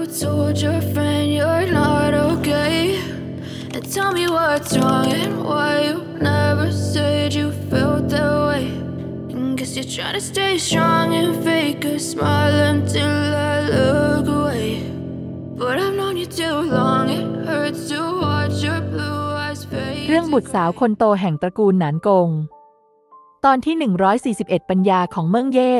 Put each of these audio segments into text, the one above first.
told your friend you're not okay? And tell me what's wrong and why you never said you felt that way. And guess you're trying to stay strong and fake a smile until I look away. But I've known you too long, it hurts to watch your blue eyes fade. เรื่องบุตรสาวคนโตแห่งตระกูลหนานกงตอนที่141ปัญญาของเมิ่งเย่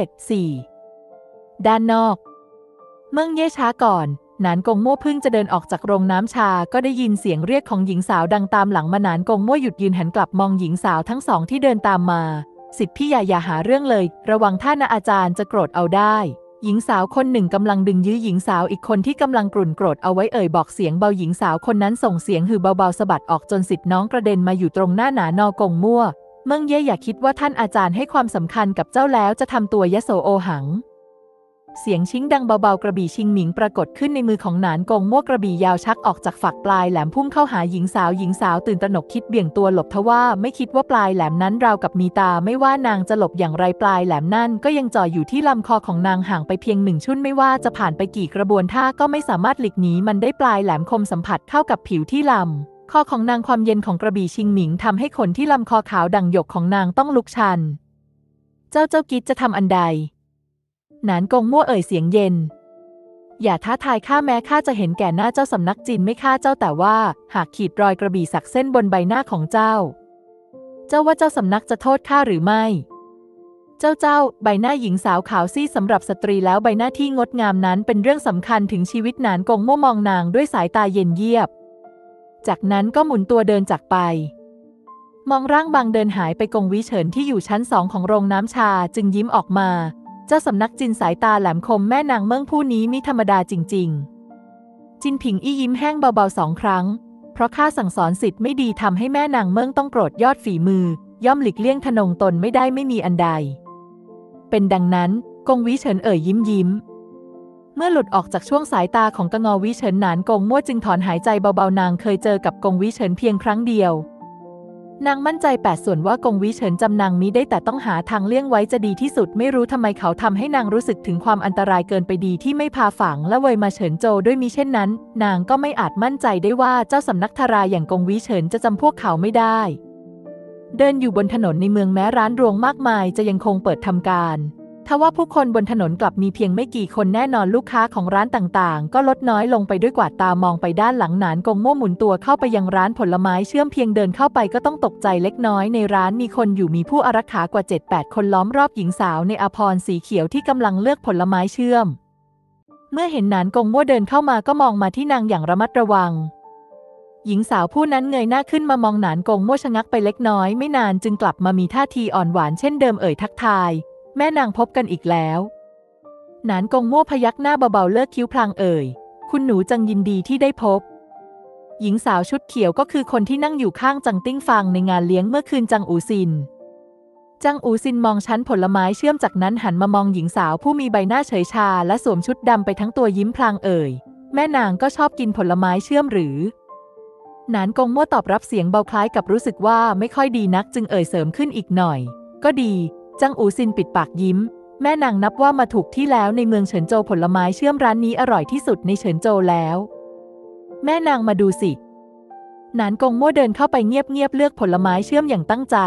4ด้านนอกเมิ่งเย่ช้าก่อนหนานกงมั่วเพิ่งจะเดินออกจากโรงน้ำชาก็ได้ยินเสียงเรียกของหญิงสาวดังตามหลังมาหนานกงมั่วหยุดยืนหันกลับมองหญิงสาวทั้งสองที่เดินตามมาสิทธิ์พี่อย่าหาเรื่องเลยระวังท่านอาจารย์จะโกรธเอาได้หญิงสาวคนหนึ่งกำลังดึงยื้อหญิงสาวอีกคนที่กำลังกรุ่นโกรธเอาไว้บอกเสียงเบาหญิงสาวคนนั้นส่งเสียงหือเบาๆสะบัดออกจนสิทธิ์น้องกระเด็นมาอยู่ตรงหน้าหนานกงมั่วเมิ่งเย่อย่าคิดว่าท่านอาจารย์ให้ความสำคัญกับเจ้าแล้วจะทำตัวยโสโอหังเสียงชิงดังเบาๆกระบี่ชิงหมิงปรากฏขึ้นในมือของหนานกงมั่วกระบี่ยาวชักออกจากฝักปลายแหลมพุ่งเข้าหาหญิงสาวตื่นตระหนกคิดเบี่ยงตัวหลบทว่าไม่คิดว่าปลายแหลมนั้นราวกับมีตาไม่ว่านางจะหลบอย่างไรปลายแหลมนั่นก็ยังจ่ออยู่ที่ลำคอของนางห่างไปเพียง1 ชุ่นไม่ว่าจะผ่านไปกี่กระบวนท่าก็ไม่สามารถหลีกหนีมันได้ปลายแหลมคมสัมผัสเข้ากับผิวที่ลำคอของนางความเย็นของกระบี่ชิงหมิงทำให้ขนที่ลำคอขาวดังหยกของนางต้องลุกชันเจ้ากิ๊ดจะทำอันใดหนานกงมั่วเสียงเย็นอย่าท้าทายข้าแม้ข้าจะเห็นแก่หน้าเจ้าสำนักจีนไม่ฆ่าเจ้าแต่ว่าหากขีดรอยกระบี่สักเส้นบนใบหน้าของเจ้าว่าเจ้าสำนักจะโทษข้าหรือไม่เจ้าใบหน้าหญิงสาวขาวซีดสำหรับสตรีแล้วใบหน้าที่งดงามนั้นเป็นเรื่องสำคัญถึงชีวิตหนานกงมั่วมองนางด้วยสายตาเย็นเยียบจากนั้นก็หมุนตัวเดินจากไปมองร่างบางเดินหายไปกงวิเฉินที่อยู่ชั้น2ของโรงน้ำชาจึงยิ้มออกมาเจ้าสำนักจินสายตาแหลมคมแม่นางเมิ่งผู้นี้มิธรรมดาจริงๆจินผิงอี้ยิ้มแห้งเบาๆ2 ครั้งเพราะข้าสั่งสอนสิทธิ์ไม่ดีทำให้แม่นางเมิ่งต้องโกรธยอดฝีมือย่อมหลีกเลี่ยงทนงตนไม่มีอันใดเป็นดังนั้นกงวิเฉินยิ้มเมื่อหลุดออกจากช่วงสายตาของกงอวิเฉินหนานกงมั่วจึงถอนหายใจเบาๆนางเคยเจอกับกงวิเฉินเพียงครั้งเดียวนางมั่นใจ8 ส่วนว่ากงวิเฉินจำนางมิได้แต่ต้องหาทางเลี่ยงไว้จะดีที่สุดไม่รู้ทำไมเขาทำให้นางรู้สึกถึงความอันตรายเกินไปดีที่ไม่พาฝังและเวยมาเฉินโจด้วยมิเช่นนั้นนางก็ไม่อาจมั่นใจได้ว่าเจ้าสำนักทาราอย่างกงวิเฉินจะจำพวกเขาไม่ได้เดินอยู่บนถนนในเมืองแม้ร้านรวงมากมายจะยังคงเปิดทำการทว่าผู้คนบนถนนกลับมีเพียงไม่กี่คนแน่นอนลูกค้าของร้านต่างๆก็ลดน้อยลงไปด้วยกวาดตามองไปด้านหลังหนานกงมั่วหมุนตัวเข้าไปยังร้านผลไม้เชื่อมเพียงเดินเข้าไปก็ต้องตกใจเล็กน้อยในร้านมีคนอยู่มีผู้อารักขากว่า 7-8 คนล้อมรอบหญิงสาวในอาภรณ์สีเขียวที่กำลังเลือกผลไม้เชื่อมเมื่อเห็นหนานกงมั่วเดินเข้ามาก็มองมาที่นางอย่างระมัดระวังหญิงสาวผู้นั้นเงยหน้าขึ้นมามองหนานกงมั่วชะงักไปเล็กน้อยไม่นานจึงกลับมามีท่าทีอ่อนหวานเช่นเดิมทักทายแม่นางพบกันอีกแล้วหนานกงมั่วพยักหน้าเบาๆเลิกคิ้วพลางคุณหนูจังยินดีที่ได้พบหญิงสาวชุดเขียวก็คือคนที่นั่งอยู่ข้างจังติ้งฟังในงานเลี้ยงเมื่อคืนจังอูซินมองชั้นผลไม้เชื่อมจากนั้นหันมามองหญิงสาวผู้มีใบหน้าเฉยชาและสวมชุดดำไปทั้งตัวยิ้มพลางแม่นางก็ชอบกินผลไม้เชื่อมหรือหนานกงมั่วตอบรับเสียงเบาคล้ายกับรู้สึกว่าไม่ค่อยดีนักจึงเสริมขึ้นอีกหน่อยก็ดีจังอูซินปิดปากยิ้มแม่นางนับว่ามาถูกที่แล้วในเมืองเฉินโจวผลไม้เชื่อมร้านนี้อร่อยที่สุดในเฉินโจวแล้วแม่นางมาดูสิหนานกงมั่วเดินเข้าไปเงียบเลือกผลไม้เชื่อมอย่างตั้งใจ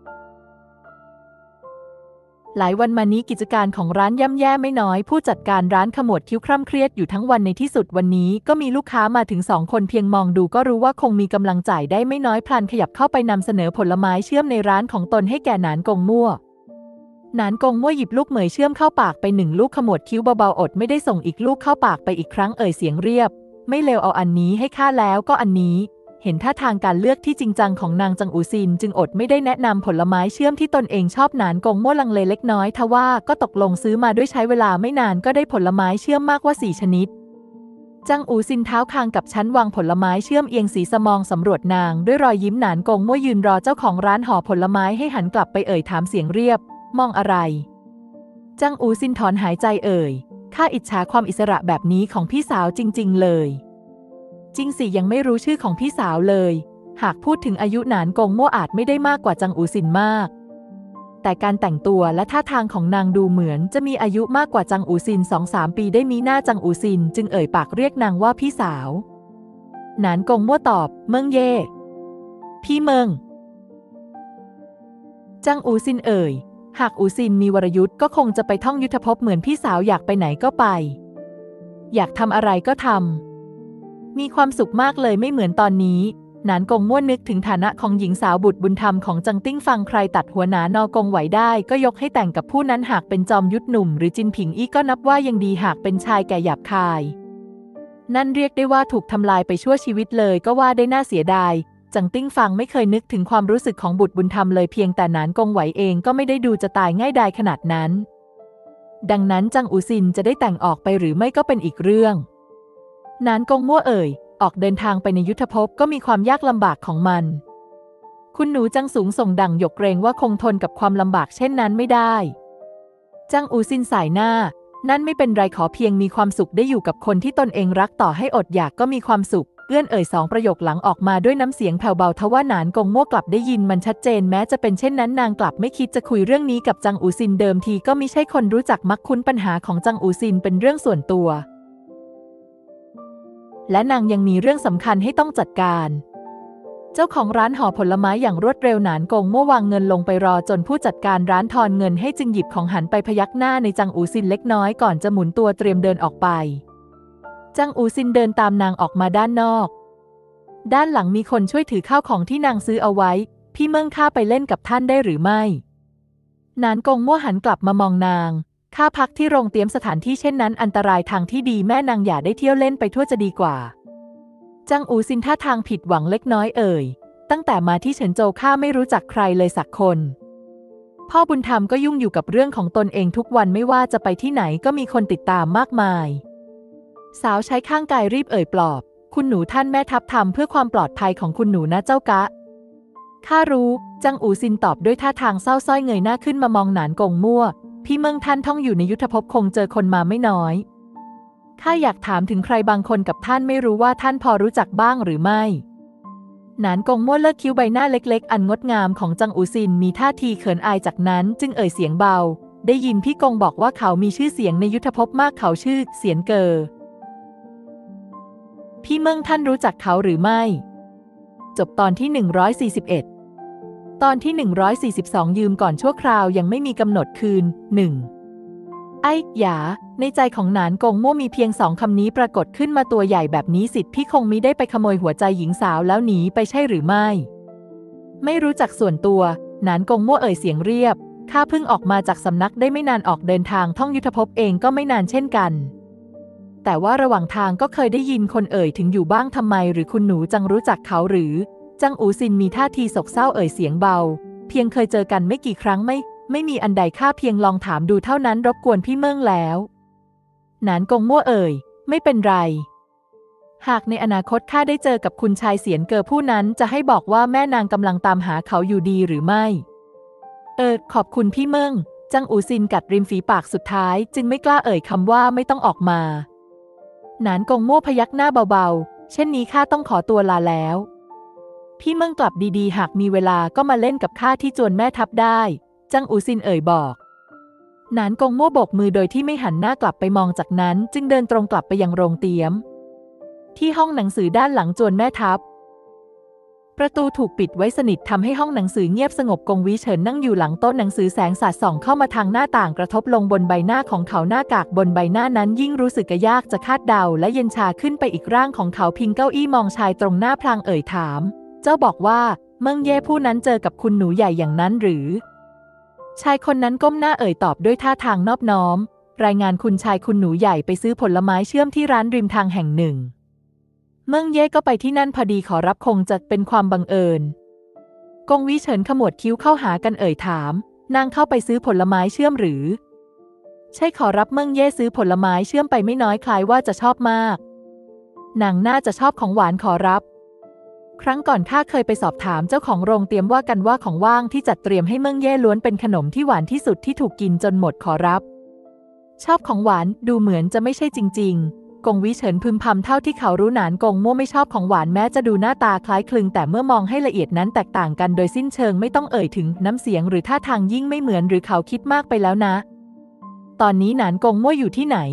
หลายวันมานี้กิจการของร้านย่ำแย่ไม่น้อยผู้จัดการร้านขมวดคิ้วคร่ำเครียดอยู่ทั้งวันในที่สุดวันนี้ก็มีลูกค้ามาถึง2 คนเพียงมองดูก็รู้ว่าคงมีกำลังจ่ายได้ไม่น้อยพลันขยับเข้าไปนำเสนอผลไม้เชื่อมในร้านของตนให้แก่หนานกงมั่วหนานกงมั่วหยิบลูกเหมยเชื่อมเข้าปากไป1 ลูกขมวดคิ้วเบาๆอดไม่ได้ส่งอีกลูกเข้าปากไปอีกครั้งเสียงเรียบไม่เลวเอาอันนี้ให้ข้าแล้วก็อันนี้เห็นท่าทางการเลือกที่จริงจังของนางจังอูซินจึงอดไม่ได้แนะนำผลไม้เชื่อมที่ตนเองชอบหนานกงมั่วลังเลเล็กน้อยทว่าก็ตกลงซื้อมาด้วยใช้เวลาไม่นานก็ได้ผลไม้เชื่อมมากกว่า4 ชนิดจังอูซินเท้าคางกับชั้นวางผลไม้เชื่อมเอียงสีสมองสำรวจนางด้วยรอยยิ้มหนานกงมั่วยืนรอเจ้าของร้านห่อผลไม้ให้หันกลับไปถามเสียงเรียบมองอะไรจังอูซินถอนหายใจข้าอิจฉาความอิสระแบบนี้ของพี่สาวจริงๆเลยจริงสิยังไม่รู้ชื่อของพี่สาวเลยหากพูดถึงอายุหนานกงมั่วอาจไม่ได้มากกว่าจังอูซินมากแต่การแต่งตัวและท่าทางของนางดูเหมือนจะมีอายุมากกว่าจังอูซิน2-3 ปีได้มีหน้าจังอูซินจึงเอ่ยปากเรียกนางว่าพี่สาวหนานกงมั่วตอบเมิงเย่พี่เมิงจังอูซินเอ่ยหากอูซินมีวรยุทธ์ก็คงจะไปท่องยุทธภพเหมือนพี่สาวอยากไปไหนก็ไปอยากทำอะไรก็ทำมีความสุขมากเลยไม่เหมือนตอนนี้หนานกงมั่วนึกถึงฐานะของหญิงสาวบุตรบุญธรรมของจังติ้งฟังใครตัดหัวหนานอกงไหวได้ก็ยกให้แต่งกับผู้นั้นหากเป็นจอมยุทธหนุ่มหรือจินผิงอี้ก็นับว่ายังดีหากเป็นชายแก่หยาบคายนั่นเรียกได้ว่าถูกทำลายไปชั่วชีวิตเลยก็ว่าได้น่าเสียดายจังติ้งฟังไม่เคยนึกถึงความรู้สึกของบุตรบุญธรรมเลยเพียงแต่หนานกงไหวเองก็ไม่ได้ดูจะตายง่ายดายขนาดนั้นดังนั้นจังอูซินจะได้แต่งออกไปหรือไม่ก็เป็นอีกเรื่องหนานกงมั่วเอ่ยออกเดินทางไปในยุทธภพก็มีความยากลำบากของมันคุณหนูจังสูงส่งดั่งหยกเกรงว่าคงทนกับความลำบากเช่นนั้นไม่ได้จังอูซินสายหน้านั่นไม่เป็นไรขอเพียงมีความสุขได้อยู่กับคนที่ตนเองรักต่อให้อดอยากก็มีความสุขเอื้อนเอ่ย2 ประโยคหลังออกมาด้วยน้ำเสียงแผ่วเบาทว่าหนานกงมั่วกลับได้ยินมันชัดเจนแม้จะเป็นเช่นนั้นนางกลับไม่คิดจะคุยเรื่องนี้กับจังอูซินเดิมทีก็มิใช่คนรู้จักมักคุ้นปัญหาของจังอูซินเป็นเรื่องส่วนตัวและนางยังมีเรื่องสำคัญให้ต้องจัดการเจ้าของร้านห่อผลไม้อย่างรวดเร็วหนานกงมั่ววางเงินลงไปรอจนผู้จัดการร้านทอนเงินให้จึงหยิบของหันไปพยักหน้าในจังอูซินเล็กน้อยก่อนจะหมุนตัวเตรียมเดินออกไปจังอูซินเดินตามนางออกมาด้านนอกด้านหลังมีคนช่วยถือข้าวของที่นางซื้อเอาไว้พี่เมิ่งข้าไปเล่นกับท่านได้หรือไม่หนานกงมั่วหันกลับมามองนางข้าพักที่โรงเตรียมสถานที่เช่นนั้นอันตรายทางที่ดีแม่นางอย่าได้เที่ยวเล่นไปทั่วจะดีกว่าจังอูซินท่าทางผิดหวังเล็กน้อยเอ่ยตั้งแต่มาที่เฉินโจวข้าไม่รู้จักใครเลยสักคนพ่อบุญธรรมก็ยุ่งอยู่กับเรื่องของตนเองทุกวันไม่ว่าจะไปที่ไหนก็มีคนติดตามมากมายสาวใช้ข้างกายรีบเอ่ยปลอบคุณหนูท่านแม่ทัพทำเพื่อความปลอดภัยของคุณหนูนะเจ้ากะข้ารู้จังอูซินตอบด้วยท่าทางเศร้าส้อยเงยหน้าขึ้นมามองหนานกงมั่วพี่เมิงท่านท่องอยู่ในยุทธภพคงเจอคนมาไม่น้อยข้าอยากถามถึงใครบางคนกับท่านไม่รู้ว่าท่านพอรู้จักบ้างหรือไม่หนานกงมั่วเลิกคิ้วใบหน้าเล็กๆอันงดงามของจังอูซินมีท่าทีเขินอายจากนั้นจึงเอ่ยเสียงเบาได้ยินพี่กงบอกว่าเขามีชื่อเสียงในยุทธภพมากเขาชื่อเสียนเกอพี่เมิงท่านรู้จักเขาหรือไม่จบตอนที่141ตอนที่142ยืมก่อนชั่วคราวยังไม่มีกำหนดคืน1ไอ้หยาในใจของหนานกงมั่วมีเพียง2 คำนี้ปรากฏขึ้นมาตัวใหญ่แบบนี้สิทธิ์พี่คงมิได้ไปขโมยหัวใจหญิงสาวแล้วหนีไปใช่หรือไม่รู้จักส่วนตัวหนานกงมั่วเอ่ยเสียงเรียบข้าเพิ่งออกมาจากสำนักได้ไม่นานออกเดินทางท่องยุทธภพเองก็ไม่นานเช่นกันแต่ว่าระหว่างทางก็เคยได้ยินคนเอ่ยถึงอยู่บ้างทำไมหรือคุณหนูจังรู้จักเขาหรือจังอูซินมีท่าทีโศกเศร้าเอ่ยเสียงเบาเพียงเคยเจอกันไม่กี่ครั้งไม่มีอันใดข้าเพียงลองถามดูเท่านั้นรบกวนพี่เมิ่งแล้วหนานกงมั่วเอ่ยไม่เป็นไรหากในอนาคตข้าได้เจอกับคุณชายเสียนเกอผู้นั้นจะให้บอกว่าแม่นางกำลังตามหาเขาอยู่ดีหรือไม่ขอบคุณพี่เมิ่งจังอูซินกัดริมฝีปากสุดท้ายจึงไม่กล้าเอ่ยคำว่าไม่ต้องออกมาหนานกงมั่วพยักหน้าเบาๆเช่นนี้ข้าต้องขอตัวลาแล้วพี่เมิ่งกลับดีๆหากมีเวลาก็มาเล่นกับข้าที่จวนแม่ทัพได้จังอูซินเอ่ยบอกหนานกงมั่วโบกมือโดยที่ไม่หันหน้ากลับไปมองจากนั้นจึงเดินตรงกลับไปยังโรงเตรียมที่ห้องหนังสือด้านหลังจวนแม่ทัพประตูถูกปิดไว้สนิททำให้ห้องหนังสือเงียบสงบกงวิเฉินนั่งอยู่หลังโต๊ะหนังสือแสงสาดส่องเข้ามาทางหน้าต่างกระทบลงบนใบหน้าของเขาหน้ากากบนใบหน้านั้นยิ่งรู้สึกยากจะคาดเดาและเย็นชาขึ้นไปอีกร่างของเขาพิงเก้าอี้มองชายตรงหน้าพลางเอ่ยถามเจ้าบอกว่าเมิงเย่ผู้นั้นเจอกับคุณหนูใหญ่อย่างนั้นหรือชายคนนั้นก้มหน้าเอ่ยตอบด้วยท่าทางนอบน้อมรายงานคุณชายคุณหนูใหญ่ไปซื้อผลไม้เชื่อมที่ร้านริมทางแห่งหนึ่งเมิงเย่ก็ไปที่นั่นพอดีขอรับคงจะเป็นความบังเอิญกงวิเฉินขมวดคิ้วเข้าหากันเอ่ยถามนางเข้าไปซื้อผลไม้เชื่อมหรือใช่ขอรับเมิงเย่ซื้อผลไม้เชื่อมไปไม่น้อยคล้ายว่าจะชอบมากนางน่าจะชอบของหวานขอรับครั้งก่อนข้าเคยไปสอบถามเจ้าของโรงเตรียมว่ากันว่าของว่างที่จัดเตรียมให้เมิงเย่ล้วนเป็นขนมที่หวานที่สุดที่ถูกกินจนหมดขอรับชอบของหวานดูเหมือนจะไม่ใช่จริงๆกงวิเฉินพึมพำเท่าที่เขารู้หนานกงมั่วไม่ชอบของหวานแม้จะดูหน้าตาคล้ายคลึงแต่เมื่อมองให้ละเอียดนั้นแตกต่างกันโดยสิ้นเชิงไม่ต้องเอ่ยถึงน้ำเสียงหรือท่าทางยิ่งไม่เหมือนหรือเขาคิดมากไปแล้วนะตอนนี้หนานกงมั่วอยู่ที่ไหน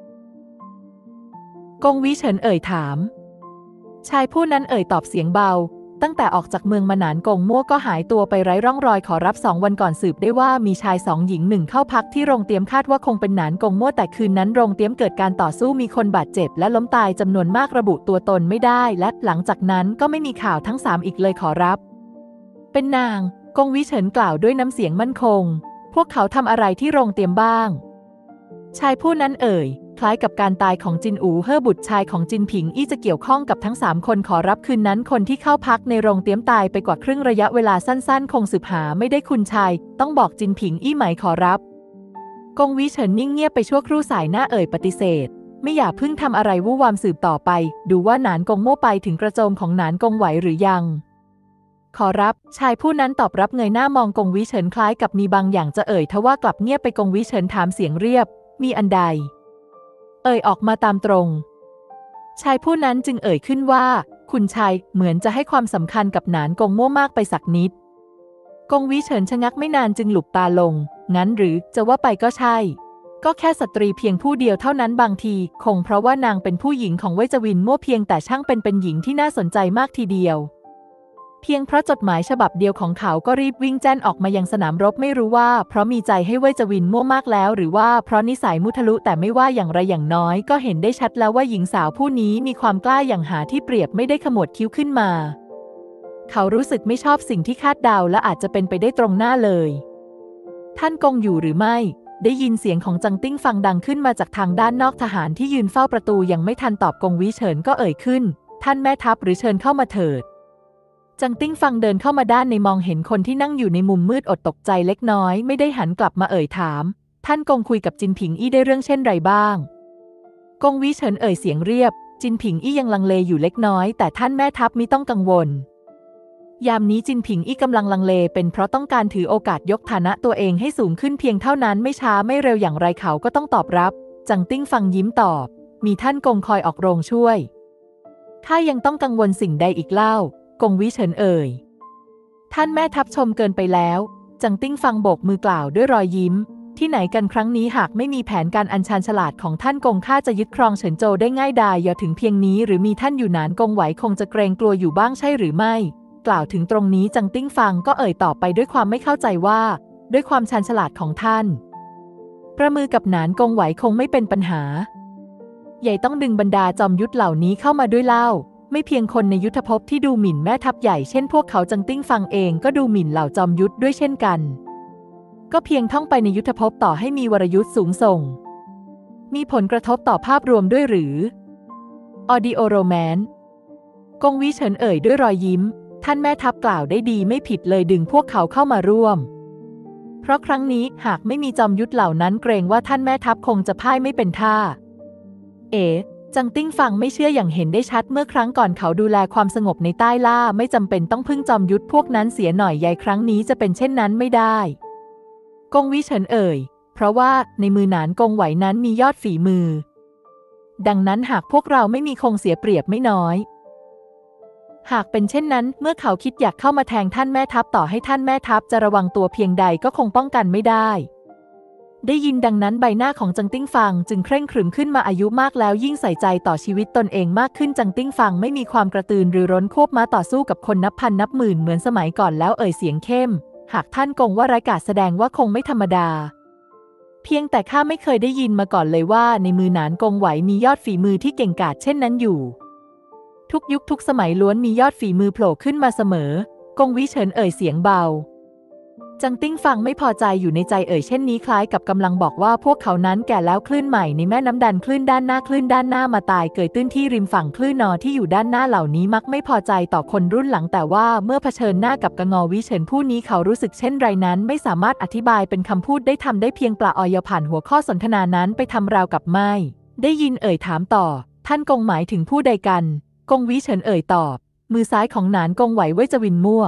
กงวิเฉินเอ่ยถามชายผู้นั้นเอ่ยตอบเสียงเบาตั้งแต่ออกจากเมืองมาหนานกงมั่วก็หายตัวไปไร้ร่องรอยขอรับ2 วันก่อนสืบได้ว่ามีชาย2 หญิง 1เข้าพักที่โรงเตรียมคาดว่าคงเป็นหนานกงมั่วแต่คืนนั้นโรงเตรียมเกิดการต่อสู้มีคนบาดเจ็บและล้มตายจำนวนมากระบุตัวตนไม่ได้และหลังจากนั้นก็ไม่มีข่าวทั้ง3อีกเลยขอรับเป็นนางกงวิเฉินกล่าวด้วยน้ำเสียงมั่นคงพวกเขาทำอะไรที่โรงเตรียมบ้างชายผู้นั้นเอ่ยคล้ายกับการตายของจินอูเฮ่อบุตรชายของจินผิงอี้จะเกี่ยวข้องกับทั้ง3 คนขอรับคืนนั้นคนที่เข้าพักในโรงเตรียมตายไปกว่าครึ่งระยะเวลาสั้นๆคงสืบหาไม่ได้คุณชายต้องบอกจินผิงอี้ไหมขอรับกงวิเฉินนิ่งเงียบไปชั่วครู่สายหน้าเอ่ยปฏิเสธไม่อย่าเพิ่งทำอะไรวู่วามสืบต่อไปดูว่าหนานกงโม่ไปถึงกระโจมของหนานกงไหวหรือยังขอรับชายผู้นั้นตอบรับเงยหน้ามองกงวิเฉินคล้ายกับมีบางอย่างจะเอ่ยทว่ากลับเงียบไปกงวิเฉินถามเสียงเรียบมีอันใดเอ่ยออกมาตามตรงชายผู้นั้นจึงเอ่ยขึ้นว่าคุณชายเหมือนจะให้ความสำคัญกับหนานกงมั่วมากไปสักนิดกงวิเฉินชะงักไม่นานจึงหลุบตาลงงั้นหรือจะว่าไปก็ใช่ก็แค่สตรีเพียงผู้เดียวเท่านั้นบางทีคงเพราะว่านางเป็นผู้หญิงของเว่ยจวินมั่วเพียงแต่ช่างเป็นหญิงที่น่าสนใจมากทีเดียวเพียงเพราะจดหมายฉบับเดียวของเขาก็รีบวิ่งแจ้นออกมายังสนามรบไม่รู้ว่าเพราะมีใจให้เว่ยจวินมั่วมากแล้วหรือว่าเพราะนิสัยมุทะลุแต่ไม่ว่าอย่างไรอย่างน้อยก็เห็นได้ชัดแล้วว่าหญิงสาวผู้นี้มีความกล้าอย่างหาที่เปรียบไม่ได้ขมวดคิ้วขึ้นมาเขารู้สึกไม่ชอบสิ่งที่คาดเดาและอาจจะเป็นไปได้ตรงหน้าเลยท่านกงอยู่หรือไม่ได้ยินเสียงของจังติ้งฟังดังขึ้นมาจากทางด้านนอกทหารที่ยืนเฝ้าประตูยังไม่ทันตอบกงวิเฉินก็เอ่ยขึ้นท่านแม่ทัพหรือเชิญเข้ามาเถิดจังติ้งฟังเดินเข้ามาด้านในมองเห็นคนที่นั่งอยู่ในมุมมืดอดตกใจเล็กน้อยไม่ได้หันกลับมาเอ่ยถามท่านกงคุยกับจินผิงอี้ได้เรื่องเช่นไรบ้างกงวิเฉินเอ่ยเสียงเรียบจินผิงอี้ยังลังเลอยู่เล็กน้อยแต่ท่านแม่ทัพมิต้องกังวลยามนี้จินผิงอี้กำลังลังเลเป็นเพราะต้องการถือโอกาสยกฐานะตัวเองให้สูงขึ้นเพียงเท่านั้นไม่ช้าไม่เร็วอย่างไรเขาก็ต้องตอบรับจังติ้งฟังยิ้มตอบมีท่านกงคอยออกโรงช่วยข้ายังต้องกังวลสิ่งใดอีกเล่ากงวิเฉินเอ่ยท่านแม่ทัพชมเกินไปแล้วจังติ้งฟังโบกมือกล่าวด้วยรอยยิ้มที่ไหนกันครั้งนี้หากไม่มีแผนการอัญชันฉลาดของท่านกงข้าจะยึดครองเฉินโจวได้ง่ายดายอย่าถึงเพียงนี้หรือมีท่านอยู่หนานกงไหวคงจะเกรงกลัวอยู่บ้างใช่หรือไม่กล่าวถึงตรงนี้จังติ้งฟังก็เอ่ยต่อไปด้วยความไม่เข้าใจว่าด้วยความชันฉลาดของท่านประมือกับหนานกงไหวคงไม่เป็นปัญหาใหญ่ต้องดึงบรรดาจอมยุทธเหล่านี้เข้ามาด้วยเล่าไม่เพียงคนในยุทธภพที่ดูหมิ่นแม่ทัพใหญ่เช่นพวกเขาจังติ้งฟังเองก็ดูหมิ่นเหล่าจอมยุทธด้วยเช่นกันก็เพียงท่องไปในยุทธภพต่อให้มีวรยุทธ์สูงส่งมีผลกระทบต่อภาพรวมด้วยหรือออดิโอโรแมนต์กงวิเฉินเอ่ยด้วยรอยยิ้มท่านแม่ทัพกล่าวได้ดีไม่ผิดเลยดึงพวกเขาเข้ามาร่วมเพราะครั้งนี้หากไม่มีจอมยุทธเหล่านั้นเกรงว่าท่านแม่ทัพคงจะพ่ายไม่เป็นท่าจังติ้งฟังไม่เชื่ออย่างเห็นได้ชัดเมื่อครั้งก่อนเขาดูแลความสงบในใต้ล่าไม่จำเป็นต้องพึ่งจอมยุทธพวกนั้นเสียหน่อยใหญ่ครั้งนี้จะเป็นเช่นนั้นไม่ได้กงวิเฉินเอ่ยเพราะว่าในมือหนานกงไหวนั้นมียอดฝีมือดังนั้นหากพวกเราไม่มีคงเสียเปรียบไม่น้อยหากเป็นเช่นนั้นเมื่อเขาคิดอยากเข้ามาแทงท่านแม่ทัพต่อให้ท่านแม่ทัพจะระวังตัวเพียงใดก็คงป้องกันไม่ได้ได้ยินดังนั้นใบหน้าของจังติ้งฟังจึงเคร่งขรึมขึ้นมาอายุมากแล้วยิ่งใส่ใจต่อชีวิตตนเองมากขึ้นจังติ้งฟังไม่มีความกระตือรือร้นควบม้าต่อสู้กับคนนับพันนับหมื่นเหมือนสมัยก่อนแล้วเอ่ยเสียงเข้มหากท่านกงว่าร้ายกาจแสดงว่าคงไม่ธรรมดาเพียงแต่ข้าไม่เคยได้ยินมาก่อนเลยว่าในมือหนานกงไหวมียอดฝีมือที่เก่งกาจเช่นนั้นอยู่ทุกยุคทุกสมัยล้วนมียอดฝีมือโผล่ขึ้นมาเสมอกงวิเฉินเอ่ยเสียงเบาจังติ้งฟังไม่พอใจอยู่ในใจเอ่ยเช่นนี้คล้ายกับกำลังบอกว่าพวกเขานั้นแก่แล้วคลื่นใหม่ในแม่น้ำดันคลื่นด้านหน้ามาตายเกยตื้นที่ริมฝั่งคลื่นนอที่อยู่ด้านหน้าเหล่านี้มักไม่พอใจต่อคนรุ่นหลังแต่ว่าเมื่อเผชิญหน้ากับกงวิเฉินผู้นี้เขารู้สึกเช่นไรนั้นไม่สามารถอธิบายเป็นคำพูดได้ทำได้เพียงปละออยผ่านหัวข้อสนทนานั้นไปทำราวกับไม่ได้ยินเอ่ยถามต่อท่านกงหมายถึงผู้ใดกันกงวิเฉินเอ่ยตอบมือซ้ายของหนานกงไหวเว่ยจวินมั่ว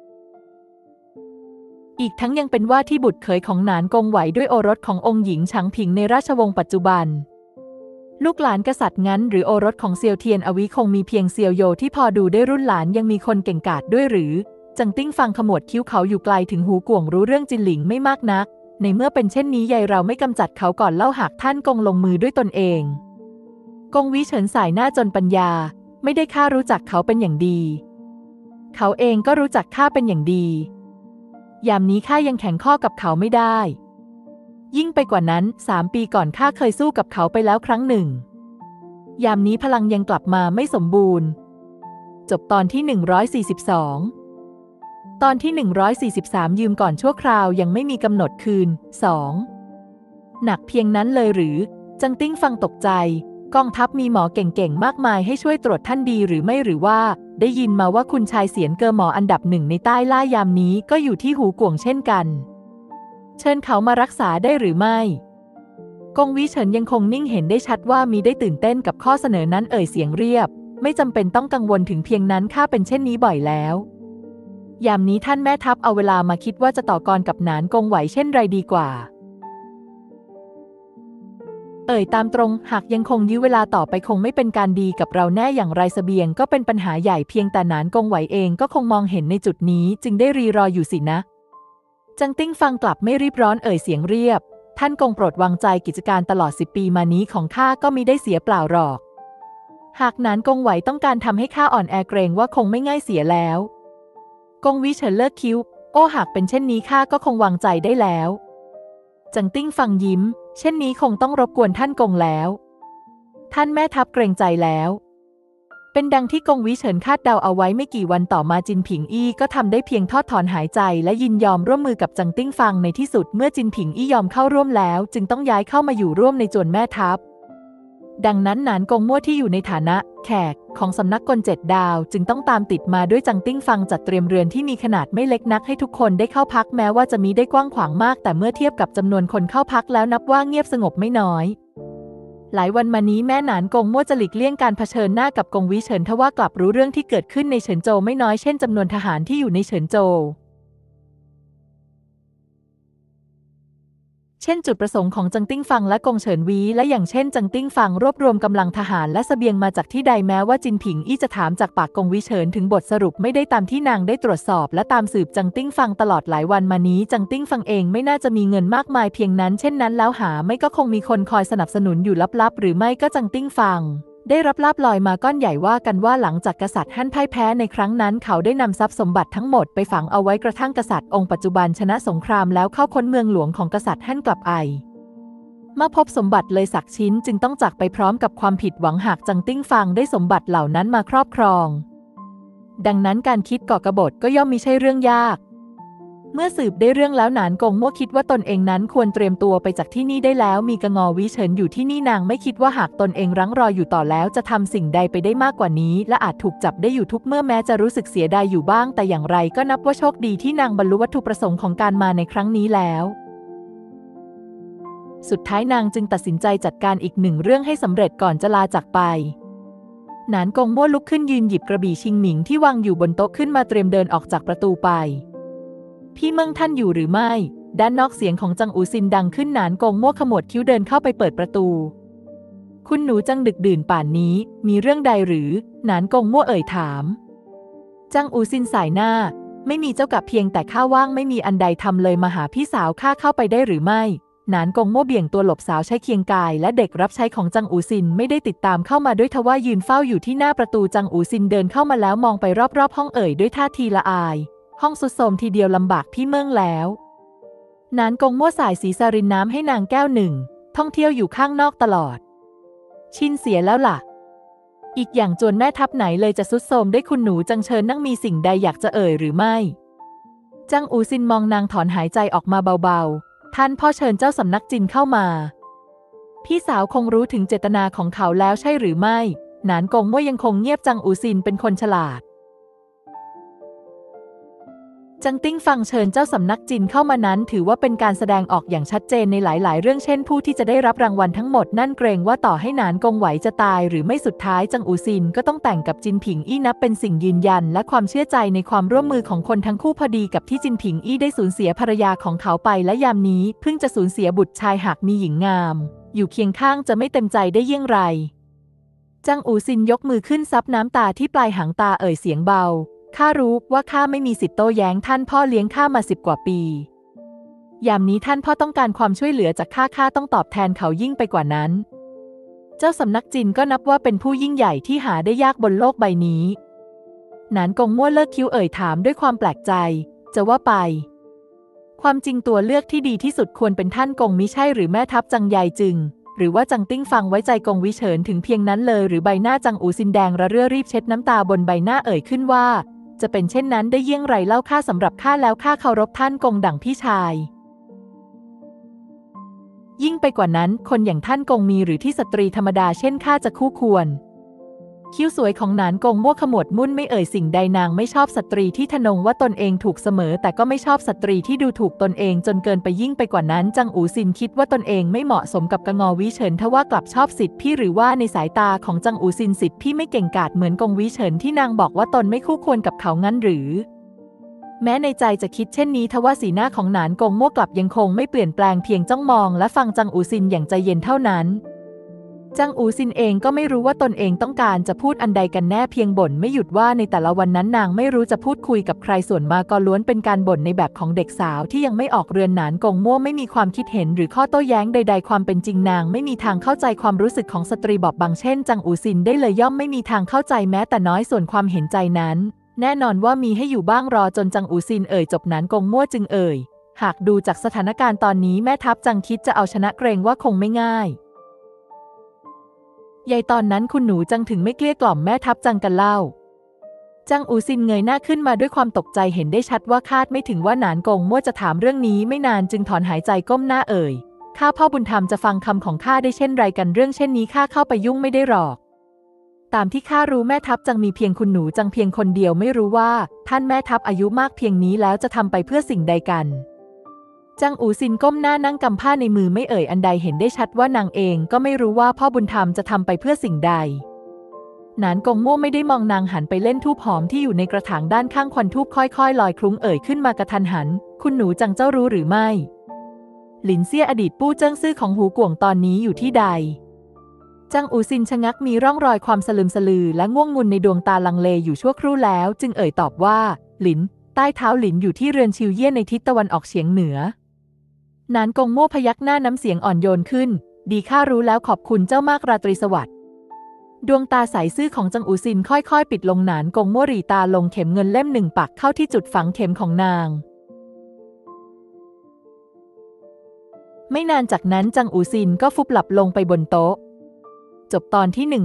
อีกทั้งยังเป็นว่าที่บุตรเขยของหนานกงไหวด้วยโอรสขององค์หญิงฉางผิงในราชวงศ์ปัจจุบันลูกหลานกษัตริย์งั้นหรือโอรสของเซียวเทียนอวิคงมีเพียงเซียวโยที่พอดูได้รุ่นหลานยังมีคนเก่งกาจด้วยหรือจังติ้งฟังขมวดคิ้วเขาอยู่ไกลถึงหูกวงรู้เรื่องจินหลิงไม่มากนักในเมื่อเป็นเช่นนี้ยายเราไม่กำจัดเขาก่อนเล่าหากท่านกงลงมือด้วยตนเองกงวิเฉินสายหน้าจนปัญญาไม่ได้ข้ารู้จักเขาเป็นอย่างดีเขาเองก็รู้จักข้าเป็นอย่างดียามนี้ข้ายังแข็งข้อกับเขาไม่ได้ยิ่งไปกว่านั้น3 ปีก่อนข้าเคยสู้กับเขาไปแล้วครั้งหนึ่งยามนี้พลังยังกลับมาไม่สมบูรณ์จบตอนที่142ตอนที่143ยืมก่อนชั่วคราวยังไม่มีกำหนดคืน2หนักเพียงนั้นเลยหรือจังติ้งฟังตกใจกองทัพมีหมอเก่งๆมากมายให้ช่วยตรวจท่านดีหรือไม่หรือว่าได้ยินมาว่าคุณชายเสียนเกอหมออันดับ1ในใต้ล่ายามนี้ก็อยู่ที่หูกวงเช่นกันเชิญเขามารักษาได้หรือไม่กงวิเฉินยังคงนิ่งเห็นได้ชัดว่ามีได้ตื่นเต้นกับข้อเสนอนั้นเอ่ยเสียงเรียบไม่จำเป็นต้องกังวลถึงเพียงนั้นข้าเป็นเช่นนี้บ่อยแล้วยามนี้ท่านแม่ทัพเอาเวลามาคิดว่าจะต่อกรกับหนานกงไหวเช่นไรดีกว่าตามตรงหากยังคงยื้อเวลาต่อไปคงไม่เป็นการดีกับเราแน่อย่างไรเสบียงก็เป็นปัญหาใหญ่เพียงแต่หนานกงไหวเองก็คงมองเห็นในจุดนี้จึงได้รีรออยู่สินะจังติ้งฟังกลับไม่รีบร้อนเสียงเรียบท่านกงโปรดวางใจกิจการตลอด10 ปีมานี้ของข้าก็มิได้เสียเปล่าหรอกหากหนานกงไหวต้องการทำให้ข้าอ่อนแอเกรงว่าคงไม่ง่ายเสียแล้วกงวิเฉินเลิกคิ้วหากเป็นเช่นนี้ข้าก็คงวางใจได้แล้วจังติ้งฟังยิ้มเช่นนี้คงต้องรบกวนท่านกงแล้วท่านแม่ทัพเกรงใจแล้วเป็นดังที่กงวิเฉินคาดเดาเอาไว้ไม่กี่วันต่อมาจินผิงอี้ก็ทำได้เพียงทอดถอนหายใจและยินยอมร่วมมือกับจังติ้งฟังในที่สุดเมื่อจินผิงอี้ยอมเข้าร่วมแล้วจึงต้องย้ายเข้ามาอยู่ร่วมในจวนแม่ทัพดังนั้นหนานกงมั่วที่อยู่ในฐานะแขกของสำนักกล7 ดาวจึงต้องตามติดมาด้วยจังติ้งฟังจัดเตรียมเรือนที่มีขนาดไม่เล็กนักให้ทุกคนได้เข้าพักแม้ว่าจะมีได้กว้างขวางมากแต่เมื่อเทียบกับจำนวนคนเข้าพักแล้วนับว่าเงียบสงบไม่น้อยหลายวันมานี้แม่หนานกงมั่วจะหลีกเลี่ยงการเผชิญหน้ากับกงวิเฉินทว่ากลับรู้เรื่องที่เกิดขึ้นในเฉินโจวไม่น้อยเช่นจำนวนทหารที่อยู่ในเฉินโจวเช่นจุดประสงค์ของจังติ้งฟังและกงเฉินวีและอย่างเช่นจังติ้งฟังรวบรวมกำลังทหารและเสบียงมาจากที่ใดแม้ว่าจินผิงอี้จะถามจากปากกงวิเฉินถึงบทสรุปไม่ได้ตามที่นางได้ตรวจสอบและตามสืบจังติ้งฟังตลอดหลายวันมานี้จังติ้งฟังเองไม่น่าจะมีเงินมากมายเพียงนั้นเช่นนั้นแล้วหาไม่ก็คงมีคนคอยสนับสนุนอยู่ลับๆหรือไม่ก็จังติ้งฟังได้รับลาภลอยมาก้อนใหญ่ว่ากันว่าหลังจากกษัตริย์ฮั่นพ่ายแพ้ในครั้งนั้นเขาได้นำทรัพย์สมบัติทั้งหมดไปฝังเอาไว้กระทั่งกษัตริย์องค์ปัจจุบันชนะสงครามแล้วเข้าค้นเมืองหลวงของกษัตริย์ฮั่นกลับเมื่อพบสมบัติเลยสักชิ้นจึงต้องจากไปพร้อมกับความผิดหวังหากจังติ้งฟังได้สมบัติเหล่านั้นมาครอบครองดังนั้นการคิดก่อกบฏก็ย่อมมิใช่เรื่องยากเมื่อสืบได้เรื่องแล้วหนานกงมั่วคิดว่าตนเองนั้นควรเตรียมตัวไปจากที่นี่ได้แล้วมีกงอวิเฉินอยู่ที่นี่นางไม่คิดว่าหากตนเองรั้งรออยู่ต่อแล้วจะทำสิ่งใดไปได้มากกว่านี้และอาจถูกจับได้อยู่ทุกเมื่อแม้จะรู้สึกเสียดายอยู่บ้างแต่อย่างไรก็นับว่าโชคดีที่นางบรรลุวัตถุประสงค์ของการมาในครั้งนี้แล้วสุดท้ายนางจึงตัดสินใจจัดการอีก1 เรื่องให้สำเร็จก่อนจะลาจากไปหนานกงมั่วลุกขึ้นยืนหยิบกระบี่ชิงหมิงที่วางอยู่บนโต๊ะขึ้นมาเตรียมเดินออกจากประตูไปพี่เมิงท่านอยู่หรือไม่ด้านนอกเสียงของจังอูซินดังขึ้นหนานกงมั่วขมวดคิ้วเดินเข้าไปเปิดประตูคุณหนูจังดึกดื่นป่านนี้มีเรื่องใดหรือหนานกงมั่วถามจังอูซินสายหน้าไม่มีเจ้ากับเพียงแต่ข้าว่างไม่มีอันใดทำเลยมาหาพี่สาวข้าเข้าไปได้หรือไม่หนานกงโม่เบี่ยงตัวหลบสาวใช้เคียงกายและเด็กรับใช้ของจังอูซินไม่ได้ติดตามเข้ามาด้วยทว่ายืนเฝ้าอยู่ที่หน้าประตูจังอูซินเดินเข้ามาแล้วมองไปรอบๆห้องด้วยท่าทีละอายห้องสุดโทรมทีเดียวลำบากพี่เมิงแล้วหนานกงมั่วสายสีสารินน้ำให้นางแก้วหนึ่งท่องเที่ยวอยู่ข้างนอกตลอดชินเสียแล้วล่ะอีกอย่างจวนแม่ทัพไหนเลยจะสุดโทรมได้คุณหนูจังเชิญนั่งมีสิ่งใดอยากจะหรือไม่จังอูซินมองนางถอนหายใจออกมาเบาๆท่านพ่อเชิญเจ้าสำนักจินเข้ามาพี่สาวคงรู้ถึงเจตนาของเขาแล้วใช่หรือไม่หนานกงมั่วยังคงเงียบจังอูซินเป็นคนฉลาดจังติ้งฟังเชิญเจ้าสำนักจินเข้ามานั้นถือว่าเป็นการแสดงออกอย่างชัดเจนในหลายๆเรื่องเช่นผู้ที่จะได้รับรางวัลทั้งหมดนั่นเกรงว่าต่อให้หนานกงไหวจะตายหรือไม่สุดท้ายจังอูซินก็ต้องแต่งกับจินผิงอี้นับเป็นสิ่งยืนยันและความเชื่อใจในความร่วมมือของคนทั้งคู่พอดีกับที่จินผิงอี้ได้สูญเสียภรรยาของเขาไปและยามนี้เพิ่งจะสูญเสียบุตรชายหากมีหญิงงามอยู่เคียงข้างจะไม่เต็มใจได้เยี่ยงไรจังอูซินยกมือขึ้นซับน้ำตาที่ปลายหางตาเอ่ยเสียงเบาข้ารู้ว่าข้าไม่มีสิทธิ์โต้แย้งท่านพ่อเลี้ยงข้ามา10 กว่าปียามนี้ท่านพ่อต้องการความช่วยเหลือจากข้าต้องตอบแทนเขายิ่งไปกว่านั้นเจ้าสำนักจินก็นับว่าเป็นผู้ยิ่งใหญ่ที่หาได้ยากบนโลกใบนี้หนานกงมั่วเลิกคิ้วเอ่ยถามด้วยความแปลกใจจะว่าไปความจริงตัวเลือกที่ดีที่สุดควรเป็นท่านกงมิใช่หรือแม่ทัพจังใยจึงหรือว่าจังติ้งฟังไว้ใจกงวิเฉินถึงเพียงนั้นเลยหรือใบหน้าจังอูซินแดงระเรื่อรีบเช็ดน้ำตาบนใบหน้าเอ่ยขึ้นว่าจะเป็นเช่นนั้นได้เยี่ยงไรเล่าข้าสำหรับข้าแล้วข้าเคารพท่านกงดั่งพี่ชายยิ่งไปกว่านั้นคนอย่างท่านกงมีหรือที่สตรีธรรมดาเช่นข้าจะคู่ควรคิ้วสวยของหนานกงมั่วขมวดมุ่นไม่เอ่ยสิ่งใดนางไม่ชอบสตรีที่ทะนงว่าตนเองถูกเสมอแต่ก็ไม่ชอบสตรีที่ดูถูกตนเองจนเกินไปยิ่งไปกว่านั้นจังอูซินคิดว่าตนเองไม่เหมาะสมกับกงอวิเฉินทว่ากลับชอบสิทธิพี่หรือว่าในสายตาของจังอูซินสิทธิพี่ไม่เก่งกาจเหมือนกงวิเฉินที่นางบอกว่าตนไม่คู่ควรกับเขางั้นหรือแม้ในใจจะคิดเช่นนี้ทว่าสีหน้าของหนานกงมั่วกลับยังคงไม่เปลี่ยนแปลงเพียงจ้องมองและฟังจังอูซินอย่างใจเย็นเท่านั้นจังอูซินเองก็ไม่รู้ว่าตนเองต้องการจะพูดอันใดกันแน่เพียงบ่นไม่หยุดว่าในแต่ละวันนั้นนางไม่รู้จะพูดคุยกับใครส่วนมากก็ล้วนเป็นการบ่นในแบบของเด็กสาวที่ยังไม่ออกเรือนหนานกงมั่วไม่มีความคิดเห็นหรือข้อโต้แย้งใดๆความเป็นจริงนางไม่มีทางเข้าใจความรู้สึกของสตรีบอบบางเช่นจังอูซินได้เลยย่อมไม่มีทางเข้าใจแม้แต่น้อยส่วนความเห็นใจนั้นแน่นอนว่ามีให้อยู่บ้างรอจนจังอูซินเอ่ยจบหนานกงมั่วจึงเอ่ยหากดูจากสถานการณ์ตอนนี้แม่ทัพจังคิดจะเอาชนะเกรงว่าคงไม่ง่ายยายตอนนั้นคุณหนูจังถึงไม่เกลี้ยกล่อมแม่ทัพจังกันเล่าจังอูซินเงยหน้าขึ้นมาด้วยความตกใจเห็นได้ชัดว่าคาดไม่ถึงว่าหนานกงมั่วจะถามเรื่องนี้ไม่นานจึงถอนหายใจก้มหน้าเอ่ยข้าพ่อบุญธรรมจะฟังคำของข้าได้เช่นไรกันเรื่องเช่นนี้ข้าเข้าไปยุ่งไม่ได้หรอกตามที่ข้ารู้แม่ทัพจังมีเพียงคุณหนูจังเพียงคนเดียวไม่รู้ว่าท่านแม่ทัพอายุมากเพียงนี้แล้วจะทำไปเพื่อสิ่งใดกันจังอูซินก้มหน้านั่งกำผ้าในมือไม่เอ่ยอันใดเห็นได้ชัดว่านางเองก็ไม่รู้ว่าพ่อบุญธรรมจะทำไปเพื่อสิ่งใดหนานกงมั่วไม่ได้มองนางหันไปเล่นธูปหอมที่อยู่ในกระถางด้านข้างควันธูปค่อยๆลอยคลุ้งเอ่ยขึ้นมากระทันหันคุณหนูจังเจ้ารู้หรือไม่หลินเซี่ยอดีตปู้เจิ้งซื่อของหูกวงตอนนี้อยู่ที่ใดจังอูซินชะงักมีร่องรอยความสลึมสลือและง่วงงุนในดวงตาลังเลอยู่ชั่วครู่แล้วจึงเอ่ยตอบว่าหลินใต้เท้าหลินอยู่ที่เรือนชิวเย่ในทิศตะวันออกเฉียงเหนือหนานกงมั่วพยักหน้าน้ำเสียงอ่อนโยนขึ้นดีข้ารู้แล้วขอบคุณเจ้ามากราตรีสวัสดิ์ดวงตาใสซื่อของจังอูซินค่อยๆปิดลงหนานกงมั่วหรี่ตาลงเข็มเงินเล่มหนึ่งปักเข้าที่จุดฝังเข็มของนางไม่นานจากนั้นจังอูซินก็ฟุบหลับลงไปบนโต๊ะจบตอนที่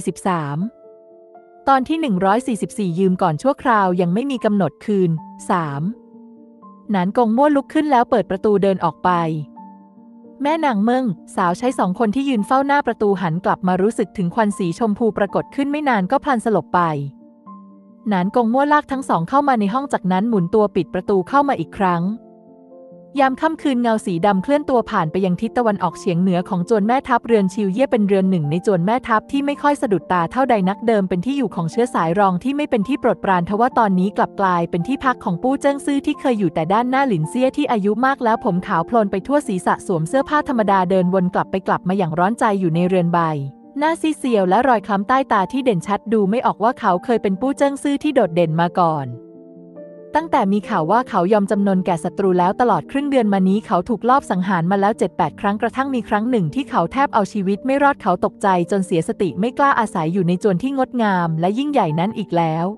143ตอนที่144ยืมก่อนชั่วคราวยังไม่มีกำหนดคืน3หนานกงมั่วลุกขึ้นแล้วเปิดประตูเดินออกไปแม่นางเมิงสาวใช้2 คนที่ยืนเฝ้าหน้าประตูหันกลับมารู้สึกถึงควันสีชมพูปรากฏขึ้นไม่นานก็พลันสลบไปหนานกงมั่วลากทั้ง2เข้ามาในห้องจากนั้นหมุนตัวปิดประตูเข้ามาอีกครั้งยามค่ำคืนเงาสีดำเคลื่อนตัวผ่านไปยังทิศตะวันออกเฉียงเหนือของจวนแม่ทัพเรือนชิวเย่เป็นเรือนหนึ่งในจวนแม่ทัพที่ไม่ค่อยสะดุดตาเท่าใดนักเดิมเป็นที่อยู่ของเชื้อสายรองที่ไม่เป็นที่โปรดปรานทว่าตอนนี้กลับกลายเป็นที่พักของปู้เจิ้งซื่อที่เคยอยู่แต่ด้านหน้าหลินเซี่ยที่อายุมากแล้วผมขาวโพลนไปทั่วศีรษะสวมเสื้อผ้าธรรมดาเดินวนกลับไปกลับมาอย่างร้อนใจอยู่ในเรือนใบหน้าซีเซียวและรอยคล้ำใต้ตาที่เด่นชัดดูไม่ออกว่าเขาเคยเป็นปู้เจิ้งซื่อที่โดดเด่นมาก่อนตั้งแต่มีข่าวว่าเขายอมจำนนแก่ศัตรูแล้วตลอดครึ่งเดือนมานี้เขาถูกลอบสังหารมาแล้ว 7-8 ครั้งกระทั่งมีครั้งหนึ่งที่เขาแทบเอาชีวิตไม่รอดเขาตกใจจนเสียสติไม่กล้าอาศัยอยู่ในจวนที่งดงามและยิ่งใหญ่นั้นอีกแล้ว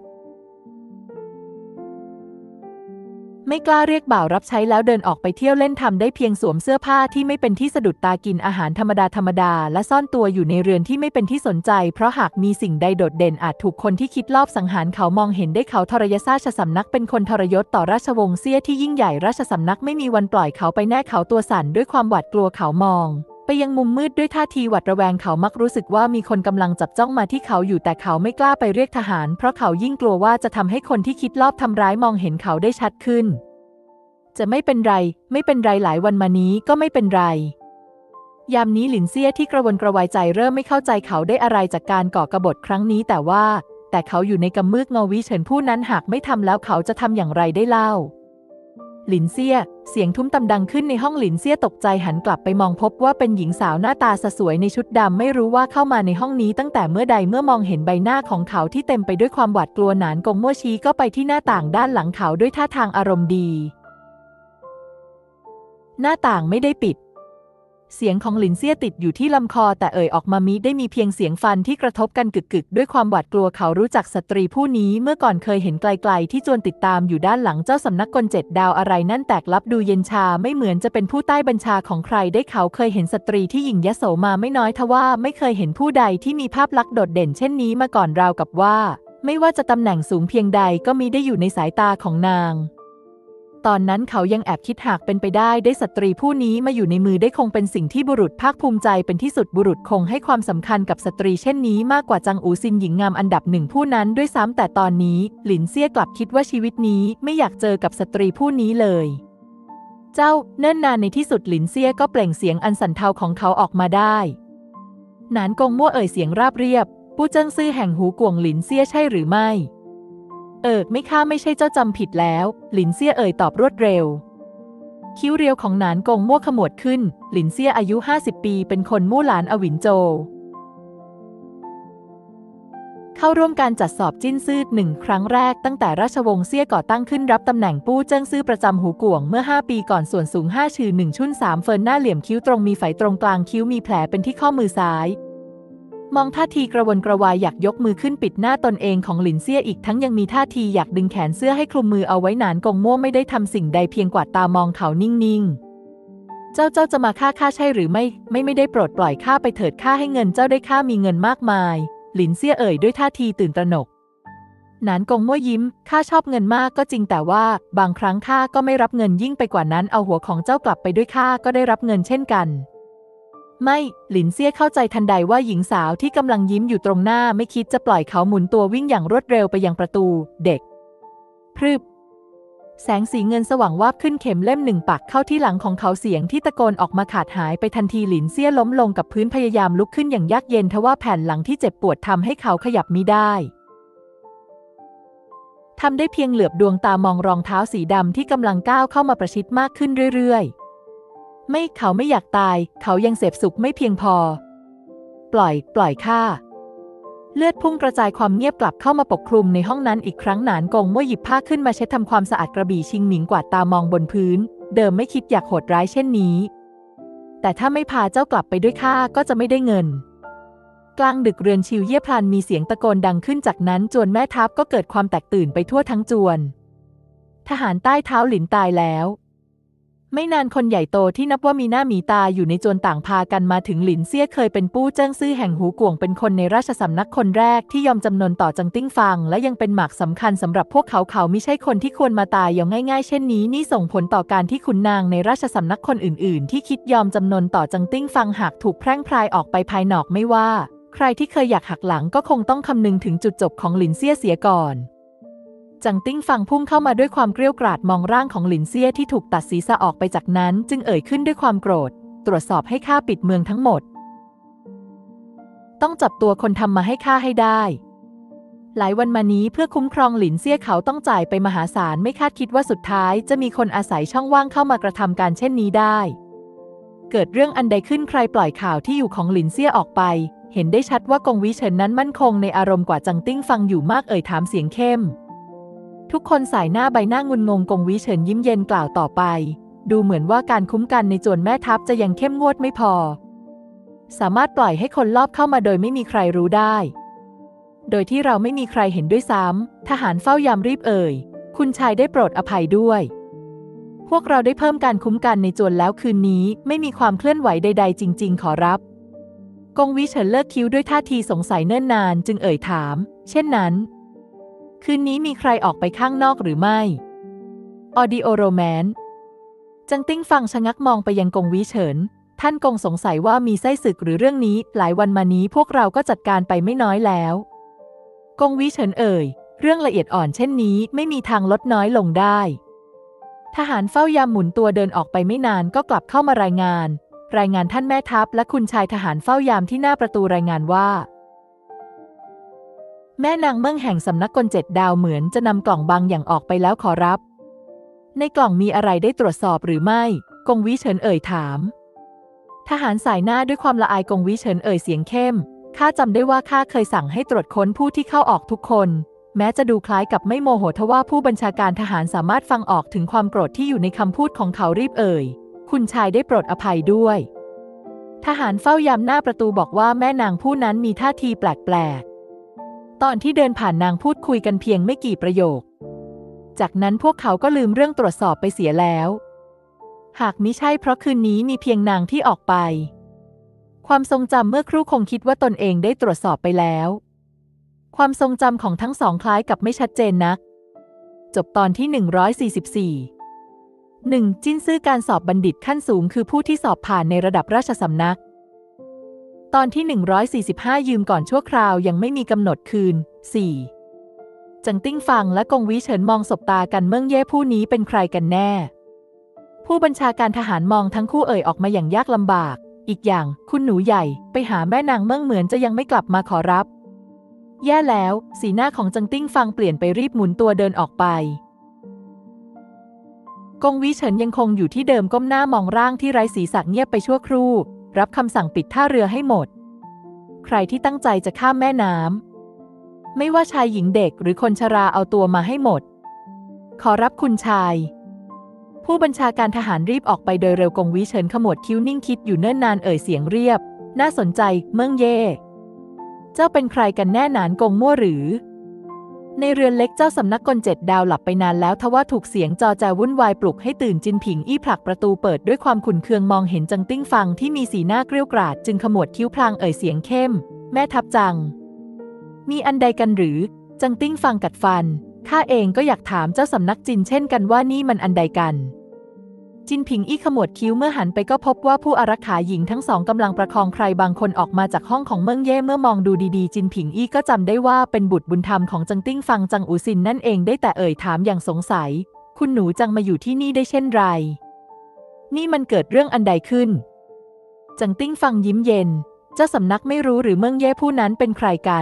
ไม่กล้าเรียกบ่าวรับใช้แล้วเดินออกไปเที่ยวเล่นทำได้เพียงสวมเสื้อผ้าที่ไม่เป็นที่สะดุดตากินอาหารธรรมดาและซ่อนตัวอยู่ในเรือนที่ไม่เป็นที่สนใจเพราะหากมีสิ่งใดโดดเด่นอาจถูกคนที่คิดลอบสังหารเขามองเห็นได้เขาทรยศราชสำนักเป็นคนทรยศต่อราชวงศ์เซี่ยที่ยิ่งใหญ่ราชสำนักไม่มีวันปล่อยเขาไปแน่เขาตัวสั่นด้วยความหวาดกลัวเขามองไปยังมุมมืดด้วยท่าทีหวาดระแวงเขามักรู้สึกว่ามีคนกำลังจับจ้องมาที่เขาอยู่แต่เขาไม่กล้าไปเรียกทหารเพราะเขายิ่งกลัวว่าจะทำให้คนที่คิดลอบทำร้ายมองเห็นเขาได้ชัดขึ้นจะไม่เป็นไรหลายวันมานี้ก็ไม่เป็นไรยามนี้หลินเซี่ยที่กระวนกระวายใจเริ่มไม่เข้าใจเขาได้อะไรจากการก่อกบฏครั้งนี้แต่เขาอยู่ในกำมืดเงาวิเฉินผู้นั้นหากไม่ทำแล้วเขาจะทำอย่างไรได้เล่าหลินเซี่ยเสียงทุ้มต่ำดังขึ้นในห้องหลินเซี่ยตกใจหันกลับไปมองพบว่าเป็นหญิงสาวหน้าตาสวยในชุดดำไม่รู้ว่าเข้ามาในห้องนี้ตั้งแต่เมื่อใดเมื่อมองเห็นใบหน้าของเขาที่เต็มไปด้วยความหวาดกลัวหนานกงมั่วชี้ก็ไปที่หน้าต่างด้านหลังเขาด้วยท่าทางอารมณ์ดีหน้าต่างไม่ได้ปิดเสียงของหลินเซี่ยติดอยู่ที่ลำคอแต่เอ่ยออกมามิได้มีเพียงเสียงฟันที่กระทบกันกึกๆด้วยความหวาดกลัวเขารู้จักสตรีผู้นี้เมื่อก่อนเคยเห็นไกลๆที่จวนติดตามอยู่ด้านหลังเจ้าสำนักกล7 ดาวอะไรนั่นแตกลับดูเย็นชาไม่เหมือนจะเป็นผู้ใต้บัญชาของใครได้เขาเคยเห็นสตรีที่หยิ่งยโสมาไม่น้อยทว่าไม่เคยเห็นผู้ใดที่มีภาพลักษณ์โดดเด่นเช่นนี้มาก่อนราวกับว่าไม่ว่าจะตำแหน่งสูงเพียงใดก็มิได้อยู่ในสายตาของนางตอนนั้นเขายังแอบคิดหากเป็นไปได้สตรีผู้นี้มาอยู่ในมือได้คงเป็นสิ่งที่บุรุษภาคภูมิใจเป็นที่สุดบุรุษคงให้ความสำคัญกับสตรีเช่นนี้มากกว่าจังอูซินหญิงงามอันดับหนึ่งผู้นั้นด้วยซ้ำแต่ตอนนี้หลินเซี่ยกลับคิดว่าชีวิตนี้ไม่อยากเจอกับสตรีผู้นี้เลยเจ้าเนิ่นนานในที่สุดหลินเซี่ยก็เปล่งเสียงอันสันเทาของเขาออกมาได้หนานกงมั่วเอ่ยเสียงราบเรียบผู้เจิ้งซื่อแห่งหูกวงหลินเซี่ยใช่หรือไม่ไม่ข้าไม่ใช่เจ้าจำผิดแล้วหลินเซี่ยเอ่ยตอบรวดเร็วคิ้วเรียวของหนานกงมั่วขมวดขึ้นหลินเซี่ยอายุ50 ปีเป็นคนมู่หลานอวินโจเข้าร่วมการจัดสอบจิ้นซื่อ1 ครั้งแรกตั้งแต่ราชวงศ์เซี่ยก่อตั้งขึ้นรับตำแหน่งปู้เจิ้งซื่อประจำหูกวงเมื่อ5 ปีก่อนส่วนสูง5 ชื่อ1 ชุ่น 3 เฟินหน้าเหลี่ยมคิ้วตรงมีไฝตรงกลางคิ้วมีแผลเป็นที่ข้อมือซ้ายมองท่าทีกระวนกระวายอยากยกมือขึ้นปิดหน้าตนเองของหลินเซี่ยอีกทั้งยังมีท่าทีอยากดึงแขนเสื้อให้คลุมมือเอาไว้หนานกงมั่วไม่ได้ทำสิ่งใดเพียงกวาดตามองเขานิ่งๆเจ้าจะมาฆ่าข้าใช่หรือไม่ได้โปรดปล่อยข้าไปเถิดข้าให้เงินเจ้าได้ข้ามีเงินมากมายหลินเซี่ยเอ่ยด้วยท่าทีตื่นตระหนกหนานกงมั่วยิ้มข้าชอบเงินมากก็จริงแต่ว่าบางครั้งข้าก็ไม่รับเงินยิ่งไปกว่านั้นเอาหัวของเจ้ากลับไปด้วยข้าก็ได้รับเงินเช่นกันไม่หลินเซี่ยเข้าใจทันใดว่าหญิงสาวที่กำลังยิ้มอยู่ตรงหน้าไม่คิดจะปล่อยเขาหมุนตัววิ่งอย่างรวดเร็วไปยังประตูเด็กพรึบแสงสีเงินสว่างวาบขึ้นเข็มเล่มหนึ่งปักเข้าที่หลังของเขาเสียงที่ตะโกนออกมาขาดหายไปทันทีหลินเซี่ยล้มลงกับพื้นพยายามลุกขึ้นอย่างยากเย็นทว่าแผ่นหลังที่เจ็บปวดทำให้เขาขยับมิได้ทำได้เพียงเหลือบดวงตามองรองเท้าสีดำที่กำลังก้าวเข้ามาประชิดมากขึ้นเรื่อยๆเขาไม่อยากตายเขายังเสพสุขไม่เพียงพอปล่อยข้าเลือดพุ่งกระจายความเงียบกลับเข้ามาปกคลุมในห้องนั้นอีกครั้งหนานกงมั่วหยิบผ้าขึ้นมาเช็ดทำความสะอาดกระบี่ชิงหมิงกวาดตามองบนพื้นเดิมไม่คิดอยากโหดร้ายเช่นนี้แต่ถ้าไม่พาเจ้ากลับไปด้วยข้าก็จะไม่ได้เงินกลางดึกเรือนชิวเย่พลันมีเสียงตะโกนดังขึ้นจากนั้นจวนแม่ทัพก็เกิดความแตกตื่นไปทั่วทั้งจวนทหารใต้เท้าหลินตายแล้วไม่นานคนใหญ่โตที่นับว่ามีหน้ามีตาอยู่ในจวนต่างพากันมาถึงหลินเซี่ยเคยเป็นปู้เจิ้งซื่อแห่งหูกวงเป็นคนในราชสำนักคนแรกที่ยอมจำนนต่อจังติ้งฟังและยังเป็นหมากสำคัญสำหรับพวกเขาไม่ใช่คนที่ควรมาตายอย่างง่ายๆเช่นนี้นี่ส่งผลต่อการที่ขุนนางในราชสำนักคนอื่นๆที่คิดยอมจำนนต่อจังติ้งฟังหากถูกแพร่งพรายออกไปภายนอกไม่ว่าใครที่เคยอยากหักหลังก็คงต้องคำนึงถึงจุดจบของหลินเซี่ยเสียก่อนจังติ้งฟังพุ่งเข้ามาด้วยความเกรี้ยวกราดมองร่างของหลินเซี่ยที่ถูกตัดศีรษะออกไปจากนั้นจึงเอ่ยขึ้นด้วยความโกรธตรวจสอบให้ข้าปิดเมืองทั้งหมดต้องจับตัวคนทำมาให้ข้าให้ได้หลายวันมานี้เพื่อคุ้มครองหลินเซี่ยเขาต้องจ่ายไปมหาศาลไม่คาดคิดว่าสุดท้ายจะมีคนอาศัยช่องว่างเข้ามากระทำการเช่นนี้ได้เกิดเรื่องอันใดขึ้นใครปล่อยข่าวที่อยู่ของหลินเซี่ยออกไปเห็นได้ชัดว่ากงวิเฉินนั้นมั่นคงในอารมณ์กว่าจังติ้งฟังอยู่มากเอ่ยถามเสียงเข้มทุกคนสายหน้าใบหน้างุนงงกงวิเฉินยิ้มเย็นกล่าวต่อไปดูเหมือนว่าการคุ้มกันในจวนแม่ทัพจะยังเข้มงวดไม่พอสามารถปล่อยให้คนลอบเข้ามาโดยไม่มีใครรู้ได้โดยที่เราไม่มีใครเห็นด้วยซ้ำทหารเฝ้ายามรีบเอ่ยคุณชายได้โปรดอภัยด้วยพวกเราได้เพิ่มการคุ้มกันในจวนแล้วคืนนี้ไม่มีความเคลื่อนไหวใดๆจริงๆขอรับกงวิเฉินเลิกคิ้วด้วยท่าทีสงสัยเนิ่นนานจึงเอ่ยถามเช่นนั้นคืนนี้มีใครออกไปข้างนอกหรือไม่ออดิโอโรแมนต์จังติ้งฟังชะงักมองไปยังกงวิเฉินท่านกงสงสัยว่ามีไส้ศึกหรือเรื่องนี้หลายวันมานี้พวกเราก็จัดการไปไม่น้อยแล้วกงวิเฉินเอ่ยเรื่องละเอียดอ่อนเช่นนี้ไม่มีทางลดน้อยลงได้ทหารเฝ้ายามหมุนตัวเดินออกไปไม่นานก็กลับเข้ามารายงานท่านแม่ทัพและคุณชายทหารเฝ้ายามที่หน้าประตูรายงานว่าแม่นางเมิ่งแห่งสำนักกล7 ดาวเหมือนจะนำกล่องบางอย่างออกไปแล้วขอรับในกล่องมีอะไรได้ตรวจสอบหรือไม่กงวิเฉินเอ่ยถามทหารสายหน้าด้วยความละอายกงวิเฉินเอ่ยเสียงเข้มข้าจำได้ว่าข้าเคยสั่งให้ตรวจค้นผู้ที่เข้าออกทุกคนแม้จะดูคล้ายกับไม่โมโหทว่าผู้บัญชาการทหารสามารถฟังออกถึงความโกรธที่อยู่ในคำพูดของเขารีบเอ่ยคุณชายได้โปรดอภัยด้วยทหารเฝ้ายามหน้าประตูบอกว่าแม่นางผู้นั้นมีท่าทีแปลกๆตอนที่เดินผ่านนางพูดคุยกันเพียงไม่กี่ประโยคจากนั้นพวกเขาก็ลืมเรื่องตรวจสอบไปเสียแล้วหากมิใช่เพราะคืนนี้มีเพียงนางที่ออกไปความทรงจำเมื่อครู่คงคิดว่าตนเองได้ตรวจสอบไปแล้วความทรงจำของทั้งสองคล้ายกับไม่ชัดเจนนักจบตอนที่144 จิ้นซื่อการสอบบัณฑิตขั้นสูงคือผู้ที่สอบผ่านในระดับราชสำนักตอนที่145ยืมก่อนชั่วคราวยังไม่มีกำหนดคืน4จังติ้งฟังและกงวิเฉินมองสบตากันเมิ่งเย่ผู้นี้เป็นใครกันแน่ผู้บัญชาการทหารมองทั้งคู่เอ่ยออกมาอย่างยากลำบากอีกอย่างคุณหนูใหญ่ไปหาแม่นางเมิ่งเหมือนจะยังไม่กลับมาขอรับแย่แล้วสีหน้าของจังติ้งฟังเปลี่ยนไปรีบหมุนตัวเดินออกไปกงวิเฉินยังคงอยู่ที่เดิมก้มหน้ามองร่างที่ไร้ศีรษะเงียบไปชั่วครู่รับคำสั่งปิดท่าเรือให้หมดใครที่ตั้งใจจะข้ามแม่น้ำไม่ว่าชายหญิงเด็กหรือคนชราเอาตัวมาให้หมดขอรับคุณชายผู้บัญชาการทหารรีบออกไปโดยเร็วกงวิเฉินขมวดคิ้วนิ่งคิดอยู่เนิ่นนานเอ่ยเสียงเรียบน่าสนใจเมิ่งเย่เจ้าเป็นใครกันแน่หนานกงมั่วหรือในเรือนเล็กเจ้าสำนักกล7 ดาวหลับไปนานแล้วทว่าถูกเสียงจอแจวุ่นวายปลุกให้ตื่นจินผิงอี้ผลักประตูเปิดด้วยความขุ่นเคืองมองเห็นจังติ้งฟังที่มีสีหน้าเกรี้ยวกราดจึงขมวดคิ้วพลางเอ่ยเสียงเข้มแม่ทัพจังมีอันใดกันหรือจังติ้งฟังกัดฟันข้าเองก็อยากถามเจ้าสำนักจินเช่นกันว่านี่มันอันใดกันจินผิงอี้ขมวดคิ้วเมื่อหันไปก็พบว่าผู้อารักขาหญิงทั้งสองกำลังประคองใครบางคนออกมาจากห้องของเมิ่งเย่เมื่อมองดูดีๆจินผิงอี้ก็จำได้ว่าเป็นบุตรบุญธรรมของจังติ้งฟังจังอูซินนั่นเองได้แต่เอ่ยถามอย่างสงสัยคุณหนูจังมาอยู่ที่นี่ได้เช่นไรนี่มันเกิดเรื่องอันใดขึ้นจังติ้งฟังยิ้มเย็นเจ้าสำนักไม่รู้หรือเมิ่งเย่ผู้นั้นเป็นใครกัน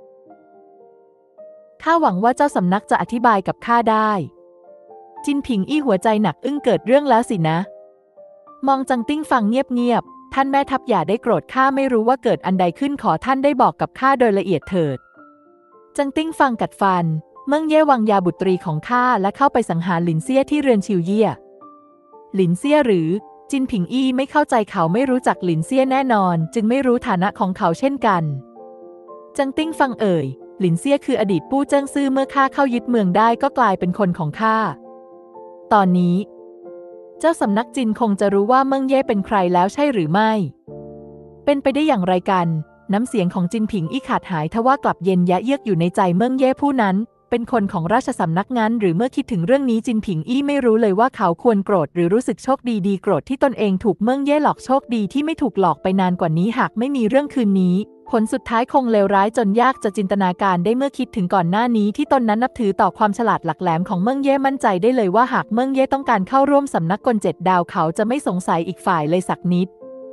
ข้าหวังว่าเจ้าสำนักจะอธิบายกับข้าได้จินผิงอี้หัวใจหนักอึ้งเกิดเรื่องแล้วสินะมองจังติ้งฟังเงียบๆท่านแม่ทัพอย่าได้โกรธข้าไม่รู้ว่าเกิดอันใดขึ้นขอท่านได้บอกกับข้าโดยละเอียดเถิดจังติ้งฟังกัดฟันเมิ่งเย่วางยาบุตรีของข้าและเข้าไปสังหารหลินเซี่ยที่เรือนชิวเย่หลินเซี่ยหรือจินผิงอี้ไม่เข้าใจเขาไม่รู้จักหลินเซี่ยแน่นอนจึงไม่รู้ฐานะของเขาเช่นกันจังติ้งฟังเอ่ยหลินเซี่ยคืออดีตปู่เจิ้งซื่อเมื่อข้าเข้ายึดเมืองได้ก็กลายเป็นคนของข้าตอนนี้เจ้าสำนักจินคงจะรู้ว่าเมิ่งเย่เป็นใครแล้วใช่หรือไม่เป็นไปได้อย่างไรกันน้ำเสียงของจินผิงอี้ขาดหายทว่ากลับเย็นยะเยือกอยู่ในใจเมิ่งเย่ผู้นั้นเป็นคนของราชสำนักงั้นหรือเมื่อคิดถึงเรื่องนี้จินผิงอี้ไม่รู้เลยว่าเขาควรโกรธหรือรู้สึกโชคดีโกรธที่ตนเองถูกเมิ่งเย่หลอกโชคดีที่ไม่ถูกหลอกไปนานกว่านี้หากไม่มีเรื่องคืนนี้ผลสุดท้ายคงเลวร้ายจนยากจะจินตนาการได้เมื่อคิดถึงก่อนหน้านี้ที่ตนนั้นนับถือต่อความฉลาดหลักแหลมของเมิ่งเย่มั่นใจได้เลยว่าหากเมิ่งเย่ต้องการเข้าร่วมสำนักกล7 ดาวเขาจะไม่สงสัยอีกฝ่ายเลยสักนิด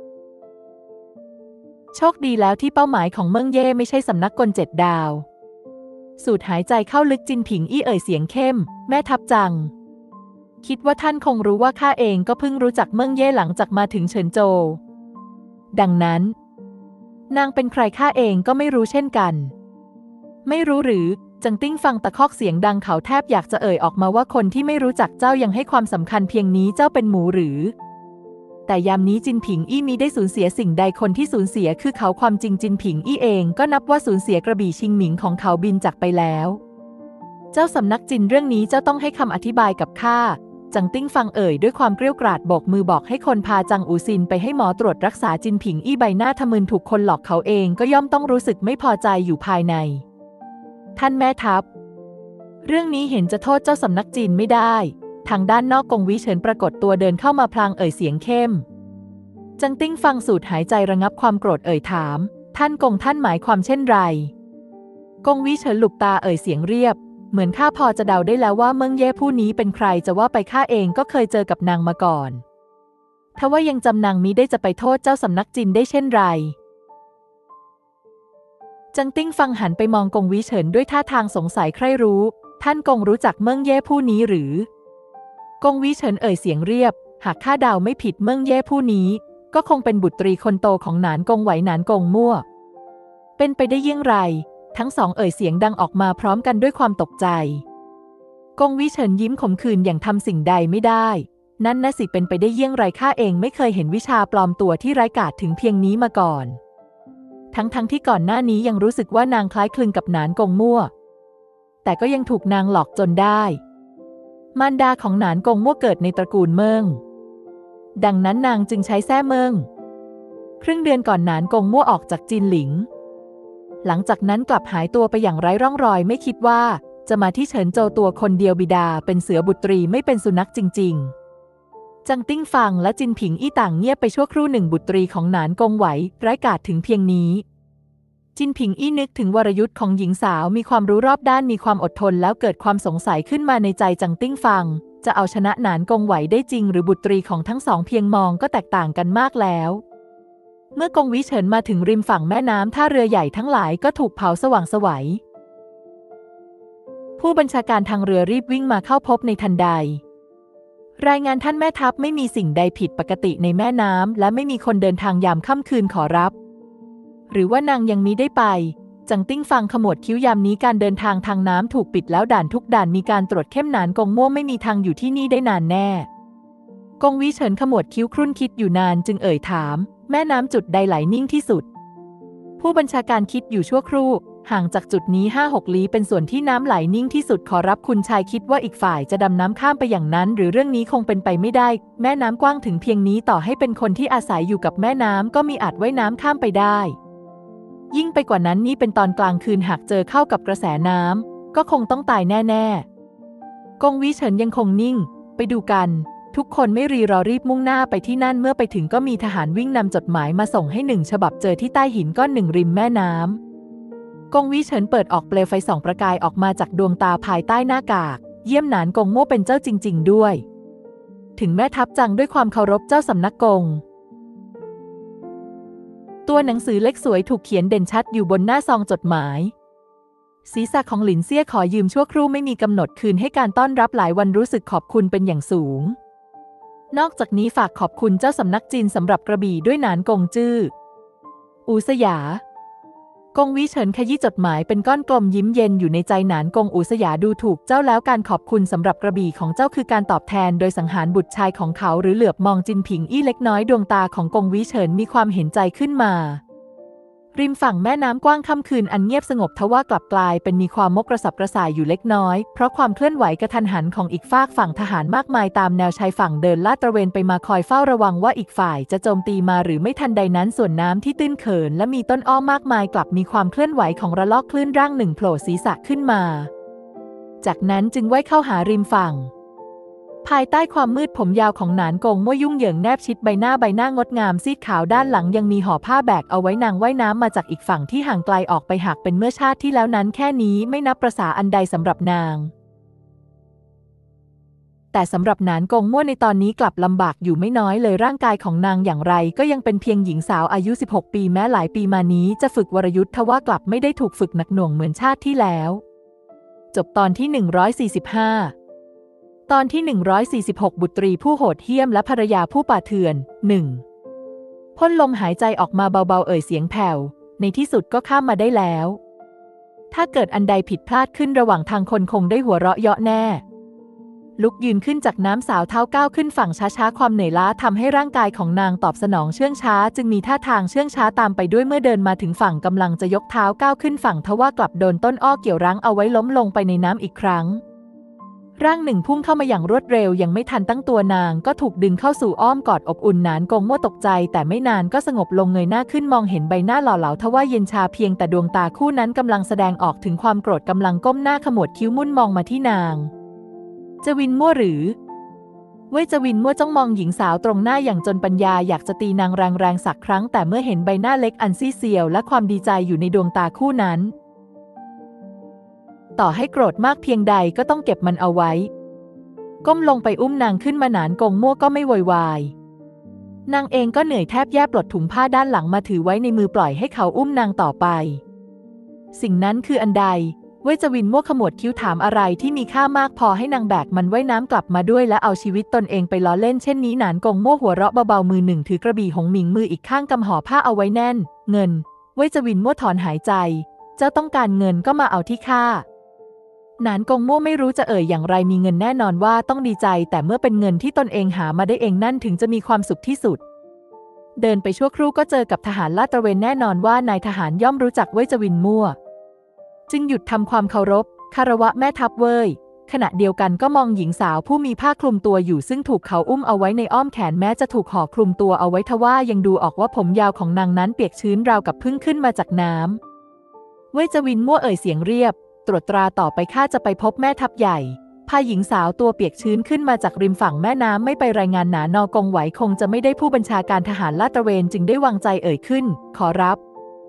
โชคดีแล้วที่เป้าหมายของเมิ่งเย่ไม่ใช่สำนักกล7 ดาวสูดหายใจเข้าลึกจินผิงอี้เอ่ยเสียงเข้มแม่ทัพจังคิดว่าท่านคงรู้ว่าข้าเองก็เพิ่งรู้จักเมิ่งเย่หลังจากมาถึงเฉินโจวดังนั้นนางเป็นใครข้าเองก็ไม่รู้เช่นกันไม่รู้หรือจังติ้งฟังตะคอกเสียงดังเขาแทบอยากจะเอ่ยออกมาว่าคนที่ไม่รู้จักเจ้ายังให้ความสำคัญเพียงนี้เจ้าเป็นหมูหรือแต่ยามนี้จินผิงอี้มิได้สูญเสียสิ่งใดคนที่สูญเสียคือเขาความจริงจินผิงอี้เองก็นับว่าสูญเสียกระบี่ชิงหมิงของเขาบินจากไปแล้วเจ้าสำนักจินเรื่องนี้เจ้าต้องให้คำอธิบายกับข้าจังติ้งฟังเอ่ยด้วยความเกรี้ยวกราดโบกมือบอกให้คนพาจังอูซินไปให้หมอตรวจรักษาจินผิงอี้ใบหน้าทะมึนถูกคนหลอกเขาเองก็ย่อมต้องรู้สึกไม่พอใจอยู่ภายในท่านแม่ทัพเรื่องนี้เห็นจะโทษเจ้าสำนักจีนไม่ได้ทางด้านนอกกงวิเฉินปรากฏตัวเดินเข้ามาพลางเอ่ยเสียงเข้มจังติ้งฟังสูดหายใจระงับความโกรธเอ่ยถามท่านกงท่านหมายความเช่นไรกงวิเฉินหลุบตาเอ่ยเสียงเรียบเหมือนข้าพอจะเดาได้แล้วว่าเมิ่งเย่ผู้นี้เป็นใครจะว่าไปข้าเองก็เคยเจอกับนางมาก่อนทว่ายังจำนางมิได้จะไปโทษเจ้าสำนักจินได้เช่นไรจังติ้งฟังหันไปมองกงวิเฉินด้วยท่าทางสงสัยใคร่รู้ท่านกงรู้จักเมิ่งเย่ผู้นี้หรือกงวิเฉินเอ่ยเสียงเรียบหากข้าเดาไม่ผิดเมิ่งเย่ผู้นี้ก็คงเป็นบุตรีคนโตของหนานกงไหวหนานกงมั่วเป็นไปได้อย่างไรทั้งสองเอ่ยเสียงดังออกมาพร้อมกันด้วยความตกใจกงวิเฉินยิ้มขมขื่นอย่างทำสิ่งใดไม่ได้นั่นน่ะสิเป็นไปได้อย่างไรข้าเองไม่เคยเห็นวิชาปลอมตัวที่ไร้กาจถึงเพียงนี้มาก่อนทั้งที่ก่อนหน้านี้ยังรู้สึกว่านางคล้ายคลึงกับหนานกงมั่วแต่ก็ยังถูกนางหลอกจนได้มารดาของหนานกงมั่วเกิดในตระกูลเมิงดังนั้นนางจึงใช้แท้เมิงครึ่งเดือนก่อนหนานกงมั่วออกจากจีนหลิงหลังจากนั้นกลับหายตัวไปอย่างไร้ร่องรอยไม่คิดว่าจะมาที่เฉินโจวตัวคนเดียวบิดาเป็นเสือบุตรีไม่เป็นสุนัขจริงๆจังติ้งฟังและจินผิงอี้ต่างเงียบไปชั่วครู่หนึ่งบุตรีของหนานกงไหวไร้กาจถึงเพียงนี้จินผิงอี้นึกถึงวรยุทธ์ของหญิงสาวมีความรู้รอบด้านมีความอดทนแล้วเกิดความสงสัยขึ้นมาในใจจังติ้งฟังจะเอาชนะหนานกงไหวได้จริงหรือบุตรีของทั้งสองเพียงมองก็แตกต่างกันมากแล้วเมื่อกงวิเฉินมาถึงริมฝั่งแม่น้ำท่าเรือใหญ่ทั้งหลายก็ถูกเผาสว่างไสวผู้บัญชาการทางเรือรีบวิ่งมาเข้าพบในทันใดรายงานท่านแม่ทัพไม่มีสิ่งใดผิดปกติในแม่น้ำและไม่มีคนเดินทางยามค่ำคืนขอรับหรือว่านางยังมิได้ไปจังติ้งฟังขมวดคิ้วยามนี้การเดินทางทางน้ำถูกปิดแล้วด่านทุกด่านมีการตรวจเข้มหนานกงมั่วไม่มีทางอยู่ที่นี่ได้นานแน่กงวิเฉินขมวดคิ้วครุ่นคิดอยู่นานจึงเอ่ยถามแม่น้ำจุดใดไหลนิ่งที่สุดผู้บัญชาการคิดอยู่ชั่วครู่ห่างจากจุดนี้5-6 ลี้เป็นส่วนที่น้ำไหลนิ่งที่สุดขอรับคุณชายคิดว่าอีกฝ่ายจะดำน้ำข้ามไปอย่างนั้นหรือเรื่องนี้คงเป็นไปไม่ได้แม่น้ำกว้างถึงเพียงนี้ต่อให้เป็นคนที่อาศัยอยู่กับแม่น้ำก็มีอาจว่ายน้ำข้ามไปได้ยิ่งไปกว่านั้นนี่เป็นตอนกลางคืนหากเจอเข้ากับกระแสน้ำก็คงต้องตายแน่ๆกงวิเฉินยังคงนิ่งไปดูกันทุกคนไม่รีรอรีบมุ่งหน้าไปที่นั่นเมื่อไปถึงก็มีทหารวิ่งนำจดหมายมาส่งให้1 ฉบับเจอที่ใต้หินก้อนหนึ่งริมแม่น้ำกงวิเฉินเปิดออกเปลวไฟส่องประกายออกมาจากดวงตาภายใต้หน้ากากเยี่ยมหนานกงมั่วเป็นเจ้าจริงๆด้วยถึงแม่ทัพจังด้วยความเคารพเจ้าสำนักกงตัวหนังสือเล็กสวยถูกเขียนเด่นชัดอยู่บนหน้าซองจดหมายศีรษะของหลินเซี่ยขอยืมชั่วครู่ไม่มีกำหนดคืนให้การต้อนรับหลายวันรู้สึกขอบคุณเป็นอย่างสูงนอกจากนี้ฝากขอบคุณเจ้าสำนักจีนสำหรับกระบี่ด้วยหนานกงจื้ออูสยากงวิเฉินขยี้จดหมายเป็นก้อนกลมยิ้มเย็นอยู่ในใจหนานกงอูสยาดูถูกเจ้าแล้วการขอบคุณสำหรับกระบี่ของเจ้าคือการตอบแทนโดยสังหารบุตรชายของเขาหรือเหลือบมองจินผิงอี้เล็กน้อยดวงตาของกงวิเฉินมีความเห็นใจขึ้นมาริมฝั่งแม่น้ำกว้างค่ำคืนอันเงียบสงบทว่ากลับกลายเป็นมีความมกระสับกระส่ายอยู่เล็กน้อยเพราะความเคลื่อนไหวกระทันหันของอีกฝากฝั่งทหารมากมายตามแนวชายฝั่งเดินลาดตระเวนไปมาคอยเฝ้าระวังว่าอีกฝ่ายจะโจมตีมาหรือไม่ทันใดนั้นส่วนน้ำที่ตื้นเขินและมีต้นอ้อมากมายกลับมีความเคลื่อนไหวของระลอกคลื่นร่างหนึ่งโผล่ศีรษะขึ้นมาจากนั้นจึงว่ายเข้าหาริมฝั่งภายใต้ความมืดผมยาวของหนานกงมั่วยุ่งเหยิงแนบชิดใบหน้างดงามซีดขาวด้านหลังยังมีห่อผ้าแบกเอาไว้นางว่ายน้ำมาจากอีกฝั่งที่ห่างไกลออกไปหากเป็นเมื่อชาติที่แล้วนั้นแค่นี้ไม่นับประสาอันใดสำหรับนางแต่สำหรับหนานกงมั่วในตอนนี้กลับลำบากอยู่ไม่น้อยเลยร่างกายของนางอย่างไรก็ยังเป็นเพียงหญิงสาวอายุ16 ปีแม้หลายปีมานี้จะฝึกวรยุทธ์ทว่ากลับไม่ได้ถูกฝึกหนักหน่วงเหมือนชาติที่แล้วจบตอนที่145ตอนที่146บุตรีผู้โหดเหี้ยมและภรรยาผู้ป่าเถื่อน1พ่นลมหายใจออกมาเบาๆเอ่ยเสียงแผ่วในที่สุดก็ข้ามมาได้แล้วถ้าเกิดอันใดผิดพลาดขึ้นระหว่างทางคนคงได้หัวเราะเยาะแน่ลุกยืนขึ้นจากน้ำสาวเท้าก้าวขึ้นฝั่งช้าๆความเหนื่อยล้าทำให้ร่างกายของนางตอบสนองเชื่องช้าจึงมีท่าทางเชื่องช้าตามไปด้วยเมื่อเดินมาถึงฝั่งกำลังจะยกเท้าก้าวขึ้นฝั่งทว่ากลับโดนต้นอ้อเกี่ยวรั้งเอาไว้ล้มลงไปในน้ำอีกครั้งร่างหนึ่งพุ่งเข้ามาอย่างรวดเร็วยังไม่ทันตั้งตัวนางก็ถูกดึงเข้าสู่อ้อมกอดอบอุ่นหนานกงมั่วตกใจแต่ไม่นานก็สงบลงเงยหน้าขึ้นมองเห็นใบหน้าหล่อเหลาทว่าเย็นชาเพียงแต่ดวงตาคู่นั้นกำลังแสดงออกถึงความโกรธกำลังก้มหน้าขมวดคิ้วมุ่นมองมาที่นางจะวินมั่วหรือเว่ยจะวินมั่วจ้องมองหญิงสาวตรงหน้าอย่างจนปัญญาอยากจะตีนางแรงๆสักครั้งแต่เมื่อเห็นใบหน้าเล็กอันซีเซียวและความดีใจอยู่ในดวงตาคู่นั้นต่อให้โกรธมากเพียงใดก็ต้องเก็บมันเอาไว้ก้มลงไปอุ้มนางขึ้นมาหนานกงมั่วก็ไม่โวยวายนางเองก็เหนื่อยแทบแย่ปลดถุงผ้าด้านหลังมาถือไว้ในมือปล่อยให้เขาอุ้มนางต่อไปสิ่งนั้นคืออันใดเว่ยจวินมั่วขมวดคิ้วถามอะไรที่มีค่ามากพอให้นางแบกมันว่ายน้ำกลับมาด้วยและเอาชีวิตตนเองไปล้อเล่นเช่นนี้หนานกงมั่วหัวเราะเบาๆมือหนึ่งถือกระบี่หงหมิงมืออีกข้างกำห่อผ้าเอาไว้แน่นเงินเว่ยจวินมั่วถอนหายใจเจ้าต้องการเงินก็มาเอาที่ข้าหนานกงมั่วไม่รู้จะอย่างไรมีเงินแน่นอนว่าต้องดีใจแต่เมื่อเป็นเงินที่ตนเองหามาได้เองนั่นถึงจะมีความสุขที่สุดเดินไปชั่วครู่ก็เจอกับทหารลาดตระเวนแน่นอนว่านายทหารย่อมรู้จักเว่ยจวินมั่วจึงหยุดทำความเคารพคารวะแม่ทัพเว่ยขณะเดียวกันก็มองหญิงสาวผู้มีผ้าคลุมตัวอยู่ซึ่งถูกเขาอุ้มเอาไว้ในอ้อมแขนแม้จะถูกห่อคลุมตัวเอาไว้ทว่ายังดูออกว่าผมยาวของนางนั้นเปียกชื้นราวกับเพิ่งขึ้นมาจากน้ำเว่ยจวินมั่วเสียงเรียบตรวจตราต่อไปข้าจะไปพบแม่ทัพใหญ่พาหญิงสาวตัวเปียกชื้นขึ้นมาจากริมฝั่งแม่น้ำไม่ไปรายงานหนานกงไหวคงจะไม่ได้ผู้บัญชาการทหารลาดตระเวนจึงได้วางใจขึ้นขอรับ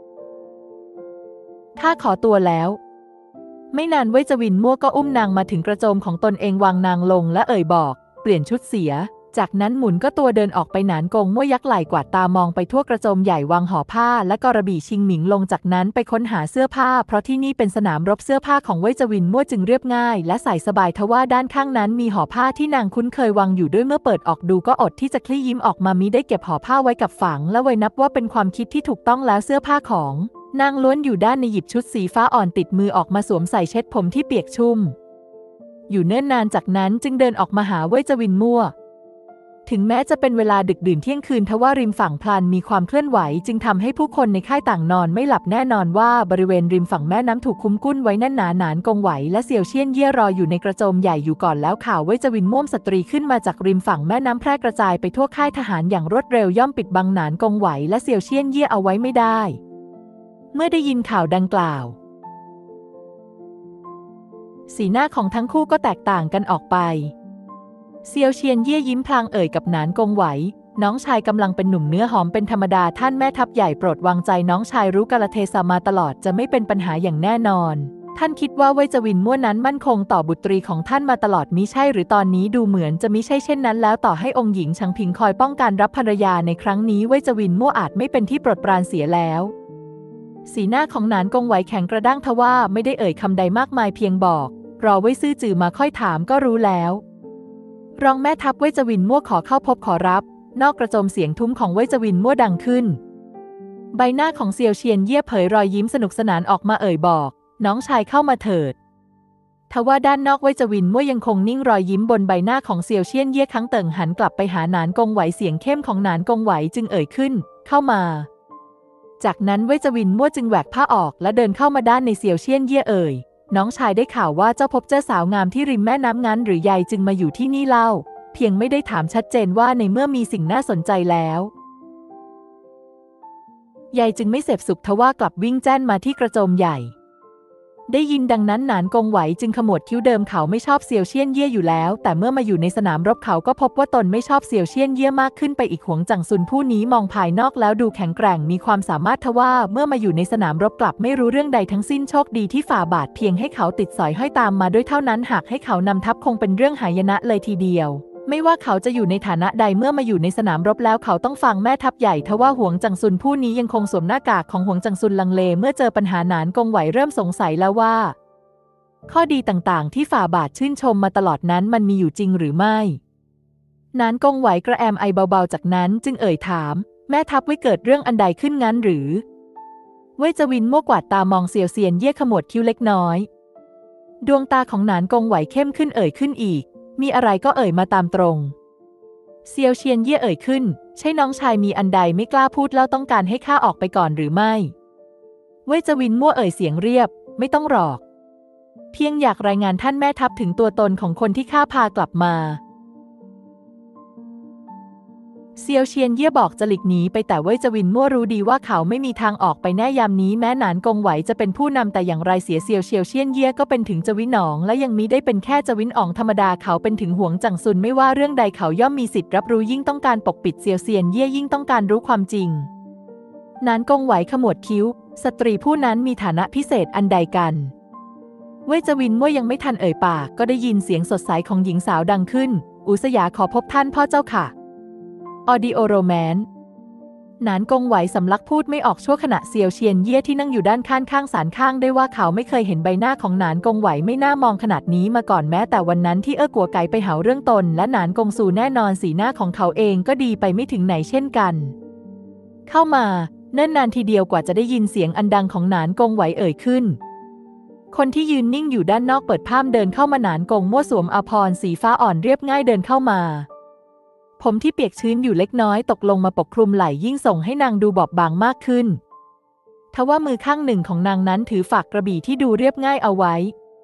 ข้าขอตัวแล้วไม่นานเว่ยจวินมั่วก็อุ้มนางมาถึงกระโจมของตนเองวางนางลงและบอกเปลี่ยนชุดเสียจากนั้นหมุนก็ตัวเดินออกไปหนานกงมั่วยักไหล่กวาดตามองไปทั่วกระโจมใหญ่วางห่อผ้าและกระบี่ชิงหมิงลงจากนั้นไปค้นหาเสื้อผ้าเพราะที่นี่เป็นสนามรบเสื้อผ้าของเว่ยจวินมั่วจึงเรียบง่ายและใส่สบายทว่าด้านข้างนั้นมีห่อผ้าที่นางคุ้นเคยวางอยู่ด้วยเมื่อเปิดออกดูก็อดที่จะคลี่ยิ้มออกมามิได้เก็บห่อผ้าไว้กับฝังและไว้นับว่าเป็นความคิดที่ถูกต้องแล้วเสื้อผ้าของนางล้วนอยู่ด้านในหยิบชุดสีฟ้าอ่อนติดมือออกมาสวมใส่เช็ดผมที่เปียกชุ่มอยู่เนิ่นนานจากนั้นจึงเดินออกมาหาเว่ยจวินมั่วถึงแม้จะเป็นเวลาดึกดื่นเที่ยงคืนทว่าริมฝั่งพลันมีความเคลื่อนไหวจึงทำให้ผู้คนในค่ายต่างนอนไม่หลับแน่นอนว่าบริเวณริมฝั่งแม่น้ำถูกคุ้มกุ้นไว้แน่นหนาหนานกงไหวและเสี่ยวเชี่ยนเย่รออยู่ในกระโจมใหญ่อยู่ก่อนแล้วข่าวเว่ยจวินม่วมสตรีขึ้นมาจากริมฝั่งแม่น้ำแพร่กระจายไปทั่วค่ายทหารอย่างรวดเร็วย่อมปิดบังหนานกงไหวและเสี่ยวเชี่ยนเย่เอาไว้ไม่ได้เมื่อได้ยินข่าวดังกล่าวสีหน้าของทั้งคู่ก็แตกต่างกันออกไปเซียวเชียนเย่ยิ้มพลางกับหนานกงไหวน้องชายกำลังเป็นหนุ่มเนื้อหอมเป็นธรรมดาท่านแม่ทัพใหญ่โปรดวางใจน้องชายรู้กาลเทศะมาตลอดจะไม่เป็นปัญหาอย่างแน่นอนท่านคิดว่าเว่ยจวินมั่วนั้นมั่นคงต่อบุตรีของท่านมาตลอดมิใช่หรือตอนนี้ดูเหมือนจะมิใช่เช่นนั้นแล้วต่อให้องค์หญิงชังพิงคอยป้องกันรับภรรยาในครั้งนี้เว่ยจวินมั่วอาจไม่เป็นที่โปรดปรานเสียแล้วสีหน้าของหนานกงไหวแข็งกระด้างทว่าไม่ได้คำใดมากมายเพียงบอกรอเว่ยซื่อจื่อมาค่อยถามก็รู้แล้วรองแม่ทัพเว่ยจวินมั่วขอเข้าพบขอรับนอกกระโจมเสียงทุ้มของเว่ยจวินมั่วดังขึ้นใบหน้าของเซียวเชียนเย่เผยรอยยิ้มสนุกสนานออกมาบอกน้องชายเข้ามาเถิดทว่าด้านนอกเว่ยจวินมั่วยังคงนิ่งรอยยิ้มบนใบหน้าของเซียวเชียนเย่ครั้งเติ่งหันกลับไปหาหนานกงไหวเสียงเข้มของหนานกงไหวจึงขึ้นเข้ามาจากนั้นเว่ยจวินมั่วจึงแหวกผ้าออกและเดินเข้ามาด้านในเซียวเชียนเย่น้องชายได้ข่าวว่าเจ้าพบเจ้าสาวงามที่ริมแม่น้ำงั้นหรือยายจึงมาอยู่ที่นี่เล่าเพียงไม่ได้ถามชัดเจนว่าในเมื่อมีสิ่งน่าสนใจแล้วยายจึงไม่เสพสุขทว่ากลับวิ่งแจ้นมาที่กระโจมใหญ่ได้ยินดังนั้นหนานกงไหวจึงขมวดคิ้วเดิมเขาไม่ชอบเซียวเชี่ยนเย่อยู่แล้วแต่เมื่อมาอยู่ในสนามรบเขาก็พบว่าตนไม่ชอบเซียวเชี่ยนเย่มากขึ้นไปอีกหวงจังซุนผู้นี้มองภายนอกแล้วดูแข็งแกร่งมีความสามารถทว่าเมื่อมาอยู่ในสนามรบกลับไม่รู้เรื่องใดทั้งสิ้นโชคดีที่ฝ่าบาทเพียงให้เขาติดสอยห้อยตามมาด้วยเท่านั้นหากให้เขานำทัพคงเป็นเรื่องหายนะเลยทีเดียวไม่ว่าเขาจะอยู่ในฐานะใดเมื่อมาอยู่ในสนามรบแล้วเขาต้องฟังแม่ทัพใหญ่ทว่าหวงจังซุนผู้นี้ยังคงสวมหน้ากากของหวงจังซุนลังเลเมื่อเจอปัญหาหนานกงไหวเริ่มสงสัยแล้วว่าข้อดีต่างๆที่ฝ่าบาทชื่นชมมาตลอดนั้นมันมีอยู่จริงหรือไม่หนานกงไหวกระแอมไอเบาๆจากนั้นจึงถามแม่ทัพไว้เกิดเรื่องอันใดขึ้นงั้นหรือเว่ยจวินมั่วกวาดตามองเซียวเซียนเย่ขมวดคิ้วเล็กน้อยดวงตาของหนานกงไหวเข้มขึ้นขึ้นอีกมีอะไรก็มาตามตรงเซียวเชียนเย่ขึ้นใช่น้องชายมีอันใดไม่กล้าพูดแล้วต้องการให้ข้าออกไปก่อนหรือไม่เว่ยจวินมั่วเสียงเรียบไม่ต้องหรอกเพียงอยากรายงานท่านแม่ทัพถึงตัวตนของคนที่ข้าพากลับมาเซียวเชียนเย่บอกจะหลีกหนีไปแต่เว่ยจวินมั่วรู้ดีว่าเขาไม่มีทางออกไปแน่ยามนี้แม้หนานกงไหวจะเป็นผู้นำแต่อย่างไรเสียเซียวเชียนเย่ก็เป็นถึงจวินหนองและยังมิได้เป็นแค่จวินอ๋องธรรมดาเขาเป็นถึงหวงจังซุนไม่ว่าเรื่องใดเขาย่อมมีสิทธิ์รับรู้ยิ่งต้องการปกปิดเซียวเซียนเย่ยิ่งต้องการรู้ความจริงหนานกงไหวขมวดคิ้วสตรีผู้นั้นมีฐานะพิเศษอันใดกันเว่ยจวินมั่วยังไม่ทันปากก็ได้ยินเสียงสดใสของหญิงสาวดังขึ้นอุสยาขอพบท่านพ่อเจ้าค่ะออดิโอโรแมนต์หนานกงไหวสำลักพูดไม่ออกชั่วขณะเซียวเชียนเย่ที่นั่งอยู่ด้านข้างศาลข้างได้ว่าเขาไม่เคยเห็นใบหน้าของหนานกงไหวไม่น่ามองขนาดนี้มาก่อนแม้แต่วันนั้นที่กัวไกไปหาเรื่องตนและหนานกงซูแน่นอนสีหน้าของเขาเองก็ดีไปไม่ถึงไหนเช่นกันเข้ามาเนิ่นนานทีเดียวกว่าจะได้ยินเสียงอันดังของหนานกงไหวเอ่ยขึ้นคนที่ยืนนิ่งอยู่ด้านนอกเปิดผ้าเดินเข้ามาหนานกงมั่วสวมอาภรณ์สีฟ้าอ่อนเรียบง่ายเดินเข้ามาผมที่เปียกชื้นอยู่เล็กน้อยตกลงมาปกคลุมไหล่ยิ่งส่งให้นางดูบอบบางมากขึ้นทว่ามือข้างหนึ่งของนางนั้นถือฝากกระบี่ที่ดูเรียบง่ายเอาไว้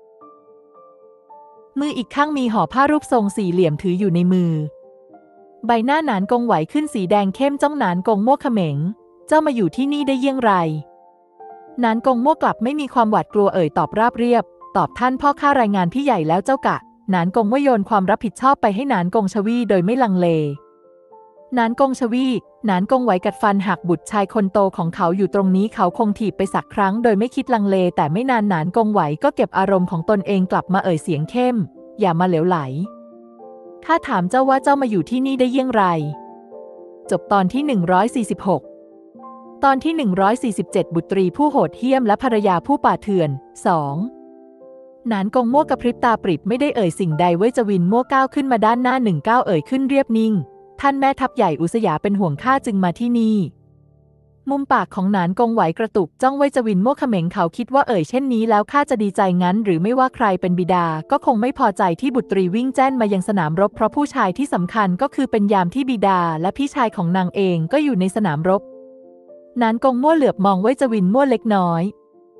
มืออีกข้างมีห่อผ้ารูปทรงสี่เหลี่ยมถืออยู่ในมือใบหน้าหนานกงไหวขึ้นสีแดงเข้มจ้องหนานกงมั่วเขม็งเจ้ามาอยู่ที่นี่ได้เยี่ยงไรหนานกงมั่วกลับไม่มีความหวาดกลัวเอ่ยตอบราบเรียบตอบท่านพ่อข้ารายงานพี่ใหญ่แล้วเจ้ากะหนานกงมั่วโยนความรับผิดชอบไปให้หนานกงชวีโดยไม่ลังเลหนานกงชวีหนานกงไหวกัดฟันหักบุตรชายคนโตของเขาอยู่ตรงนี้เขาคงถีบไปสักครั้งโดยไม่คิดลังเลแต่ไม่นานหนานกงไหวก็เก็บอารมณ์ของตนเองกลับมาเอ่ยเสียงเข้มอย่ามาเหลวไหลข้าถามเจ้าว่าเจ้ามาอยู่ที่นี่ได้เยี่ยงไรจบตอนที่146ตอนที่147บุตรีผู้โหดเหี้ยมและภรรยาผู้ป่าเถื่อน2หนานกงมั่วกระพริบตาปริบไม่ได้เอ่ยสิ่งใดเว่ยจวินมั่วก้าวขึ้นมาด้านหน้า19เอ่ยขึ้นเรียบนิ่งท่านแม่ทัพใหญ่อุสยาเป็นห่วงข้าจึงมาที่นี่มุมปากของหนานกงไหวกระตุกจ้องเว่ยจวินมั่วเขม็งเขาคิดว่าเอ่ยเช่นนี้แล้วข้าจะดีใจงั้นหรือไม่ว่าใครเป็นบิดาก็คงไม่พอใจที่บุตรีวิ่งแจ้นมายังสนามรบเพราะผู้ชายที่สำคัญก็คือเป็นยามที่บิดาและพี่ชายของนางเองก็อยู่ในสนามรบหนานกงมั่วเหลือบมองเว่ยจวินมั่วเล็กน้อย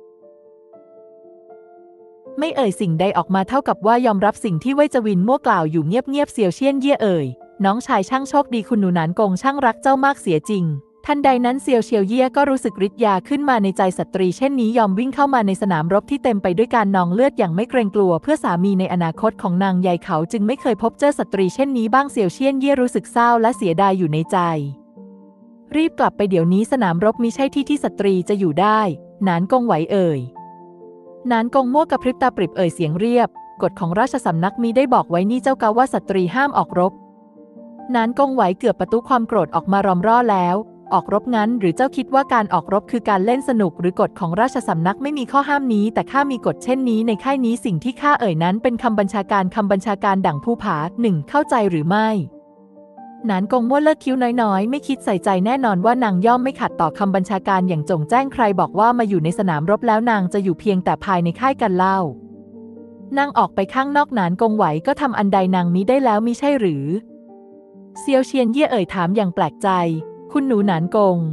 ไม่เอ่ยสิ่งใดออกมาเท่ากับว่ายอมรับสิ่งที่เว่ยจวินมั่วกล่าวอยู่เงียบๆเซียวเชี่ยนเย่เอ่ยน้องชายช่างโชคดีคุณหนูหนานกงช่างรักเจ้ามากเสียจริงทันใดนั้นเซียวเชียวเย่ก็รู้สึกฤทธิ์ยาขึ้นมาในใจสตรีเช่นนี้ยอมวิ่งเข้ามาในสนามรบที่เต็มไปด้วยการนองเลือดอย่างไม่เกรงกลัวเพื่อสามีในอนาคตของนางใหญ่เขาจึงไม่เคยพบเจอสตรีเช่นนี้บ้างเซียวเชี่ยนเย่รู้สึกเศร้าและเสียดายอยู่ในใจรีบกลับไปเดี๋ยวนี้สนามรบมิใช่ที่ที่สตรีจะอยู่ได้หนานกงไหวเอ่ยหนานกงมั่วกระพริบตาปริบเอ่ยเสียงเรียบกฎของราชสำนักมีได้บอกไว้นี่เจ้ากาว่าสตรีห้ามออกรบหนานกงไหวเกือบประตูความโกรธออกมารอมร่อแล้วออกรบงั้นหรือเจ้าคิดว่าการออกรบคือการเล่นสนุกหรือกฎของราชสำนักไม่มีข้อห้ามนี้แต่ข้ามีกฎเช่นนี้ในค่ายนี้สิ่งที่ข้าเอ่ยนั้นเป็นคำบัญชาการดั่งภูผา1เข้าใจหรือไม่หนานกงมั่วเลิกคิ้วน้อยๆไม่คิดใส่ใจแน่นอนว่านางย่อมไม่ขัดต่อคำบัญชาการอย่างจงแจ้งใครบอกว่ามาอยู่ในสนามรบแล้วนางจะอยู่เพียงแต่ภายในค่ายกันเล่านางออกไปข้างนอกหนานกงไหวก็ทำอันใดนางมิได้แล้วมิใช่หรือเซียวเชียนเย่เอ่ยถามอย่างแปลกใจคุณหนูหนานกง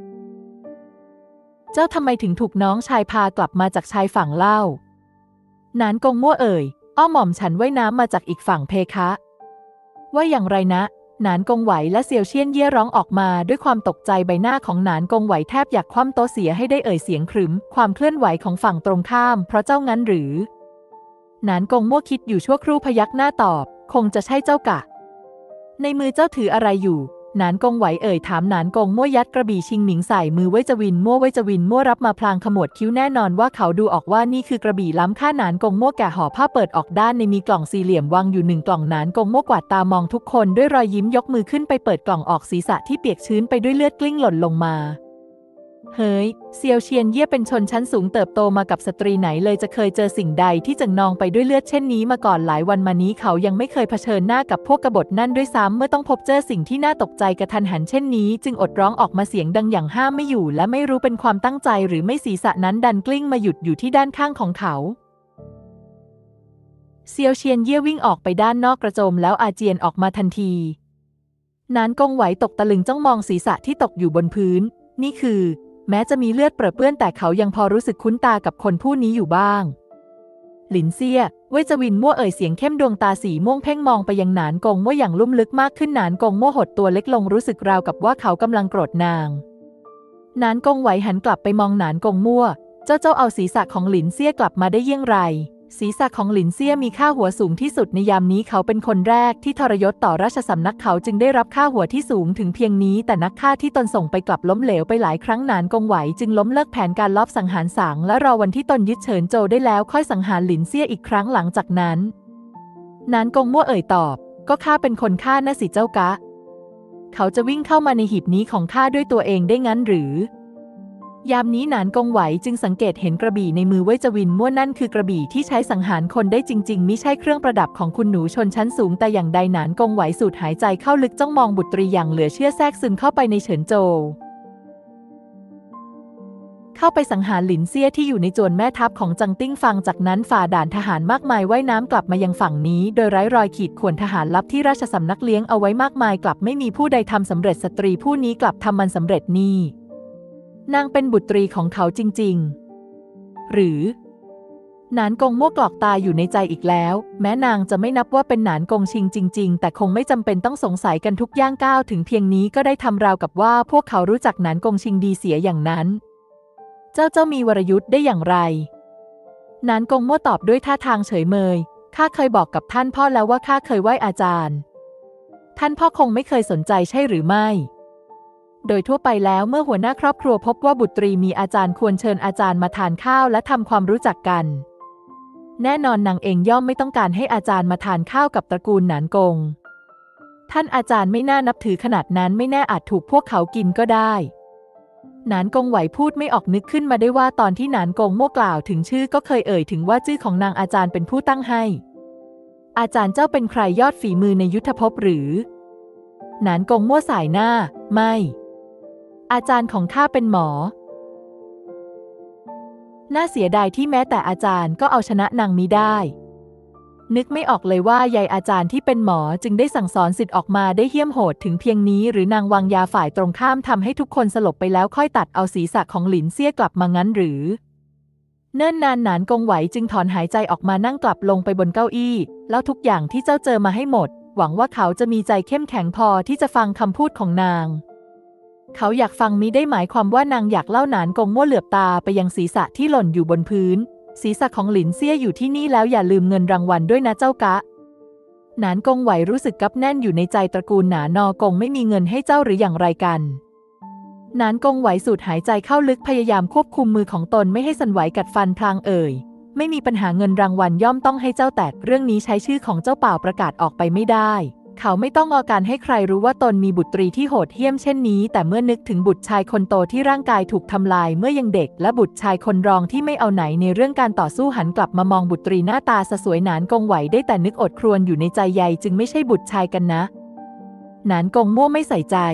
เจ้าทำไมถึงถูกน้องชายพากลับมาจากชายฝั่งเล่าหนานกงมั่วเอ่ยอ้อหม่อมฉันว่ายน้ำมาจากอีกฝั่งเพคะว่าอย่างไรนะหนานกงไหวและเซียวเชียนเย่ร้องออกมาด้วยความตกใจใบหน้าของหนานกงไหวแทบอยากคว่ำโต๊ะเสียให้ได้เอ่ยเสียงขรึมความเคลื่อนไหวของฝั่งตรงข้ามเพราะเจ้างั้นหรือหนานกงมั่วคิดอยู่ชั่วครู่พยักหน้าตอบคงจะใช่เจ้ากะในมือเจ้าถืออะไรอยู่หนานกงไหวเอ่ยถามหนานกงมั่วยัดกระบี่ชิงหมิงใส่มือเว่ยจวินมั่วเว่ยจวินมั่วรับมาพลางขมวดคิ้วแน่นอนว่าเขาดูออกว่านี่คือกระบี่ล้ำค่าหนานกงมั่วแกะห่อผ้าเปิดออกด้านในมีกล่องสี่เหลี่ยมวางอยู่1กล่องหนานกงมั่วกวาดตามองทุกคนด้วยรอยยิ้มยกมือขึ้นไปเปิดกล่องออกศีรษะที่เปียกชื้นไปด้วยเลือดกลิ้งหล่นลงมาเฮ้ยเซียวเชียนเย่เป็นชนชั้นสูงเติบโตมากับสตรีไหนเลยจะเคยเจอสิ่งใดที่จะนองไปด้วยเลือดเช่นนี้มาก่อนหลายวันมานี้เขายังไม่เคยเผชิญหน้ากับพวกกบฏนั่นด้วยซ้ำเมื่อต้องพบเจอสิ่งที่น่าตกใจกระทันหันเช่นนี้จึงอดร้องออกมาเสียงดังอย่างห้ามไม่อยู่และไม่รู้เป็นความตั้งใจหรือไม่ศีรษะนั้นดันกลิ้งมาหยุดอยู่ที่ด้านข้างของเขาเซียวเชียนเย่วิ่งออกไปด้านนอกกระโจมแล้วอาเจียนออกมาทันทีหนานกงไหวตกตะลึงจ้องมองศีรษะที่ตกอยู่บนพื้นนี่คือแม้จะมีเลือดเปื้อนแต่เขายังพอรู้สึกคุ้นตากับคนผู้นี้อยู่บ้างหลินเซี่ยเว่ยจวินมั่วเอ่ยเสียงเข้มดวงตาสีม่วงเพ่งมองไปยังหนานกงมั่วอย่างลุ่มลึกมากขึ้นหนานกงมั่วหดตัวเล็กลงรู้สึกราวกับว่าเขากำลังโกรธนางหนานกงไหวหันกลับไปมองหนานกงมั่วเจ้าเอาศีรษะของหลินเซี่ยกลับมาได้เยี่ยงไรศีรษะของหลินเซี่ยมีค่าหัวสูงที่สุดในยามนี้เขาเป็นคนแรกที่ทรยศต่อราชสำนักเขาจึงได้รับค่าหัวที่สูงถึงเพียงนี้แต่นักฆ่าที่ตนส่งไปกลับล้มเหลวไปหลายครั้งหนานกงไหวจึงล้มเลิกแผนการลอบสังหารสางและรอวันที่ตนยึดเฉินโจวได้แล้วค่อยสังหารหลินเซี่ยอีกครั้งหลังจากนั้นหนานกงมั่วเอ่ยตอบก็ข้าเป็นคนฆ่านะสิเจ้ากะเขาจะวิ่งเข้ามาในหีบนี้ของข้าด้วยตัวเองได้งั้นหรือยามนี้หนานกงไหวจึงสังเกตเห็นกระบี่ในมือเว่ยจวินมั่วนั่นคือกระบี่ที่ใช้สังหารคนได้จริงๆมิใช่เครื่องประดับของคุณหนูชนชั้นสูงแต่อย่างใดหนานกงไหวสูดหายใจเข้าลึกจ้องมองบุตรีอย่างเหลือเชื่อแทรกซึมเข้าไปในเฉินโจวเข้าไปสังหารหลินเซี่ยที่อยู่ในจวนแม่ทัพของจังติ้งฟังจากนั้นฝ่าด่านทหารมากมายว่ายน้ำกลับมายังฝั่งนี้โดยไร้รอยขีดข่วนทหารลับที่ราชสำนักเลี้ยงเอาไว้มากมายกลับไม่มีผู้ใดทำสำเร็จสตรีผู้นี้กลับทำมันสำเร็จนี่นางเป็นบุตรีของเขาจริงๆหรือหนานกงมั่วกรอกตาอยู่ในใจอีกแล้วแม้นางจะไม่นับว่าเป็นหนานกงชิงจริงๆแต่คงไม่จำเป็นต้องสงสัยกันทุกย่างก้าวถึงเพียงนี้ก็ได้ทำราวกับว่าพวกเขารู้จักหนานกงชิงดีเสียอย่างนั้นเจ้ามีวรยุทธ์ได้อย่างไรหนานกงมั่วตอบด้วยท่าทางเฉยเมยข้าเคยบอกกับท่านพ่อแล้วว่าข้าเคยไหว้อาจารย์ท่านพ่อคงไม่เคยสนใจใช่หรือไม่โดยทั่วไปแล้วเมื่อหัวหน้าครอบครัวพบว่าบุตรีมีอาจารย์ควรเชิญอาจารย์มาทานข้าวและทำความรู้จักกันแน่นอนนางเองย่อมไม่ต้องการให้อาจารย์มาทานข้าวกับตระกูลหนานกงท่านอาจารย์ไม่น่านับถือขนาดนั้นไม่แน่อาจถูกพวกเขากินก็ได้หนานกงไหวพูดไม่ออกนึกขึ้นมาได้ว่าตอนที่หนานกงมั่วกล่าวถึงชื่อก็เคยเอ่ยถึงว่าชื่อของนางอาจารย์เป็นผู้ตั้งให้อาจารย์เจ้าเป็นใครยอดฝีมือในยุทธภพหรือหนานกงมั่วสายหน้าไม่อาจารย์ของข้าเป็นหมอน่าเสียดายที่แม้แต่อาจารย์ก็เอาชนะนางมิได้นึกไม่ออกเลยว่ายายอาจารย์ที่เป็นหมอจึงได้สั่งสอนศิษย์ออกมาได้เหี้ยมโหดถึงเพียงนี้หรือนางวางยาฝ่ายตรงข้ามทำให้ทุกคนสลบไปแล้วค่อยตัดเอาศีรษะของหลินเซี่ยกลับมางั้นหรือเนิ่นนานหนานกงไหวจึงถอนหายใจออกมานั่งกลับลงไปบนเก้าอี้แล้วทุกอย่างที่เจ้าเจอมาให้หมดหวังว่าเขาจะมีใจเข้มแข็งพอที่จะฟังคำพูดของนางเขาอยากฟังมิได้หมายความว่านางอยากเล่าหนานกงมั่วเหลือบตาไปยังศีรษะที่หล่นอยู่บนพื้นศีรษะของหลินเซี่ยอยู่ที่นี่แล้วอย่าลืมเงินรางวัลด้วยนะเจ้ากะหนานกงไหวรู้สึกกับแน่นอยู่ในใจตระกูลหนานอกงไม่มีเงินให้เจ้าหรืออย่างไรกันหนานกงไหวสูดหายใจเข้าลึกพยายามควบคุมมือของตนไม่ให้สั่นไหวกัดฟันพลางเอ่ยไม่มีปัญหาเงินรางวัลย่อมต้องให้เจ้าแต่เรื่องนี้ใช้ชื่อของเจ้าเปล่าประกาศออกไปไม่ได้เขาไม่ต้องเอาการให้ใครรู้ว่าตนมีบุตรีที่โหดเหี้ยมเช่นนี้แต่เมื่อนึกถึงบุตรชายคนโตที่ร่างกายถูกทำลายเมื่อยังเด็กและบุตรชายคนรองที่ไม่เอาไหนในเรื่องการต่อสู้หันกลับมามองบุตรีหน้าตาสวยหนานกงไหวได้แต่นึกอดครวญอยู่ในใจใยจึงไม่ใช่บุตรชายกันนะหนานกงมั่วไม่ใส่ใจ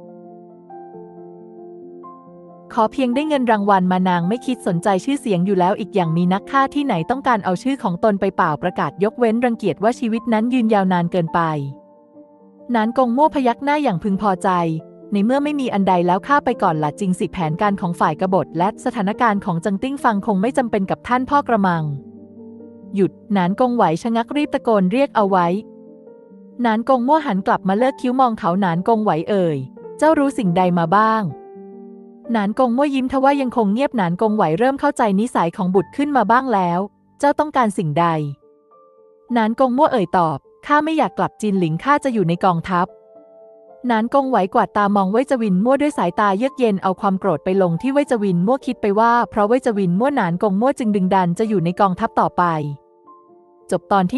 ขอเพียงได้เงินรางวัลมานางไม่คิดสนใจชื่อเสียงอยู่แล้วอีกอย่างมีนักฆ่าที่ไหนต้องการเอาชื่อของตนไปเปล่าประกาศยกเว้นรังเกียจว่าชีวิตนั้นยืนยาวนานเกินไปหนานกงมั่วพยักหน้าอย่างพึงพอใจในเมื่อไม่มีอันใดแล้วข้าไปก่อนละจริงสิแผนการของฝ่ายกบฏและสถานการณ์ของจังติ้งฟังคงไม่จำเป็นกับท่านพ่อกระมังหยุดหนานกงไหวชะงักรีบตะโกนเรียกเอาไว้หนานกงมั่วหันกลับมาเลิกคิ้วมองเขาหนานกงไหวเอ่ยเจ้ารู้สิ่งใดมาบ้างหนานกงมั่วยิ้มทว่ายังคงเงียบหนานกงไหวเริ่มเข้าใจนิสัยของบุตรขึ้นมาบ้างแล้วเจ้าต้องการสิ่งใดหนานกงมั่วเอ่ยตอบข้าไม่อยากกลับจินหลิงข้าจะอยู่ในกองทัพหนานกงไหวกวาดตามองเว่ยจวินมั่วด้วยสายตาเยือกเย็นเอาความโกรธไปลงที่เว่ยจวินมั่วคิดไปว่าเพราะเว่ยจวินมั่วหนานกงมั่วจึงดึงดันจะอยู่ในกองทัพต่อไปจบตอนที่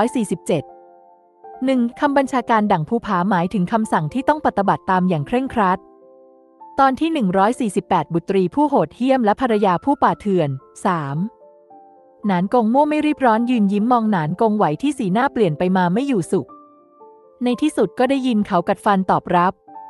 147 1. คำบัญชาการดั่งภูผาหมายถึงคำสั่งที่ต้องปฏิบัติตามอย่างเคร่งครัดตอนที่148บุตรีผู้โหดเหี้ยมและภรรยาผู้ป่าเถื่อน 3. หนานกงมั่วไม่รีบร้อนยืนยิ้มมองหนานกงไหวที่สีหน้าเปลี่ยนไปมาไม่อยู่สุขในที่สุดก็ได้ยินเขากัดฟันตอบรับ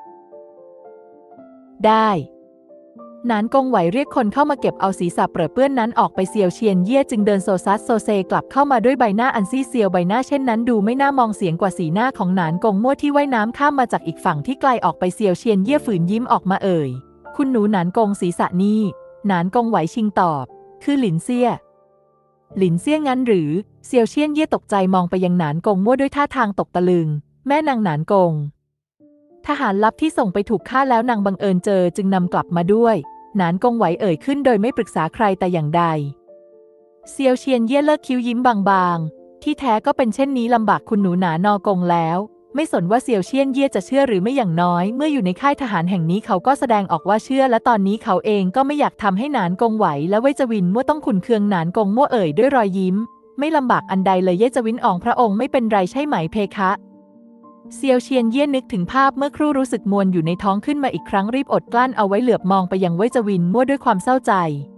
ได้หนานกงไหวเรียกคนเข้ามาเก็บเอาศีรษะเปรอะเปื้อนนั้นออกไปเซียวเชียนเย่จึงเดินโซซัสโซเซกลับเข้ามาด้วยใบหน้าอันซีเซียวใบหน้าเช่นนั้นดูไม่น่ามองเสียงกว่าสีหน้าของหนานกงมั่วที่ว่ายน้ำข้ามมาจากอีกฝั่งที่ไกลออกไปเซียวเชียนเย่ฝืนยิ้มออกมาเอ่ยคุณหนูหนานกงศีรษะนี่หนานกงไหวชิงตอบคือหลินเซี่ยงั้นหรือเซียวเชียนเย่ตกใจมองไปยังหนานกงมั่วด้วยท่าทางตกตะลึงแม่นางหนานกงทหารลับที่ส่งไปถูกฆ่าแล้วนางบังเอิญเจอจึงนำกลับมาด้วยหนานกงไหวเอ่ยขึ้นโดยไม่ปรึกษาใครแต่อย่างใดเซียวเชียนเย่เลิกคิ้วยิ้มบางๆที่แท้ก็เป็นเช่นนี้ลำบากคุณหนูหนานอกงแล้วไม่สนว่าเซียวเชียนเย่จะเชื่อหรือไม่อย่างน้อยเมื่ออยู่ในค่ายทหารแห่งนี้เขาก็แสดงออกว่าเชื่อและตอนนี้เขาเองก็ไม่อยากทำให้หนานกงไหวและเว่ยจวินมั่วต้องขุ่นเคืองหนานกงมั่วเอ่ยด้วยรอยยิ้มไม่ลำบากอันใดเลยเย่จวินอองพระองค์ไม่เป็นไรใช่ไหมเพคะเซียวเชียนเยี่ยนนึกถึงภาพเมื่อครู่รู้สึกมวนอยู่ในท้องขึ้นมาอีกครั้งรีบอดกลั้นเอาไว้เหลือบมองไปยังเว่ยจวินมั่วด้วยความเศร้าใจ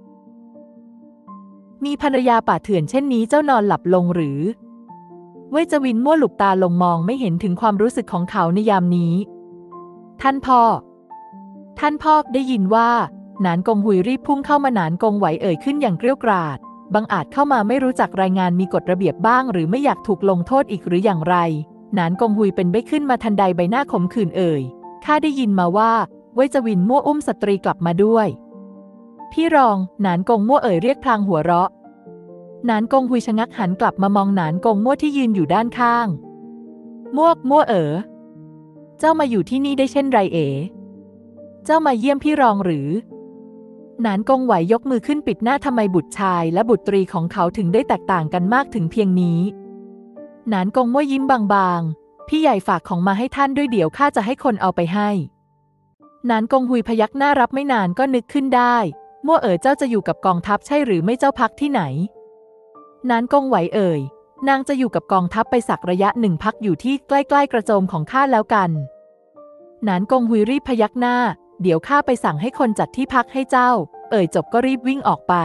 มีภรรยาป่าเถื่อนเช่นนี้เจ้านอนหลับลงหรือเว่ยจวินมั่วหลุบตาลงมองไม่เห็นถึงความรู้สึกของเขาในยามนี้ท่านพ่อได้ยินว่าหนานกงหุยรีบพุ่งเข้ามาหนานกงไหวเอ่ยขึ้นอย่างเกรี้ยวกราดบังอาจเข้ามาไม่รู้จักรายงานมีกฎระเบียบบ้างหรือไม่อยากถูกลงโทษอีกหรืออย่างไรหนานกงหุยเป็นใบ้ขึ้นมาทันใดใบหน้าขมขื่นเอ่ยข้าได้ยินมาว่าเว่ยจวินมั่วอุ้มสตรีกลับมาด้วยพี่รองหนานกงมั่วเอ่ยเรียกพลางหัวเราะหนานกงหุยชะงักหันกลับมามองหนานกงมั่วที่ยืนอยู่ด้านข้างมั่วเจ้ามาอยู่ที่นี่ได้เช่นไรเจ้ามาเยี่ยมพี่รองหรือหนานกงไหวยกมือขึ้นปิดหน้าทำไมบุตรชายและบุตรีของเขาถึงได้แตกต่างกันมากถึงเพียงนี้หนานกงมั่วยิ้มบางๆพี่ใหญ่ฝากของมาให้ท่านด้วยเดี๋ยวข้าจะให้คนเอาไปให้หนานกงหุยพยักหน้ารับไม่นานก็นึกขึ้นได้มั่วเจ้าจะอยู่กับกองทัพใช่หรือไม่เจ้าพักที่ไหนหนานกงไหวเอ่ยนางจะอยู่กับกองทัพไปสักระยะหนึ่งพักอยู่ที่ใกล้ๆกระโจมของข้าแล้วกันหนานกงหุยรีบพยักหน้าเดี๋ยวข้าไปสั่งให้คนจัดที่พักให้เจ้าจบก็รีบวิ่งออกไป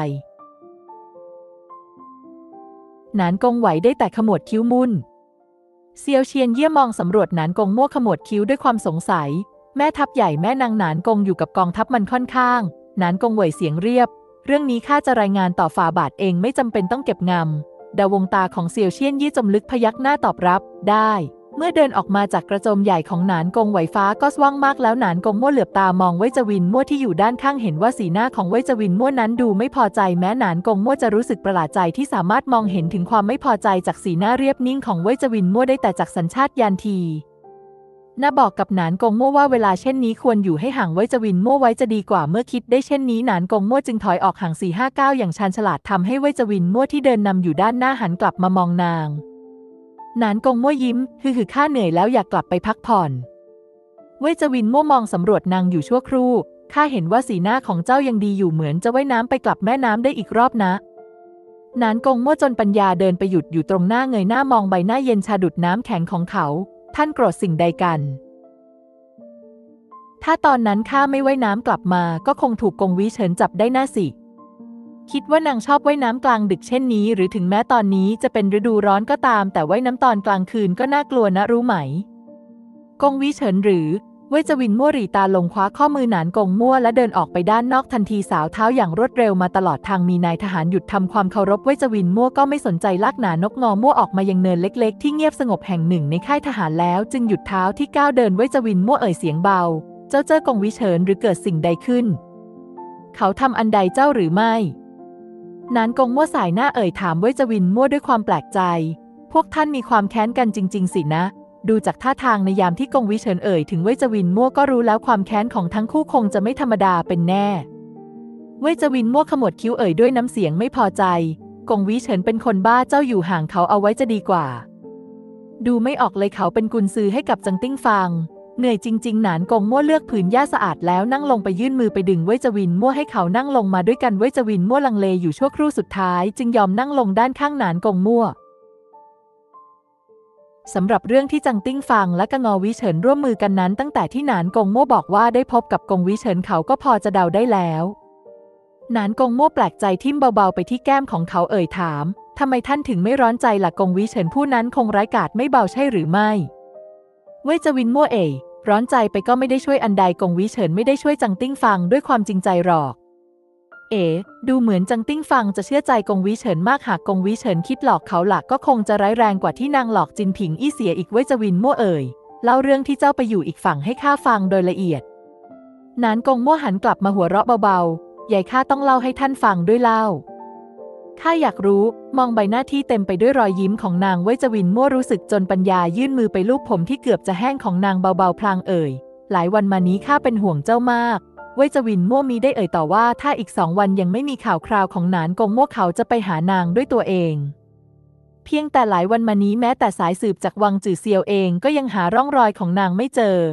หนานกงไหวได้แต่ขมวดคิ้วมุ่นเซียวเชียนเยี่ยมมองสำรวจหนานกงมั่วขมวดคิ้วด้วยความสงสัยแม่ทัพใหญ่แม่นางหนานกงอยู่กับกองทัพมันค่อนข้างหนานกงไหวเสียงเรียบเรื่องนี้ข้าจะรายงานต่อฝ่าบาทเองไม่จำเป็นต้องเก็บงำดาวงตาของเซียวเชียนยี่จมลึกพยักหน้าตอบรับได้เมื่อเดินออกมาจากกระโจมใหญ่ของหนานกงไหวฟ้าก็สว่างมากแล้วหนานกงมั่วเหลือบตามองเว่ยจวินมั่วที่อยู่ด้านข้างเห็นว่าสีหน้าของเว่ยจวินมั่วนั้นดูไม่พอใจแม้หนานกงมั่วจะรู้สึกประหลาดใจที่สามารถมองเห็นถึงความไม่พอใจจากสีหน้าเรียบนิ่งของเว่ยจวินมั่วได้แต่จากสัญชาตญาณทีน่าบอกกับหนานกงมั่วว่าเวลาเช่นนี้ควรอยู่ให้ห่างเว่ยจวินมั่วไว้จะดีกว่าเมื่อคิดได้เช่นนี้หนานกงมั่วจึงถอยออกห่าง4-5 ก้าวอย่างชาญฉลาดทำให้เว่ยจวินมั่วที่เดินนำอยู่ด้านหน้าหันกลับมามองนางหนานกงมั่วยิ้มคือข้าเหนื่อยแล้วอยากกลับไปพักผ่อนเว่ยจวินมั่วมองสำรวจนางอยู่ชั่วครู่ข้าเห็นว่าสีหน้าของเจ้ายังดีอยู่เหมือนจะว่ายน้ำไปกลับแม่น้ำได้อีกรอบนะหนานกงมั่วจนปัญญาเดินไปหยุดอยู่ตรงหน้าเงยหน้ามองใบหน้าเย็นชาดุดน้ำแข็งของเขาท่านโกรธสิ่งใดกันถ้าตอนนั้นข้าไม่ว่ายน้ำกลับมาก็คงถูกกงวิเฉินจับได้น่าสิคิดว่านางชอบว่ายน้ำกลางดึกเช่นนี้หรือถึงแม้ตอนนี้จะเป็นฤดูร้อนก็ตามแต่ว่ายน้ำตอนกลางคืนก็น่ากลัวนะรู้ไหมกงวิเฉินหรือเว่ยจวินมั่วหรี่ตาลงคว้าข้อมือหนานกงมั่วและเดินออกไปด้านนอกทันทีสาวเท้าอย่างรวดเร็วมาตลอดทางมีนายทหารหยุดทำความเคารพเว่ยจวินมั่วก็ไม่สนใจลากหนานกงอมั่วออกมายังเนินเล็กๆที่เงียบสงบแห่งหนึ่งในค่ายทหารแล้วจึงหยุดเท้าที่ก้าวเดินเว่ยจวินมั่วเสียงเบาเจ้ากงวิเฉินหรือเกิดสิ่งใดขึ้นเขาทำอันใดเจ้าหรือไม่หนานกงมั่วสายหน้าถามเว่ยจวินมั่วด้วยความแปลกใจพวกท่านมีความแค้นกันจริงๆสินะดูจากท่าทางในยามที่กงวิเฉินถึงเว่ยจวินมั่วก็รู้แล้วความแค้นของทั้งคู่คงจะไม่ธรรมดาเป็นแน่เว่ยจวินมั่วขมวดคิ้วด้วยน้ำเสียงไม่พอใจกงวิเฉินเป็นคนบ้าเจ้าอยู่ห่างเขาเอาไว้จะดีกว่าดูไม่ออกเลยเขาเป็นกุญซือให้กับจังติ้งฟังเหนื่อยจริงๆหนานกงมั่วเลือกผืนหญ้าสะอาดแล้วนั่งลงไปยื่นมือไปดึงเว่ยจวินมั่วให้เขานั่งลงมาด้วยกันเว่ยจวินมั่วลังเลอยู่ชั่วครู่สุดท้ายจึงยอมนั่งลงด้านข้างหนานกงมั่วสำหรับเรื่องที่จังติ้งฟังและกงอวิเฉินร่วมมือกันนั้นตั้งแต่ที่หนานกงมั่วบอกว่าได้พบกับกงวิเฉินเขาก็พอจะเดาได้แล้วหนานกงมั่วแปลกใจทิ่มเบาๆไปที่แก้มของเขาถามทำไมท่านถึงไม่ร้อนใจล่ะกงวิเฉินผู้นั้นคงร้ายกาจไม่เบาใช่หรือไม่เว่ยจวินมั่วร้อนใจไปก็ไม่ได้ช่วยอันใดกงวิเฉินไม่ได้ช่วยจังติ้งฟังด้วยความจริงใจหรอกดูเหมือนจังติ้งฟังจะเชื่อใจกงวิเฉินมากหากกงวิเฉินคิดหลอกเขาหลักก็คงจะร้ายแรงกว่าที่นางหลอกจินผิงอี้เสียอีกเว่ยจวินมั่วเล่าเรื่องที่เจ้าไปอยู่อีกฝั่งให้ข้าฟังโดยละเอียดหนานกงมั่วหันกลับมาหัวเราะเบาๆใหญ่ข้าต้องเล่าให้ท่านฟังด้วยเล่าข้าอยากรู้มองใบหน้าที่เต็มไปด้วยรอยยิ้มของนางเว่ยจวินมั่วรู้สึกจนปัญญายื่นมือไปลูบผมที่เกือบจะแห้งของนางเบาๆพลางหลายวันมานี้ข้าเป็นห่วงเจ้ามากเว่ยจวินมั่วมีได้ต่อว่าถ้าอีก2 วันยังไม่มีข่าวคราวของหนานกงมั่วเขาจะไปหานางด้วยตัวเองเพียงแต่หลายวันมานี้แม้แต่สายสืบจากวังจื่อเซียวก็ยังหาร่องรอยของนางไม่เจอ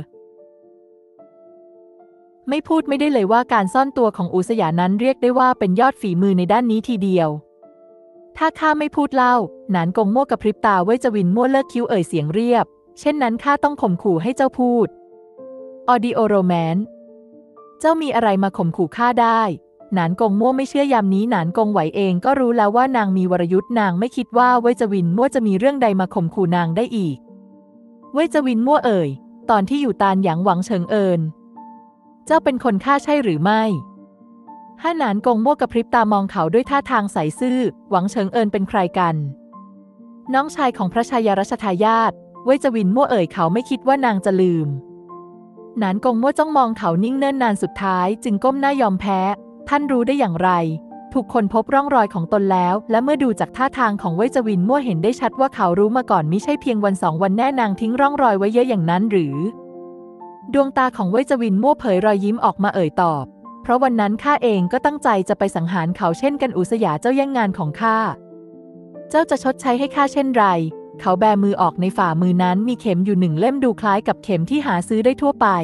ไม่พูดไม่ได้เลยว่าการซ่อนตัวของอูสยานั้นเรียกได้ว่าเป็นยอดฝีมือในด้านนี้ทีเดียวถ้าข้าไม่พูดเล่าหนานกงมั่วกระพริบตาเว่ยจวินมั่วเลิกคิ้วเสียงเรียบเช่นนั้นข้าต้องข่มขู่ให้เจ้าพูดออดิโอโรแมนต์เจ้ามีอะไรมาข่มขู่ข้าได้หนานกงมั่วไม่เชื่อยามนี้หนานกงไหวเองก็รู้แล้วว่านางมีวรยุทธ์นางไม่คิดว่าเว่ยจวินมั่วจะมีเรื่องใดมาข่มขู่นางได้อีกเว่ยจวินมั่วเอ่ยตอนที่อยู่ตานหยางหวังเฉิงเอินเจ้าเป็นคนฆ่าใช่หรือไม่ห้าหนานกงมั่วกระพริบตามองเขาด้วยท่าทางใสซื่อหวังเฉิงเอินเป็นใครกันน้องชายของพระชายารัชทายาทเว่ยจวินมั่วเอ่ยเขาไม่คิดว่านางจะลืมหนานกงมั่วจ้องมองเขานิ่งเนิ่นนานสุดท้ายจึงก้มหน้ายอมแพ้ท่านรู้ได้อย่างไรถูกคนพบร่องรอยของตนแล้วและเมื่อดูจากท่าทางของเว่ยจวินมั่วเห็นได้ชัดว่าเขารู้มาก่อนมิใช่เพียงวันสองวันแน่นางทิ้งร่องรอยไว้เยอะอย่างนั้นหรือดวงตาของเว่ยจวินมั่วเผยรอยยิ้มออกมาเอ่ยตอบเพราะวันนั้นข้าเองก็ตั้งใจจะไปสังหารเขาเช่นกันอุสยาเจ้าแย่งงานของข้าเจ้าจะชดใช้ให้ข้าเช่นไรเขาแบมือออกในฝ่ามือนั้นมีเข็มอยู่หนึ่งเล่มดูคล้ายกับเข็มที่หาซื้อได้ทั่วไป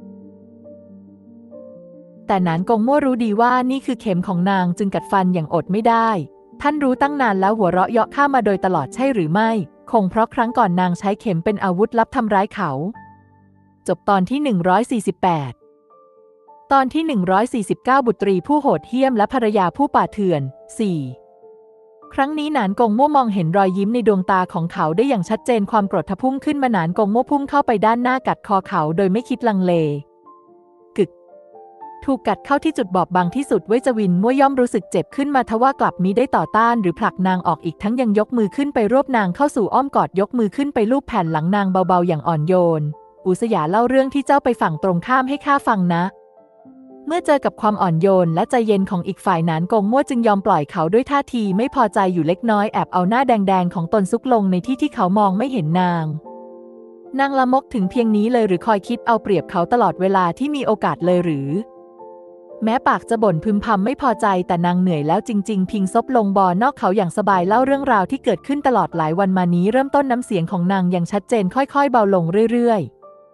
แต่หนานกงมั่วรู้ดีว่านี่คือเข็มของนางจึงกัดฟันอย่างอดไม่ได้ท่านรู้ตั้งนานแล้วหัวเราะเยาะข้ามาโดยตลอดใช่หรือไม่คงเพราะครั้งก่อนนางใช้เข็มเป็นอาวุธลับทำร้ายเขาจบตอนที่148ตอนที่149บุตรีผู้โหดเหี้ยมและภรรยาผู้ป่าเถื่อน4ครั้งนี้หนานกงมั่วมองเห็นรอยยิ้มในดวงตาของเขาได้อย่างชัดเจนความโกรธพุ่งขึ้นมาหนานกงมั่วพุ่งเข้าไปด้านหน้ากัดคอเขาโดยไม่คิดลังเลถูกกัดเข้าที่จุดบอบบางที่สุดเว่ยจวินมั่วย่อมรู้สึกเจ็บขึ้นมาทว่ากลับมิได้ต่อต้านหรือผลักนางออกอีกทั้งยังยกมือขึ้นไปรวบนางเข้าสู่อ้อมกอดยกมือขึ้นไปลูบแผ่นหลังนางเบาๆอย่างอ่อนโยนอุสยาเล่าเรื่องที่เจ้าไปฝั่งตรงข้ามให้ข้าฟังนะเมื่อเจอกับความอ่อนโยนและใจเย็นของอีกฝ่ายหนานกงมั่วจึงยอมปล่อยเขาด้วยท่าทีไม่พอใจอยู่เล็กน้อยแอบเอาหน้าแดงๆของตนซุกลงในที่ที่เขามองไม่เห็นนางละมกถึงเพียงนี้เลยหรือคอยคิดเอาเปรียบเขาตลอดเวลาที่มีโอกาสเลยหรือแม้ปากจะบ่นพึมพำไม่พอใจแต่นางเหนื่อยแล้วจริงๆพิงซบลงบนอกเขาอย่างสบายเล่าเรื่องราวที่เกิดขึ้นตลอดหลายวันมานี้เริ่มต้นน้ำเสียงของนางยังชัดเจนค่อยๆเบาลงเรื่อยๆ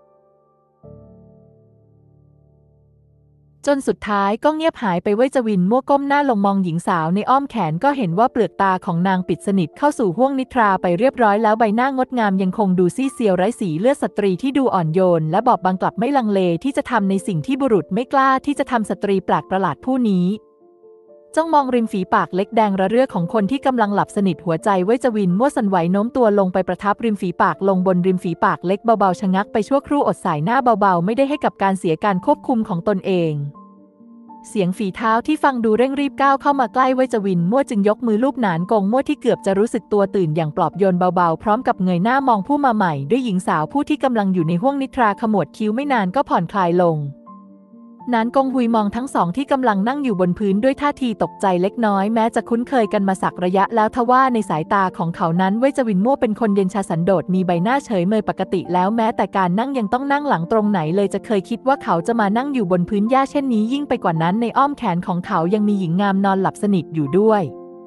จนสุดท้ายก็เงียบหายไปเว่ยจวินมั่วก้มหน้าลงมองหญิงสาวในอ้อมแขนก็เห็นว่าเปลือกตาของนางปิดสนิทเข้าสู่ห้วงนิทราไปเรียบร้อยแล้วใบหน้างดงามยังคงดูซีดเซียวไร้สีเลือดสตรีที่ดูอ่อนโยนและบอบบางกลับไม่ลังเลที่จะทำในสิ่งที่บุรุษไม่กล้าที่จะทำสตรีแปลกประหลาดผู้นี้จ้องมองริมฝีปากเล็กแดงระเรื่อของคนที่กำลังหลับสนิทหัวใจเว่ยจวินมั่วสั่นไหวโน้มตัวลงไปประทับริมฝีปากลงบนริมฝีปากเล็กเบาๆชะงักไปชั่วครู่อดสายหน้าเบาๆไม่ได้ให้กับการเสียการควบคุมของตนเองเสียงฝีเท้าที่ฟังดูเร่งรีบก้าวเข้ามาใกล้เว่ยจวินมั่วจึงยกมือลูบหนานกงมั่วที่เกือบจะรู้สึกตัวตื่นอย่างปลอบโยนเบาๆพร้อมกับเงยหน้ามองผู้มาใหม่ด้วยหญิงสาวผู้ที่กำลังอยู่ในห้วงนิทราขมวดคิ้วไม่นานก็ผ่อนคลายลงหนานกงหุยมองทั้งสองที่กำลังนั่งอยู่บนพื้นด้วยท่าทีตกใจเล็กน้อยแม้จะคุ้นเคยกันมาสักระยะแล้วทว่าในสายตาของเขานั้นเว่ยจวินมั่วเป็นคนเย็นชาสันโดษมีใบหน้าเฉยเมยปกติแล้วแม้แต่การนั่งยังต้องนั่งหลังตรงไหนเลยจะเคยคิดว่าเขาจะมานั่งอยู่บนพื้นหญ้าเช่นนี้ยิ่งไปกว่านั้นในอ้อมแขนของเขายังมีหญิงงามนอนหลับสนิทอยู่ด้วย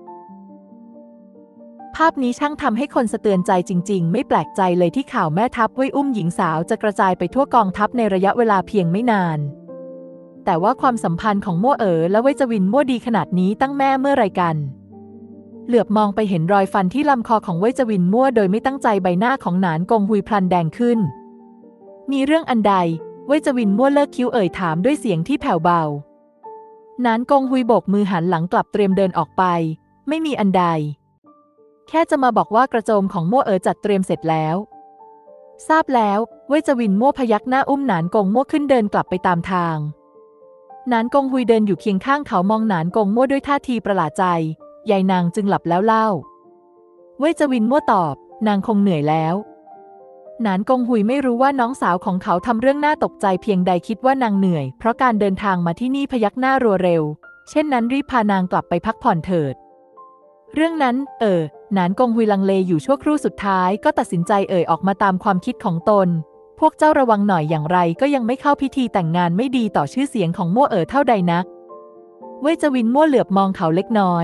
ภาพนี้ช่างทำให้คนสะเทือนใจจริงๆไม่แปลกใจเลยที่ข่าวแม่ทัพเว่ยอุ้มหญิงสาวจะกระจายไปทั่วกองทัพในระยะเวลาเพียงไม่นานแต่ว่าความสัมพันธ์ของมั่วและเว่ยจวินมั่วดีขนาดนี้ตั้งแม่เมื่อไรกันเหลือบมองไปเห็นรอยฟันที่ลำคอของเว่ยจวินมั่วโดยไม่ตั้งใจใบหน้าของหนานกงหุยพลันแดงขึ้นมีเรื่องอันใดเว่ยจวินมั่วเลิกคิ้วถามด้วยเสียงที่แผ่วเบาหนานกงหุยโบกมือหันหลังกลับเตรียมเดินออกไปไม่มีอันใดแค่จะมาบอกว่ากระโจมของมั่วจัดเตรียมเสร็จแล้วทราบแล้วเว่ยจวินมั่วพยักหน้าอุ้มหนานกงมั่วขึ้นเดินกลับไปตามทางหนานกงหุยเดินอยู่เคียงข้างเขามองหนานกงมั่วด้วยท่าทีประหลาดใจยายนางจึงหลับแล้วเล่าเว่ยจวินมั่วตอบนางคงเหนื่อยแล้วหนานกงหุยไม่รู้ว่าน้องสาวของเขาทำเรื่องน่าตกใจเพียงใดคิดว่านางเหนื่อยเพราะการเดินทางมาที่นี่พยักหน้ารัวเร็วเช่นนั้นรีบพานางกลับไปพักผ่อนเถิดเรื่องนั้นหนานกงหุยลังเลอยู่ชั่วครู่สุดท้ายก็ตัดสินใจออกมาตามความคิดของตนพวกเจ้าระวังหน่อยอย่างไรก็ยังไม่เข้าพิธีแต่งงานไม่ดีต่อชื่อเสียงของมั่วเท่าใดนักเว่ยจวินมั่วเหลือบมองเขาเล็กน้อย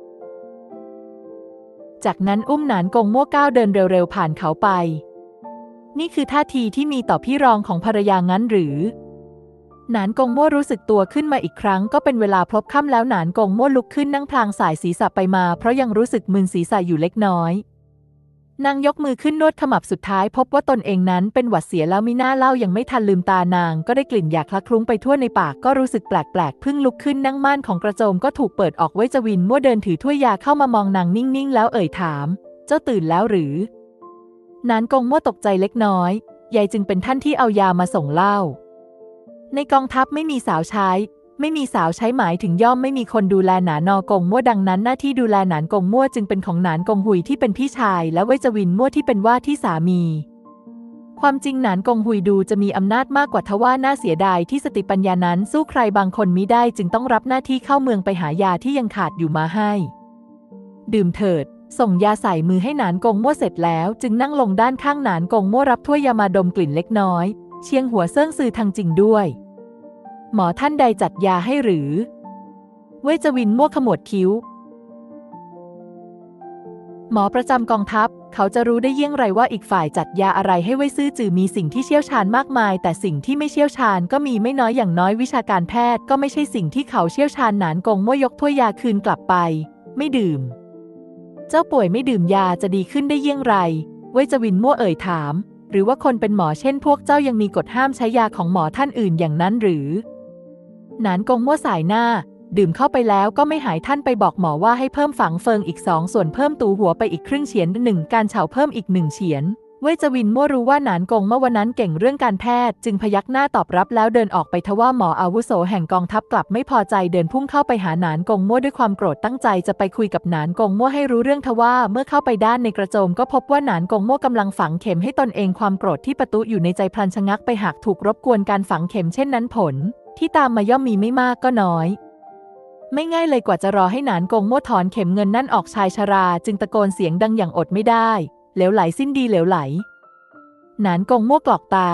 จากนั้นอุ้มหนานกงมั่วก้าวเดินเร็วๆผ่านเขาไปนี่คือท่าทีที่มีต่อพี่รองของภรรยางั้นหรือหนานกงมั่วรู้สึกตัวขึ้นมาอีกครั้งก็เป็นเวลาพลบค่ำแล้วหนานกงมั่วลุกขึ้นนั่งพลางสายศีรษะไปมาเพราะยังรู้สึกมึนศีรษะอยู่เล็กน้อยนางยกมือขึ้นนวดขมับสุดท้ายพบว่าตนเองนั้นเป็นหวัดเสียแล้วมิน่าเล่ายังไม่ทันลืมตานางก็ได้กลิ่นยาคละคลุ้งไปทั่วในปากก็รู้สึกแปลกๆพึ่งลุกขึ้นนั่งม่านของกระโจมก็ถูกเปิดออกไว้จวินมั่วเดินถือถ้วยยาเข้ามามองนางนิ่งๆแล้วเอ่ยถามเจ้าตื่นแล้วหรือหนานกงมั่วตกใจเล็กน้อยยายจึงเป็นท่านที่เอายามาส่งเล่าในกองทัพไม่มีสาวใช้หมายถึงย่อมไม่มีคนดูแลหนานกงมั่วดังนั้นหน้าที่ดูแลหนานกงมั่วจึงเป็นของหนานกงหุยที่เป็นพี่ชายและเว่ยจวินมั่วที่เป็นว่าที่สามีความจริงหนานกงหุยดูจะมีอำนาจมากกว่าทว่าน่าเสียดายที่สติปัญญานั้นสู้ใครบางคนมิได้จึงต้องรับหน้าที่เข้าเมืองไปหายาที่ยังขาดอยู่มาให้ดื่มเถิดส่งยาใส่มือให้หนานกงมั่วเสร็จแล้วจึงนั่งลงด้านข้างหนานกงมั่วรับถ้วยยามาดมกลิ่นเล็กน้อยเชียงหัวเซิ่งซือทางจริงด้วยหมอท่านใดจัดยาให้หรือเว่ยจวินมั่วขมวดคิ้วหมอประจำกองทัพเขาจะรู้ได้เยี่ยงไรว่าอีกฝ่ายจัดยาอะไรให้เว่ยซื่อจือมีสิ่งที่เชี่ยวชาญมากมายแต่สิ่งที่ไม่เชี่ยวชาญก็มีไม่น้อยอย่างน้อยวิชาการแพทย์ก็ไม่ใช่สิ่งที่เขาเชี่ยวชาญหนานกงมั่วยกถ้วยยาคืนกลับไปไม่ดื่มเจ้าป่วยไม่ดื่มยาจะดีขึ้นได้เยี่ยงไรเว่ยจวินมั่วเอ่ยถามหรือว่าคนเป็นหมอเช่นพวกเจ้ายังมีกฎห้ามใช้ยาของหมอท่านอื่นอย่างนั้นหรือหนานกงมั่วสายหน้าดื่มเข้าไปแล้วก็ไม่หายท่านไปบอกหมอว่าให้เพิ่มฝังเฟิงอีก2ส่วนเพิ่มตูหัวไปอีกครึ่งเฉียน1การเฉาเพิ่มอีก1เฉียนเว่ยจวินมั่วรู้ว่าหนานกงเมื่อวันนั้นเก่งเรื่องการแพทย์จึงพยักหน้าตอบรับแล้วเดินออกไปทว่าหมออาวุโสแห่งกองทัพกลับไม่พอใจเดินพุ่งเข้าไปหาหนานกงมั่วด้วยความโกรธตั้งใจจะไปคุยกับหนานกงมั่วให้รู้เรื่องทว่าเมื่อเข้าไปด้านในกระโจมก็พบว่าหนานกงมั่วกำลังฝังเข็มให้ตนเองความโกรธที่ประตุอยู่ในใจพลันชะงักไปหากถูกรบกวนการฝังเข็มเช่นนั้นผลที่ตามมาย่อมมีไม่มากก็น้อยไม่ง่ายเลยกว่าจะรอให้หนานกงมั่วถอนเข็มเงินนั่นออกชายชราจึงตะโกนเสียงดังอย่างอดไม่ได้เหลวไหลสิ้นดีเหลวไหลหนานกงมั่วกรอกตา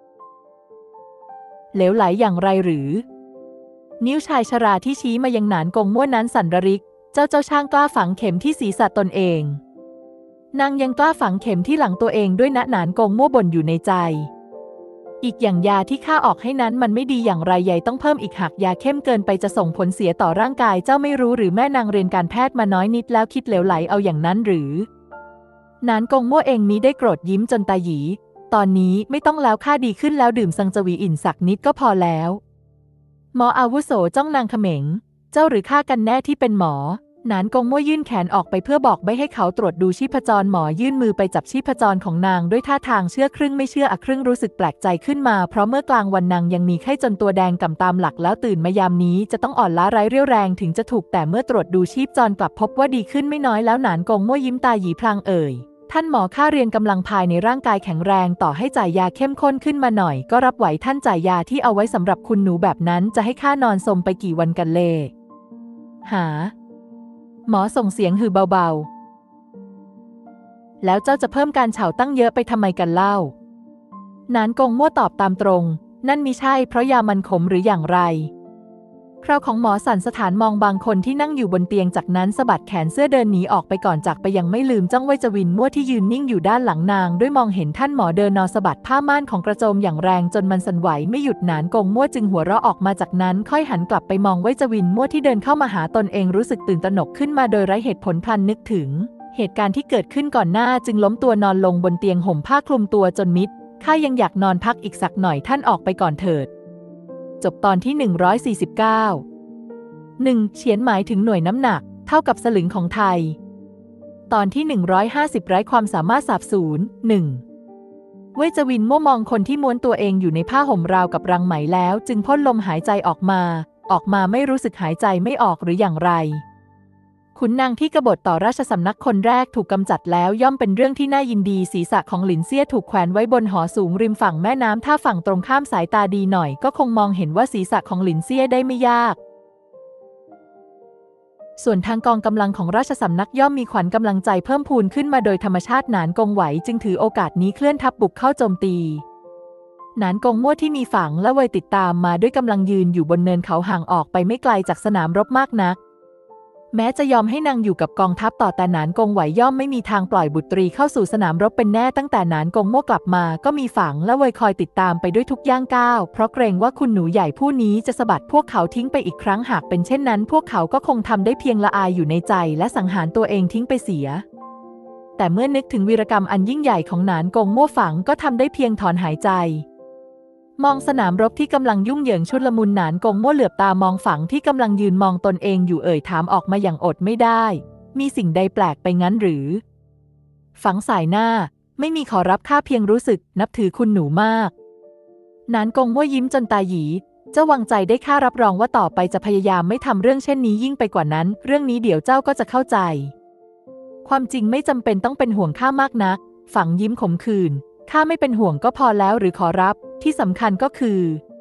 เหลวไหลอย่างไรหรือนิ้วชายชราที่ชี้มายังหนานกงมั่วนั้นสั่นระริกเจ้าช่างกล้าฝังเข็มที่ศีรษะตนเองนางยังกล้าฝังเข็มที่หลังตัวเองด้วยนะหนานกงมั่วบ่นอยู่ในใจอีกอย่างยาที่ข้าออกให้นั้นมันไม่ดีอย่างไรใหญ่ต้องเพิ่มอีกหากยาเข้มเกินไปจะส่งผลเสียต่อร่างกายเจ้าไม่รู้หรือแม่นางเรียนการแพทย์มาน้อยนิดแล้วคิดเหลวไหลเอาอย่างนั้นหรือหนานกงมั่วเองมิได้โกรธยิ้มจนตาหยีตอนนี้ไม่ต้องแล้วข้าดีขึ้นแล้วดื่มซังจวีอิ่นสักนิดก็พอแล้วหมออาวุโสจ้องนางเขม็งเจ้าหรือข้ากันแน่ที่เป็นหมอหนานกงมั่วยื่นแขนออกไปเพื่อบอกใบให้เขาตรวจดูชีพจรหมอยื่นมือไปจับชีพจรของนางด้วยท่าทางเชื่อครึ่งไม่เชื่อครึ่งรู้สึกแปลกใจขึ้นมาเพราะเมื่อกลางวันนางยังมีไข้จนตัวแดงก่ำตามหลักแล้วตื่นมายามนี้จะต้องอ่อนล้าไร้เรี่ยวแรงถึงจะถูกแต่เมื่อตรวจดูชีพจรกลับพบว่าดีขึ้นไม่น้อยแล้วหนานกงมั่วยิ้มตาหยีพลางเอ่ยท่านหมอข้าเรียนกำลังภายในร่างกายแข็งแรงต่อให้จ่ายยาเข้มข้นขึ้นมาหน่อยก็รับไหวท่านจ่ายยาที่เอาไว้สำหรับคุณหนูแบบนั้นจะให้ข้านอนสมไปกี่วันกันเล่หาหมอส่งเสียงหือเบาๆแล้วเจ้าจะเพิ่มการเฉาตั้งเยอะไปทำไมกันเล่าหนานกงมั่วตอบตามตรงนั่นมิใช่เพราะยามันขมหรืออย่างไรคราวของหมอสันสถานมองบางคนที่นั่งอยู่บนเตียงจากนั้นสะบัดแขนเสื้อเดินหนีออกไปก่อนจากไปยังไม่ลืมจ้องเว่ยจวินมั่วที่ยืนนิ่งอยู่ด้านหลังนางด้วยมองเห็นท่านหมอเดินนอสะบัดผ้าม่านของกระโจมอย่างแรงจนมันสั่นไหวไม่หยุดหนานกงมั่วจึงหัวเราะออกมาจากนั้นค่อยหันกลับไปมองเว่ยจวินมั่วที่เดินเข้ามาหาตนเองรู้สึกตื่นตระหนกขึ้นมาโดยไร้เหตุผลพลันนึกถึงเหตุการณ์ที่เกิดขึ้นก่อนหน้าจึงล้มตัวนอนลงบนเตียงห่มผ้าคลุมตัวจนมิดข้ายังอยากนอนพักอีกสักหน่อยท่านออกไปก่อนเถิดจบตอนที่149 1. เฉียนหมายถึงหน่วยน้ำหนักเท่ากับสลึงของไทยตอนที่150ไร้ความสามารถสาบสูญ 1. เว่ยจวินมั่วมองคนที่ม้วนตัวเองอยู่ในผ้าห่มราวกับรังไหมแล้วจึงพ่นลมหายใจออกมาไม่รู้สึกหายใจไม่ออกหรืออย่างไรขุนนางที่กบฏต่อราชสำนักคนแรกถูกกำจัดแล้วย่อมเป็นเรื่องที่น่ายินดีศีรษะของหลินเซี่ยถูกแขวนไว้บนหอสูงริมฝั่งแม่น้ำถ้าฝั่งตรงข้ามสายตาดีหน่อยก็คงมองเห็นว่าศีรษะของหลินเซี่ยได้ไม่ยากส่วนทางกองกำลังของราชสำนักย่อมมีขวัญกำลังใจเพิ่มพูนขึ้นมาโดยธรรมชาติหนานกงไหวจึงถือโอกาสนี้เคลื่อนทัพบุกเข้าโจมตีหนานกงมั่วที่มีฝังและเว่ยติดตามมาด้วยกำลังยืนอยู่บนเนินเขาห่างออกไปไม่ไกลจากสนามรบมากนักแม้จะยอมให้นางอยู่กับกองทัพต่อแต่หนานกงไหวย่อมไม่มีทางปล่อยบุตรีเข้าสู่สนามรบเป็นแน่ตั้งแต่หนานกงมั่วกลับมาก็มีฝังและเว่ยคอยติดตามไปด้วยทุกย่างก้าวเพราะเกรงว่าคุณหนูใหญ่ผู้นี้จะสะบัดพวกเขาทิ้งไปอีกครั้งหากเป็นเช่นนั้นพวกเขาก็คงทำได้เพียงละอายอยู่ในใจและสังหารตัวเองทิ้งไปเสียแต่เมื่อนึกถึงวีรกรรมอันยิ่งใหญ่ของหนานกงมั่วฝังก็ทำได้เพียงถอนหายใจมองสนามรบที่กำลังยุ่งเหยิงชุลมุนหนานกงมั่วเหลือบตามองฝังที่กำลังยืนมองตนเองอยู่ถามออกมาอย่างอดไม่ได้มีสิ่งใดแปลกไปงั้นหรือฝังสายหน้าไม่มีขอรับข้าเพียงรู้สึกนับถือคุณหนูมากหนานกงมั่วยิ้มจนตาหยีเจ้าวางใจได้ข้ารับรองว่าต่อไปจะพยายามไม่ทำเรื่องเช่นนี้ยิ่งไปกว่านั้นเรื่องนี้เดี๋ยวเจ้าก็จะเข้าใจความจริงไม่จำเป็นต้องเป็นห่วงข้ามากนักฝังยิ้มขมขื่นข้าไม่เป็นห่วงก็พอแล้วหรือขอรับที่สำคัญก็คือ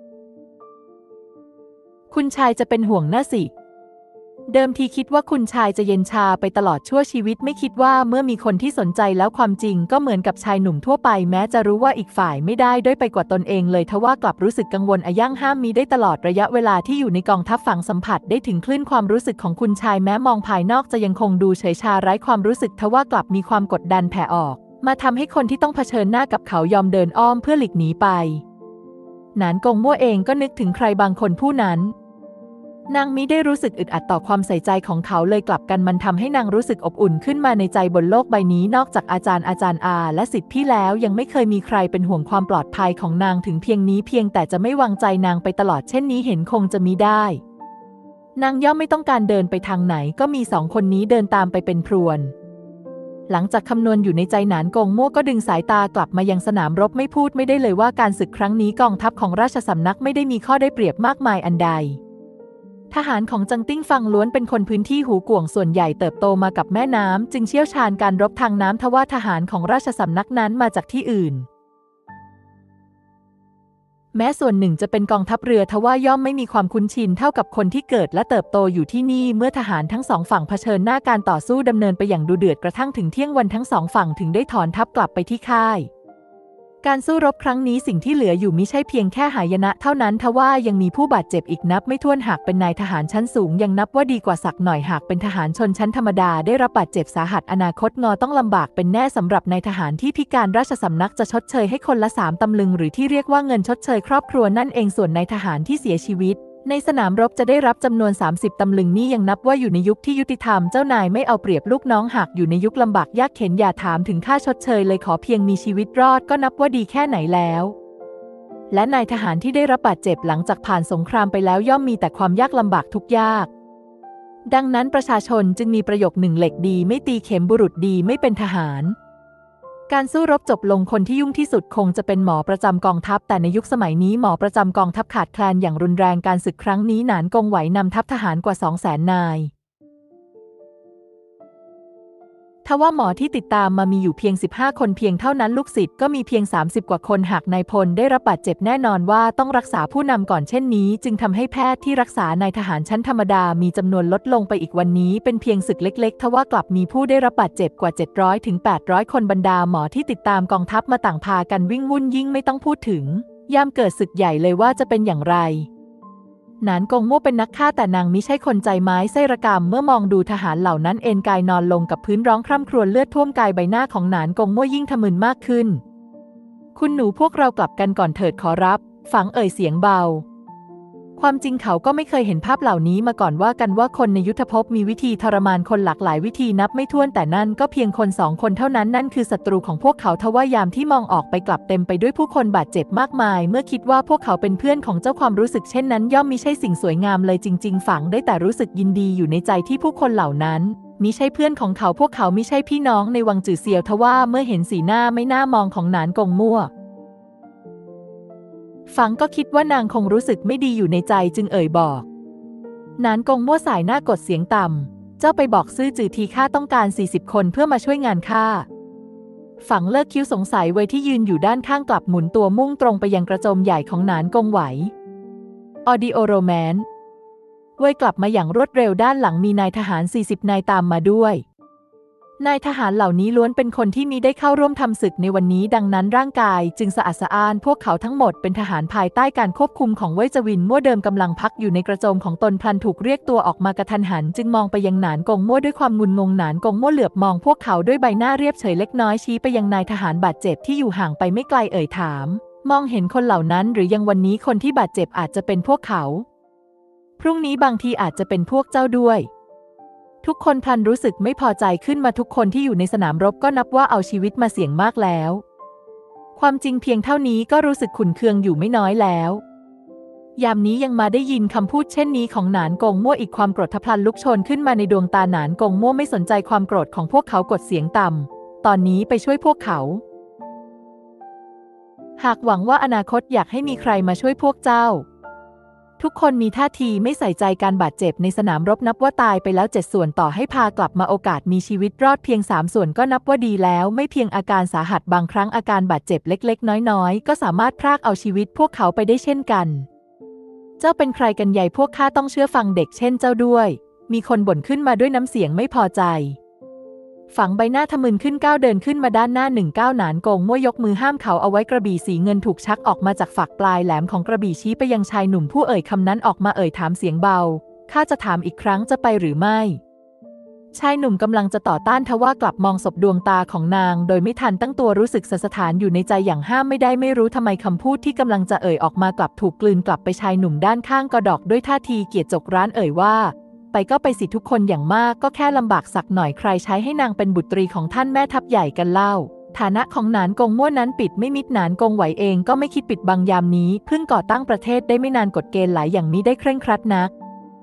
คุณชายจะเป็นห่วงน่ะสิเดิมทีคิดว่าคุณชายจะเย็นชาไปตลอดชั่วชีวิตไม่คิดว่าเมื่อมีคนที่สนใจแล้วความจริงก็เหมือนกับชายหนุ่มทั่วไปแม้จะรู้ว่าอีกฝ่ายไม่ได้ด้อยไปกว่าตนเองเลยทว่ากลับรู้สึกกังวลย่างห้ามมีได้ตลอดระยะเวลาที่อยู่ในกองทัพฝังสัมผัสได้ถึงคลื่นความรู้สึกของคุณชายแม้มองภายนอกจะยังคงดูเฉยชาไร้ความรู้สึกทว่ากลับมีความกดดันแผ่ออกมาทำให้คนที่ต้องเผชิญหน้ากับเขายอมเดินอ้อมเพื่อหลีกหนีไปหนานกงมั่วเองก็นึกถึงใครบางคนผู้นั้นนางมิได้รู้สึกอึดอัดต่อความใส่ใจของเขาเลยกลับกันมันทำให้นางรู้สึกอบอุ่นขึ้นมาในใจบนโลกใบนี้นอกจากอาจารย์อาและศิษย์พี่แล้วยังไม่เคยมีใครเป็นห่วงความปลอดภัยของนางถึงเพียงนี้เพียงแต่จะไม่วางใจนางไปตลอดเช่นนี้เห็นคงจะมิได้นางย่อมไม่ต้องการเดินไปทางไหนก็มีสองคนนี้เดินตามไปเป็นพรวนหลังจากคำนวณอยู่ในใจหนานกงมั่วก็ดึงสายตากลับมายังสนามรบไม่พูดไม่ได้เลยว่าการศึกครั้งนี้กองทัพของราชสำนักไม่ได้มีข้อได้เปรียบมากมายอันใดทหารของจังติ้งฟังล้วนเป็นคนพื้นที่หูกวางส่วนใหญ่เติบโตมากับแม่น้ำจึงเชี่ยวชาญการรบทางน้ำทว่าทหารของราชสำนักนั้นมาจากที่อื่นแม้ส่วนหนึ่งจะเป็นกองทัพเรือทว่าย่อมไม่มีความคุ้นชินเท่ากับคนที่เกิดและเติบโตอยู่ที่นี่เมื่อทหารทั้งสองฝั่งเผชิญหน้าการต่อสู้ดำเนินไปอย่างดุเดือดกระทั่งถึงเที่ยงวันทั้งสองฝั่งถึงได้ถอนทัพกลับไปที่ค่ายการสู้รบครั้งนี้สิ่งที่เหลืออยู่มิใช่เพียงแค่หายนะเท่านั้นทว่ายังมีผู้บาดเจ็บอีกนับไม่ถ้วนหากเป็นนายทหารชั้นสูงยังนับว่าดีกว่าสักหน่อยหากเป็นทหารชนชั้นธรรมดาได้รับบาดเจ็บสาหัสอนาคตต้องลำบากเป็นแน่สำหรับนายทหารที่พิการราชสำนักจะชดเชยให้คนละ3 ตำลึงหรือที่เรียกว่าเงินชดเชยครอบครัวนั่นเองส่วนนายทหารที่เสียชีวิตในสนามรบจะได้รับจำนวน30 ตำลึงนี่ยังนับว่าอยู่ในยุคที่ยุติธรรมเจ้านายไม่เอาเปรียบลูกน้องหากอยู่ในยุคลำบากยากเข็ญอย่าถามถึงค่าชดเชยเลยขอเพียงมีชีวิตรอดก็นับว่าดีแค่ไหนแล้วและนายทหารที่ได้รับบาดเจ็บหลังจากผ่านสงครามไปแล้วย่อมมีแต่ความยากลำบากทุกข์ยากดังนั้นประชาชนจึงมีประโยคหนึ่งเหล็กดีไม่ตีเข็มบุรุษดีไม่เป็นทหารการสู้รบจบลงคนที่ยุ่งที่สุดคงจะเป็นหมอประจำกองทัพแต่ในยุคสมัยนี้หมอประจำกองทัพขาดแคลนอย่างรุนแรงการศึกครั้งนี้หนานกงไหวนำทัพทหารกว่า 200,000 นายทว่าหมอที่ติดตามมามีอยู่เพียง15 คนเพียงเท่านั้นลูกศิษย์ก็มีเพียง30 กว่าคนหากนายพลได้รับบาดเจ็บแน่นอนว่าต้องรักษาผู้นำก่อนเช่นนี้จึงทำให้แพทย์ที่รักษานายทหารชั้นธรรมดามีจำนวนลดลงไปอีกวันนี้เป็นเพียงศึกเล็กๆทว่ากลับมีผู้ได้รับบาดเจ็บกว่า700 ถึง 800 คนบรรดาหมอที่ติดตามกองทัพมาต่างพากันวิ่งวุ่นยิ่งไม่ต้องพูดถึงยามเกิดศึกใหญ่เลยว่าจะเป็นอย่างไรหนานกงมั่วเป็นนักฆ่าแต่นางมิใช่คนใจไม้ไส้ระกำเมื่อมองดูทหารเหล่านั้นเอนกายนอนลงกับพื้นร้องคร่ำครวญเลือดท่วมกายใบหน้าของหนานกงมั่วยิ่งทะมึนมากขึ้นคุณหนูพวกเรากลับกันก่อนเถิดขอรับฝังเสียงเบาความจริงเขาก็ไม่เคยเห็นภาพเหล่านี้มาก่อนว่ากันว่าคนในยุทธภพมีวิธีทรมานคนหลากหลายวิธีนับไม่ถ้วนแต่นั่นก็เพียงคน2 คนเท่านั้นนั่นคือศัตรูของพวกเขาทว่ายามที่มองออกไปกลับเต็มไปด้วยผู้คนบาดเจ็บมากมายเมื่อคิดว่าพวกเขาเป็นเพื่อนของเจ้าความรู้สึกเช่นนั้นย่อมมิใช่สิ่งสวยงามเลยจริงๆฝังได้แต่รู้สึกยินดีอยู่ในใจที่ผู้คนเหล่านั้นมิใช่เพื่อนของเขาพวกเขามิใช่พี่น้องในวังจื่อเซียวทว่าเมื่อเห็นสีหน้าไม่น่ามองของหนานกงมั่วฝังก็คิดว่านางคงรู้สึกไม่ดีอยู่ในใจจึงบอกหนานกงมั่วสายหน้ากดเสียงต่ำเจ้าไปบอกซื่อจือทีข้าต้องการ40 คนเพื่อมาช่วยงานข้าฝังเลิกคิ้วสงสัยไว้ที่ยืนอยู่ด้านข้างกลับหมุนตัวมุ่งตรงไปยังกระโจมใหญ่ของหนานกงไหวออดิโอโรแมนเว่ยกลับมาอย่างรวดเร็วด้านหลังมีนายทหาร40 นายตามมาด้วยนายทหารเหล่านี้ล้วนเป็นคนที่มิได้เข้าร่วมทำศึกในวันนี้ดังนั้นร่างกายจึงสะอาดสะอ้านพวกเขาทั้งหมดเป็นทหารภายใต้การควบคุมของเว่ยจวินมั่วเดิมกำลังพักอยู่ในกระโจมของตนพลันถูกเรียกตัวออกมากระทันหันจึงมองไปยังหนานกงมั่วด้วยความงุนงงหนานกงมั่วเหลือบมองพวกเขาด้วยใบหน้าเรียบเฉยเล็กน้อยชี้ไปยังนายทหารบาดเจ็บที่อยู่ห่างไปไม่ไกลถามมองเห็นคนเหล่านั้นหรือยังวันนี้คนที่บาดเจ็บอาจจะเป็นพวกเขาพรุ่งนี้บางทีอาจจะเป็นพวกเจ้าด้วยทุกคนพลันรู้สึกไม่พอใจขึ้นมาทุกคนที่อยู่ในสนามรบก็นับว่าเอาชีวิตมาเสี่ยงมากแล้วความจริงเพียงเท่านี้ก็รู้สึกขุ่นเคืองอยู่ไม่น้อยแล้วยามนี้ยังมาได้ยินคำพูดเช่นนี้ของหนานกงมั่วอีกความโกรธพลันลุกโชนขึ้นมาในดวงตาหนานกงมั่วไม่สนใจความโกรธของพวกเขากดเสียงต่ำตอนนี้ไปช่วยพวกเขาหากหวังว่าอนาคตอยากให้มีใครมาช่วยพวกเจ้าทุกคนมีท่าทีไม่ใส่ใจการบาดเจ็บในสนามรบนับว่าตายไปแล้ว7 ส่วนต่อให้พากลับมาโอกาสมีชีวิตรอดเพียง3 ส่วนก็นับว่าดีแล้วไม่เพียงอาการสาหัสบางครั้งอาการบาดเจ็บเล็กๆน้อยๆก็สามารถพรากเอาชีวิตพวกเขาไปได้เช่นกันเจ้าเป็นใครกันใหญ่พวกข้าต้องเชื่อฟังเด็กเช่นเจ้าด้วยมีคนบ่นขึ้นมาด้วยน้ำเสียงไม่พอใจฝังใบหน้าทะมึนขึ้นก้าวเดินขึ้นมาด้านหน้า19หนานกงมั่วยกมือห้ามเขาเอาไว้กระบี่สีเงินถูกชักออกมาจากฝักปลายแหลมของกระบี่ชี้ไปยังชายหนุ่มผู้เอ่ยคำนั้นออกมาถามเสียงเบาข้าจะถามอีกครั้งจะไปหรือไม่ชายหนุ่มกำลังจะต่อต้านทว่ากลับมองศพดวงตาของนางโดยไม่ทันตั้งตัวรู้สึกสถานอยู่ในใจอย่างห้ามไม่ได้ไม่รู้ทำไมคำพูดที่กำลังจะออกมากลับถูกกลืนกลับไปชายหนุ่มด้านข้างกระดอกด้วยท่าทีเกียจจกร้านว่าไปก็ไปสิทุกคนอย่างมากก็แค่ลำบากสักหน่อยใครใช้ให้นางเป็นบุตรีของท่านแม่ทัพใหญ่กันเล่าฐานะของหนานกงมั่วนั้นปิดไม่มิดหนานกงไหวเองก็ไม่คิดปิดบังยามนี้เพิ่งก่อตั้งประเทศได้ไม่นานกฎเกณฑ์หลายอย่างนี้ได้เคร่งครัดนัก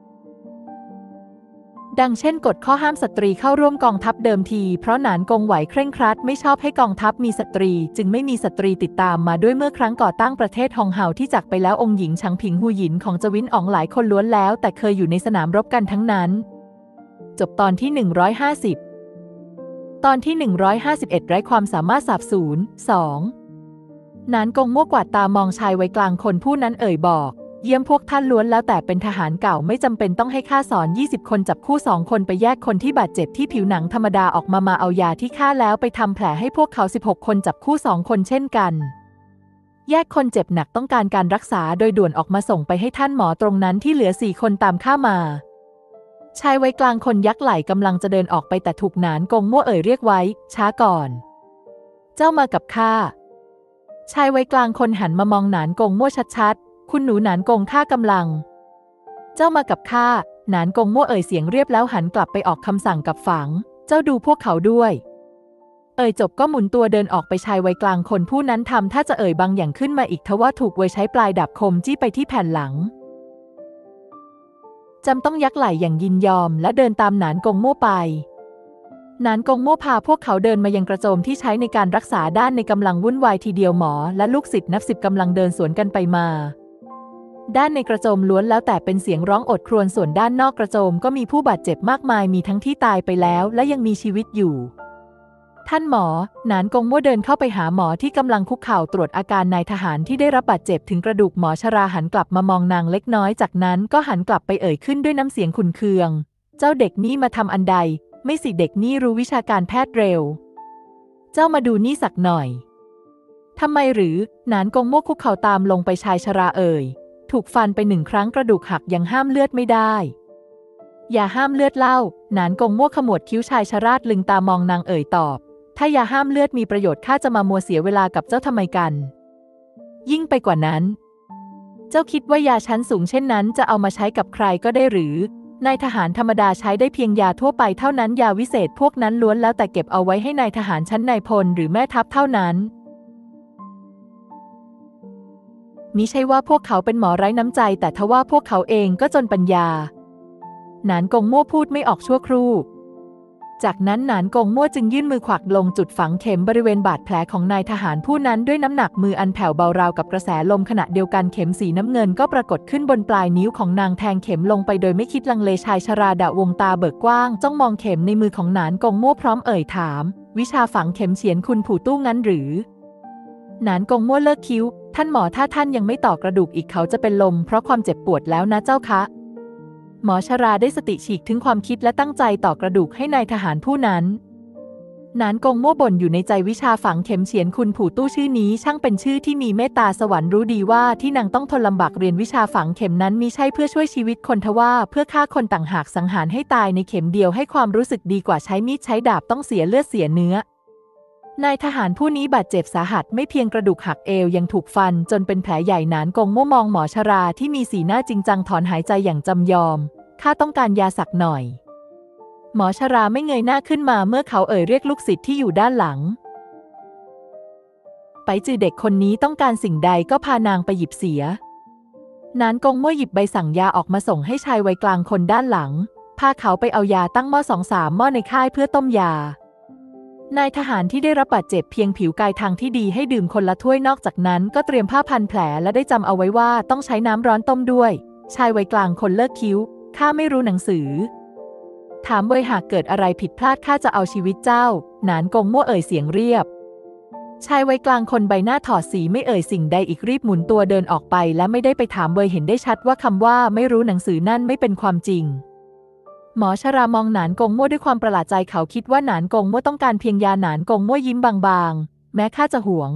ดังเช่นกฎข้อห้ามสตรีเข้าร่วมกองทัพเดิมทีเพราะหนานกงไหวเคร่งครัดไม่ชอบให้กองทัพมีสตรีจึงไม่มีสตรีติดตามมาด้วยเมื่อครั้งก่อตั้งประเทศฮองเฮาที่จากไปแล้วองค์หญิงฉางผิงฮูหยินของจวินอ๋องหลายคนล้วนแล้วแต่เคยอยู่ในสนามรบกันทั้งนั้นจบตอนที่150ตอนที่151ไร้ความสามารถสาบสูญ2หนานกงมั่วกวาดตามองชายวัยกลางคนผู้นั้นบอกเยี่ยมพวกท่านล้วนแล้วแต่เป็นทหารเก่าไม่จำเป็นต้องให้ข้าสอน20 คนจับคู่2 คนไปแยกคนที่บาดเจ็บที่ผิวหนังธรรมดาออกมาเอายาที่ฆ่าแล้วไปทำแผลให้พวกเขา16 คนจับคู่2 คนเช่นกันแยกคนเจ็บหนักต้องการการรักษาโดยด่วนออกมาส่งไปให้ท่านหมอตรงนั้นที่เหลือ4 คนตามข้ามาชายวัยกลางคนยักไหล่กำลังจะเดินออกไปแต่ถูกหนานกงมั่วเรียกไว้ช้าก่อนเจ้ามากับข้าชายวัยกลางคนหันมามองหนานกงมั่วชัดๆคุณหนูหนานกงข้ากำลังเจ้ามากับข้าหนานกงมั่วเสียงเรียบแล้วหันกลับไปออกคำสั่งกับฝังเจ้าดูพวกเขาด้วยจบก็หมุนตัวเดินออกไปชายวัยกลางคนผู้นั้นทำถ้าจะบางอย่างขึ้นมาอีกทว่าถูกใช้ปลายดาบคมจี้ไปที่แผ่นหลังจำต้องยักไหล่อย่างยินยอมและเดินตามหนานกงมั่วไปหนานกงมั่วพาพวกเขาเดินมายังกระโจมที่ใช้ในการรักษาด้านในกำลังวุ่นวายทีเดียวหมอและลูกศิษย์นับ10กำลังเดินสวนกันไปมาด้านในกระโจมล้วนแล้วแต่เป็นเสียงร้องโอดครวญส่วนด้านนอกกระโจมก็มีผู้บาดเจ็บมากมายมีทั้งที่ตายไปแล้วและยังมีชีวิตอยู่ท่านหมอหนานกงมั่วเดินเข้าไปหาหมอที่กำลังคุกเข่าตรวจอาการนายทหารที่ได้รับบาดเจ็บถึงกระดูกหมอชราหันกลับมามองนางเล็กน้อยจากนั้นก็หันกลับไปขึ้นด้วยน้ำเสียงขุ่นเคืองเจ้าเด็กนี่มาทำอันใดไม่สิเด็กนี่รู้วิชาการแพทย์เร็วเจ้ามาดูนี่สักหน่อยทำไมหรือหนานกงมั่วคุกเข่าตามลงไปชายชราถูกฟันไป1 ครั้งกระดูกหักยังห้ามเลือดไม่ได้อย่าห้ามเลือดเล่าหนานกงมั่วขมวดคิ้วชายชราลึงตามองนางตอบถ้ายาห้ามเลือดมีประโยชน์ข้าจะมามัวเสียเวลากับเจ้าทำไมกันยิ่งไปกว่านั้นเจ้าคิดว่ายาชั้นสูงเช่นนั้นจะเอามาใช้กับใครก็ได้หรือนายทหารธรรมดาใช้ได้เพียงยาทั่วไปเท่านั้นยาวิเศษพวกนั้นล้วนแล้วแต่เก็บเอาไว้ให้นายทหารชั้นนายพลหรือแม่ทัพเท่านั้นมิใช่ว่าพวกเขาเป็นหมอไร้น้ำใจแต่ทว่าพวกเขาเองก็จนปัญญาหนานกงมั่วพูดไม่ออกชั่วครู่จากนั้นหนานกงมั่วจึงยื่นมือขวักลงจุดฝังเข็มบริเวณบาดแผลของนายทหารผู้นั้นด้วยน้ำหนักมืออันแผ่วเบาราวกับกระแสลมขณะเดียวกันเข็มสีน้ำเงินก็ปรากฏขึ้นบนปลายนิ้วของนางแทงเข็มลงไปโดยไม่คิดลังเลชายชราดะวงตาเบิกกว้างจ้องมองเข็มในมือของหนานกงมั่วพร้อมถามวิชาฝังเข็มเฉียนคุณผู่ตู้งั้นหรือหนานกงมั่วเลิกคิ้วท่านหมอถ้าท่านยังไม่ต่อกระดูกอีกเขาจะเป็นลมเพราะความเจ็บปวดแล้วนะเจ้าคะหมอชราได้สติฉีกถึงความคิดและตั้งใจต่อกระดูกให้นายทหารผู้นั้นหนานกงมั่วบ่นอยู่ในใจวิชาฝังเข็มเฉียนคุณผู่ตู้ชื่อนี้ช่างเป็นชื่อที่มีเมตตาสวรรค์รู้ดีว่าที่นางต้องทนลำบากเรียนวิชาฝังเข็มนั้นมิใช่เพื่อช่วยชีวิตคนทว่าเพื่อฆ่าคนต่างหากสังหารให้ตายในเข็มเดียวให้ความรู้สึกดีกว่าใช้มีดใช้ดาบต้องเสียเลือดเสียเนื้อนายทหารผู้นี้บาดเจ็บสาหัสไม่เพียงกระดูกหักเอวยังถูกฟันจนเป็นแผลใหญ่หนานกงมั่วมองหมอชราที่มีสีหน้าจริงจังถอนหายใจอย่างจำยอมข้าต้องการยาสักหน่อยหมอชราไม่เงยหน้าขึ้นมาเมื่อเขาเอ่ยเรียกลูกศิษย์ที่อยู่ด้านหลังไปจือเด็กคนนี้ต้องการสิ่งใดก็พานางไปหยิบเสียนานกงมั่วหยิบใบสั่งยาออกมาส่งให้ชายวัยกลางคนด้านหลังพาเขาไปเอายาตั้งหม้อ2-3หม้อในค่ายเพื่อต้มยานายทหารที่ได้รับบาดเจ็บเพียงผิวกายทางที่ดีให้ดื่มคนละถ้วยนอกจากนั้นก็เตรียมผ้าพันแผลและได้จำเอาไว้ว่าต้องใช้น้ำร้อนต้มด้วยชายวัยกลางคนเลิกคิ้วข้าไม่รู้หนังสือถามเว่ยหากเกิดอะไรผิดพลาดข้าจะเอาชีวิตเจ้าหนานกงมั่วเอ่ยเสียงเรียบชายวัยกลางคนใบหน้าถอดสีไม่เอ่ยสิ่งใดอีกรีบหมุนตัวเดินออกไปและไม่ได้ไปถามเว่ยเห็นได้ชัดว่าคำว่าไม่รู้หนังสือนั่นไม่เป็นความจริงหมอชรามองหนานกงมั่วด้วยความประหลาดใจเขาคิดว่าหนานกงมั่วต้องการเพียงยาหนานกงมั่วยิ้มบางๆแม้ข้าจะหวง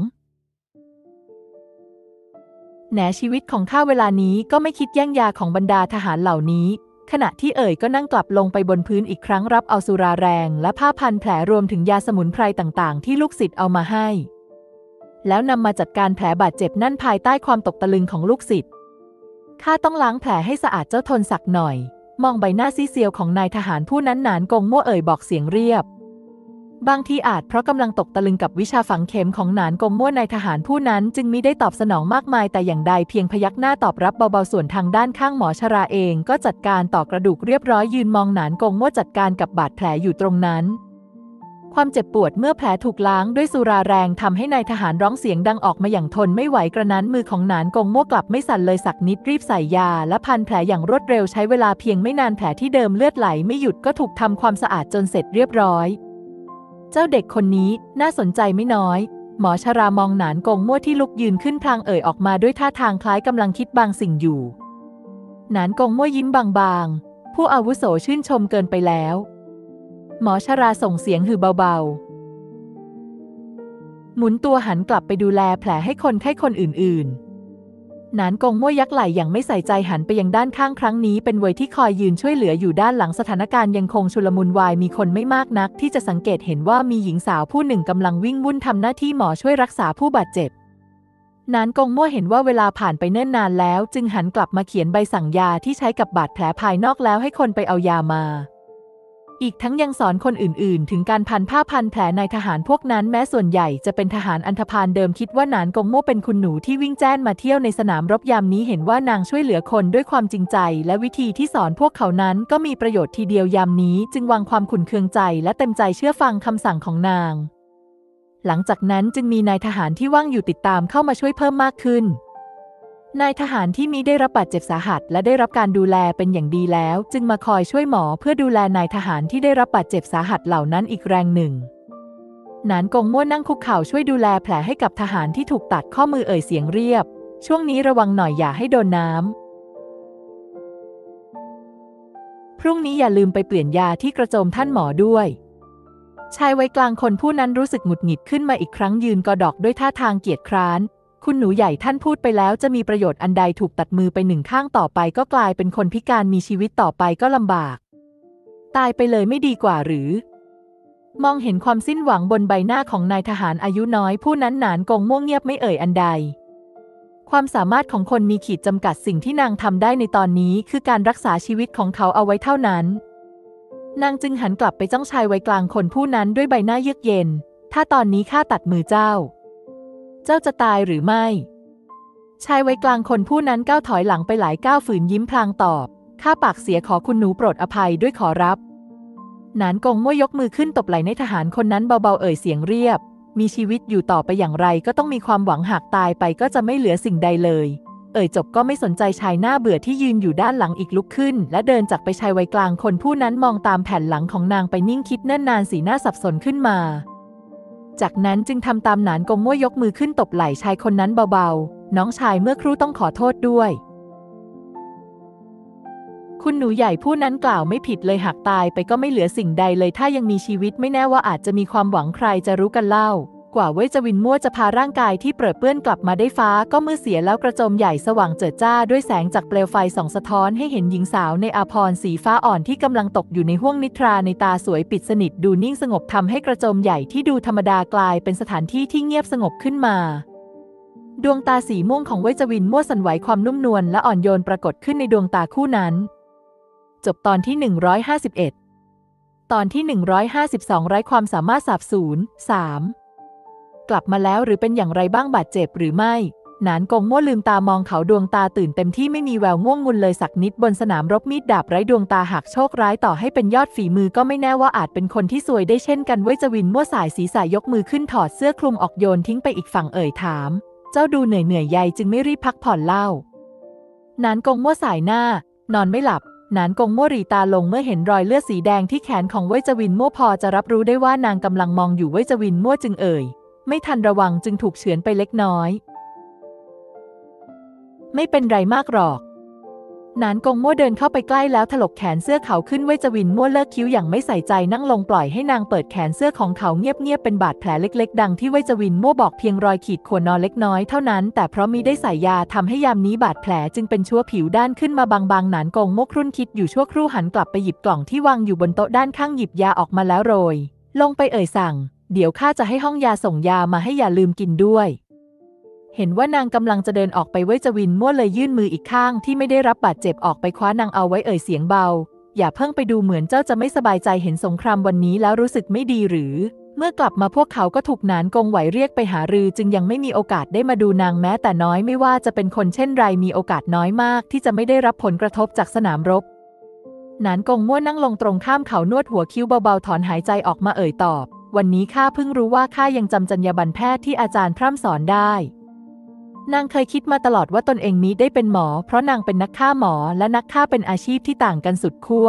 แหนชีวิตของข้าเวลานี้ก็ไม่คิดแย่งยาของบรรดาทหารเหล่านี้ขณะที่เอ่ยก็นั่งกลับลงไปบนพื้นอีกครั้งรับเอาสุราแรงและผ้าพันแผลรวมถึงยาสมุนไพรต่างๆที่ลูกศิษย์เอามาให้แล้วนำมาจัดการแผลบาดเจ็บนั่นภายใต้ความตกตะลึงของลูกศิษย์ข้าต้องล้างแผลให้สะอาดเจ้าทนสักหน่อยมองใบหน้าซีเซียวของนายทหารผู้นั้นหนานกงมั่วเอ่ยบอกเสียงเรียบบางทีอาจเพราะกำลังตกตะลึงกับวิชาฝังเข็มของหนานกงมั่วนายทหารผู้นั้นจึงมิได้ตอบสนองมากมายแต่อย่างใดเพียงพยักหน้าตอบรับเบาๆส่วนทางด้านข้างหมอชราเองก็จัดการต่อกระดูกเรียบร้อยยืนมองหนานกงมั่วจัดการกับบาดแผลอยู่ตรงนั้นความเจ็บปวดเมื่อแผลถูกล้างด้วยสุราแรงทำให้นายทหารร้องเสียงดังออกมาอย่างทนไม่ไหวกระนั้นมือของหนานกงมั่วกลับไม่สั่นเลยสักนิดรีบใส่ยาและพันแผลอย่างรวดเร็วใช้เวลาเพียงไม่นานแผลที่เดิมเลือดไหลไม่หยุดก็ถูกทำความสะอาดจนเสร็จเรียบร้อยเจ้าเด็กคนนี้น่าสนใจไม่น้อยหมอชรามองหนานกงมั่วที่ลุกยืนขึ้นพลางเอ่ยออกมาด้วยท่าทางคล้ายกำลังคิดบางสิ่งอยู่หนานกงมั่วยิ้มบางๆผู้อาวุโสชื่นชมเกินไปแล้วหมอชราส่งเสียงหือเบาๆหมุนตัวหันกลับไปดูแลแผลให้คนไข้คนอื่นๆหนานกงมั่วยักไหล่อย่างไม่ใส่ใจหันไปยังด้านข้างครั้งนี้เป็นเว่ยที่คอยยืนช่วยเหลืออยู่ด้านหลังสถานการณ์ยังคงชุลมุนวายมีคนไม่มากนักที่จะสังเกตเห็นว่ามีหญิงสาวผู้หนึ่งกำลังวิ่งวุ่นทำหน้าที่หมอช่วยรักษาผู้บาดเจ็บหนานกงมั่วเห็นว่าเวลาผ่านไปเนิ่นนานแล้วจึงหันกลับมาเขียนใบสั่งยาที่ใช้กับบาดแผลภายนอกแล้วให้คนไปเอายามาอีกทั้งยังสอนคนอื่นๆถึงการพันผ้าพันแผลในทหารพวกนั้นแม้ส่วนใหญ่จะเป็นทหารอันธพาลเดิมคิดว่าหนานกงมั่วเป็นคุณหนูที่วิ่งแจ้นมาเที่ยวในสนามรบยามนี้เห็นว่านางช่วยเหลือคนด้วยความจริงใจและวิธีที่สอนพวกเขานั้นก็มีประโยชน์ทีเดียวยามนี้จึงวางความขุ่นเคืองใจและเต็มใจเชื่อฟังคำสั่งของนางหลังจากนั้นจึงมีนายทหารที่ว่างอยู่ติดตามเข้ามาช่วยเพิ่มมากขึ้นนายทหารที่มิได้รับบาดเจ็บสาหัสและได้รับการดูแลเป็นอย่างดีแล้วจึงมาคอยช่วยหมอเพื่อดูแลนายทหารที่ได้รับบาดเจ็บสาหัสเหล่านั้นอีกแรงหนึ่งหนานกงมั่วนั่งคุกเข่าช่วยดูแลแผลให้กับทหารที่ถูกตัดข้อมือเอ่ยเสียงเรียบช่วงนี้ระวังหน่อยอย่าให้โดนน้ำพรุ่งนี้อย่าลืมไปเปลี่ยนยาที่กระโจมท่านหมอด้วยชายวัยกลางคนผู้นั้นรู้สึกหงุดหงิดขึ้นมาอีกครั้งยืนกอดอกด้วยท่าทางเกียจคร้านคุณหนูใหญ่ท่านพูดไปแล้วจะมีประโยชน์อันใดถูกตัดมือไปหนึ่งข้างต่อไปก็กลายเป็นคนพิการมีชีวิตต่อไปก็ลำบากตายไปเลยไม่ดีกว่าหรือมองเห็นความสิ้นหวังบนใบหน้าของนายทหารอายุน้อยผู้นั้นหนานกงม่วงเงียบไม่เอ่ยอันใดความสามารถของคนมีขีดจำกัดสิ่งที่นางทำได้ในตอนนี้คือการรักษาชีวิตของเขาเอาไว้เท่านั้นนางจึงหันกลับไปจ้องชายวัยกลางคนผู้นั้นด้วยใบหน้าเยือกเย็นถ้าตอนนี้ข้าตัดมือเจ้าจะตายหรือไม่ชายวัยกลางคนผู้นั้นก้าวถอยหลังไปหลายก้าวฝืนยิ้มพลางตอบข้าปากเสียขอคุณหนูโปรดอภัยด้วยขอรับหนานกงมั่วยกมือขึ้นตบไหล่ในทหารคนนั้นเบาๆเอ่ยเสียงเรียบมีชีวิตอยู่ต่อไปอย่างไรก็ต้องมีความหวังหากตายไปก็จะไม่เหลือสิ่งใดเลยเอ่ยจบก็ไม่สนใจชายหน้าเบื่อที่ยืนอยู่ด้านหลังอีกลุกขึ้นและเดินจากไปชายวัยกลางคนผู้นั้นมองตามแผ่นหลังของนางไปนิ่งคิดเนิ่นนานสีหน้าสับสนขึ้นมาจากนั้นจึงทำตามหนานกงมั่วยกมือขึ้นตบไหล่ชายคนนั้นเบาๆน้องชายเมื่อครู่ต้องขอโทษด้วยคุณหนูใหญ่ผู้นั้นกล่าวไม่ผิดเลยหากตายไปก็ไม่เหลือสิ่งใดเลยถ้ายังมีชีวิตไม่แน่ว่าอาจจะมีความหวังใครจะรู้กันเล่ากว่าเว่ยจวินมั่วจะพาร่างกายที่เปรอะเปื้อนกลับมาได้ฟ้าก็มืดเสียแล้วกระโจมใหญ่สว่างเจิดจ้าด้วยแสงจากเปลวไฟส่องสะท้อนให้เห็นหญิงสาวในอาภรณ์สีฟ้าอ่อนที่กำลังตกอยู่ในห้วงนิทราในตาสวยปิดสนิทดูนิ่งสงบทำให้กระโจมใหญ่ที่ดูธรรมดากลายเป็นสถานที่ที่เงียบสงบขึ้นมาดวงตาสีม่วงของเว่ยจวินมั่วสั่นไหวความนุ่มนวลและอ่อนโยนปรากฏขึ้นในดวงตาคู่นั้นจบตอนที่151 ตอนที่152ไร้ความสามารถสาบสูญ3กลับมาแล้วหรือเป็นอย่างไรบ้างบาดเจ็บหรือไม่หนานกงมั่วลืมตามองเขาดวงตาตื่นเต็มที่ไม่มีแววง่วงงุนเลยสักนิดบนสนามรบมีดดาบไร้ดวงตาหากโชคร้ายต่อให้เป็นยอดฝีมือก็ไม่แน่ว่าอาจเป็นคนที่ซวยได้เช่นกันเว่ยจวินมั่วสายศีรษะยกมือขึ้นถอดเสื้อคลุมออกโยนทิ้งไปอีกฝั่งถามเจ้าดูเหนื่อยใยจึงไม่รีบพักผ่อนเล่าหนานกงมั่วสายหน้านอนไม่หลับหนานกงมั่วหรี่ตาลงเมื่อเห็นรอยเลือดสีแดงที่แขนของเว่ยจวินมั่วพอจะรับรู้ได้ว่านางกำลังมองอยู่เว่ยจวินมั่วจึงไม่ทันระวังจึงถูกเฉือนไปเล็กน้อยไม่เป็นไรมากหรอกหนานกงมั่วเดินเข้าไปใกล้แล้วถลกแขนเสื้อเขาขึ้นเว่ยจวินมั่วเลิกคิ้วอย่างไม่ใส่ใจนั่งลงปล่อยให้นางเปิดแขนเสื้อของเขาเงียบๆเป็นบาดแผลเล็กๆดังที่เว่ยจวินมั่วบอกเพียงรอยขีดข่วนนอนเล็กน้อยเท่านั้นแต่เพราะมิได้ใส่ยาทำให้ยามนี้บาดแผลจึงเป็นชั่วผิวด้านขึ้นมาบางๆหนานกงมั่วครุ่นคิดอยู่ชั่วครู่หันกลับไปหยิบกล่องที่วางอยู่บนโต๊ะด้านข้างหยิบยาออกมาแล้วโรยลงไปสั่งเดี๋ยวข้าจะให้ห้องยาส่งยามาให้อย่าลืมกินด้วยเห็นว่านางกำลังจะเดินออกไปเว่ยจวินมั่วเลยยื่นมืออีกข้างที่ไม่ได้รับบาดเจ็บออกไปคว้านางเอาไว้เสียงเบาอย่าเพิ่งไปดูเหมือนเจ้าจะไม่สบายใจเห็นสงครามวันนี้แล้วรู้สึกไม่ดีหรือเมื่อกลับมาพวกเขาก็ถูกหนานกงไหวเรียกไปหารือจึงยังไม่มีโอกาสได้มาดูนางแม้แต่น้อยไม่ว่าจะเป็นคนเช่นไรมีโอกาสน้อยมากที่จะไม่ได้รับผลกระทบจากสนามรบหนานกงมั่วนั่งลงตรงข้ามเขานวดหัวคิ้วเบาๆถอนหายใจออกมาตอบวันนี้ข้าเพิ่งรู้ว่าข้ายังจำจรรยาบรรณแพทย์ที่อาจารย์พร่ำสอนได้นางเคยคิดมาตลอดว่าตนเองมิได้เป็นหมอเพราะนางเป็นนักฆ่าหมอและนักฆ่าเป็นอาชีพที่ต่างกันสุดขั้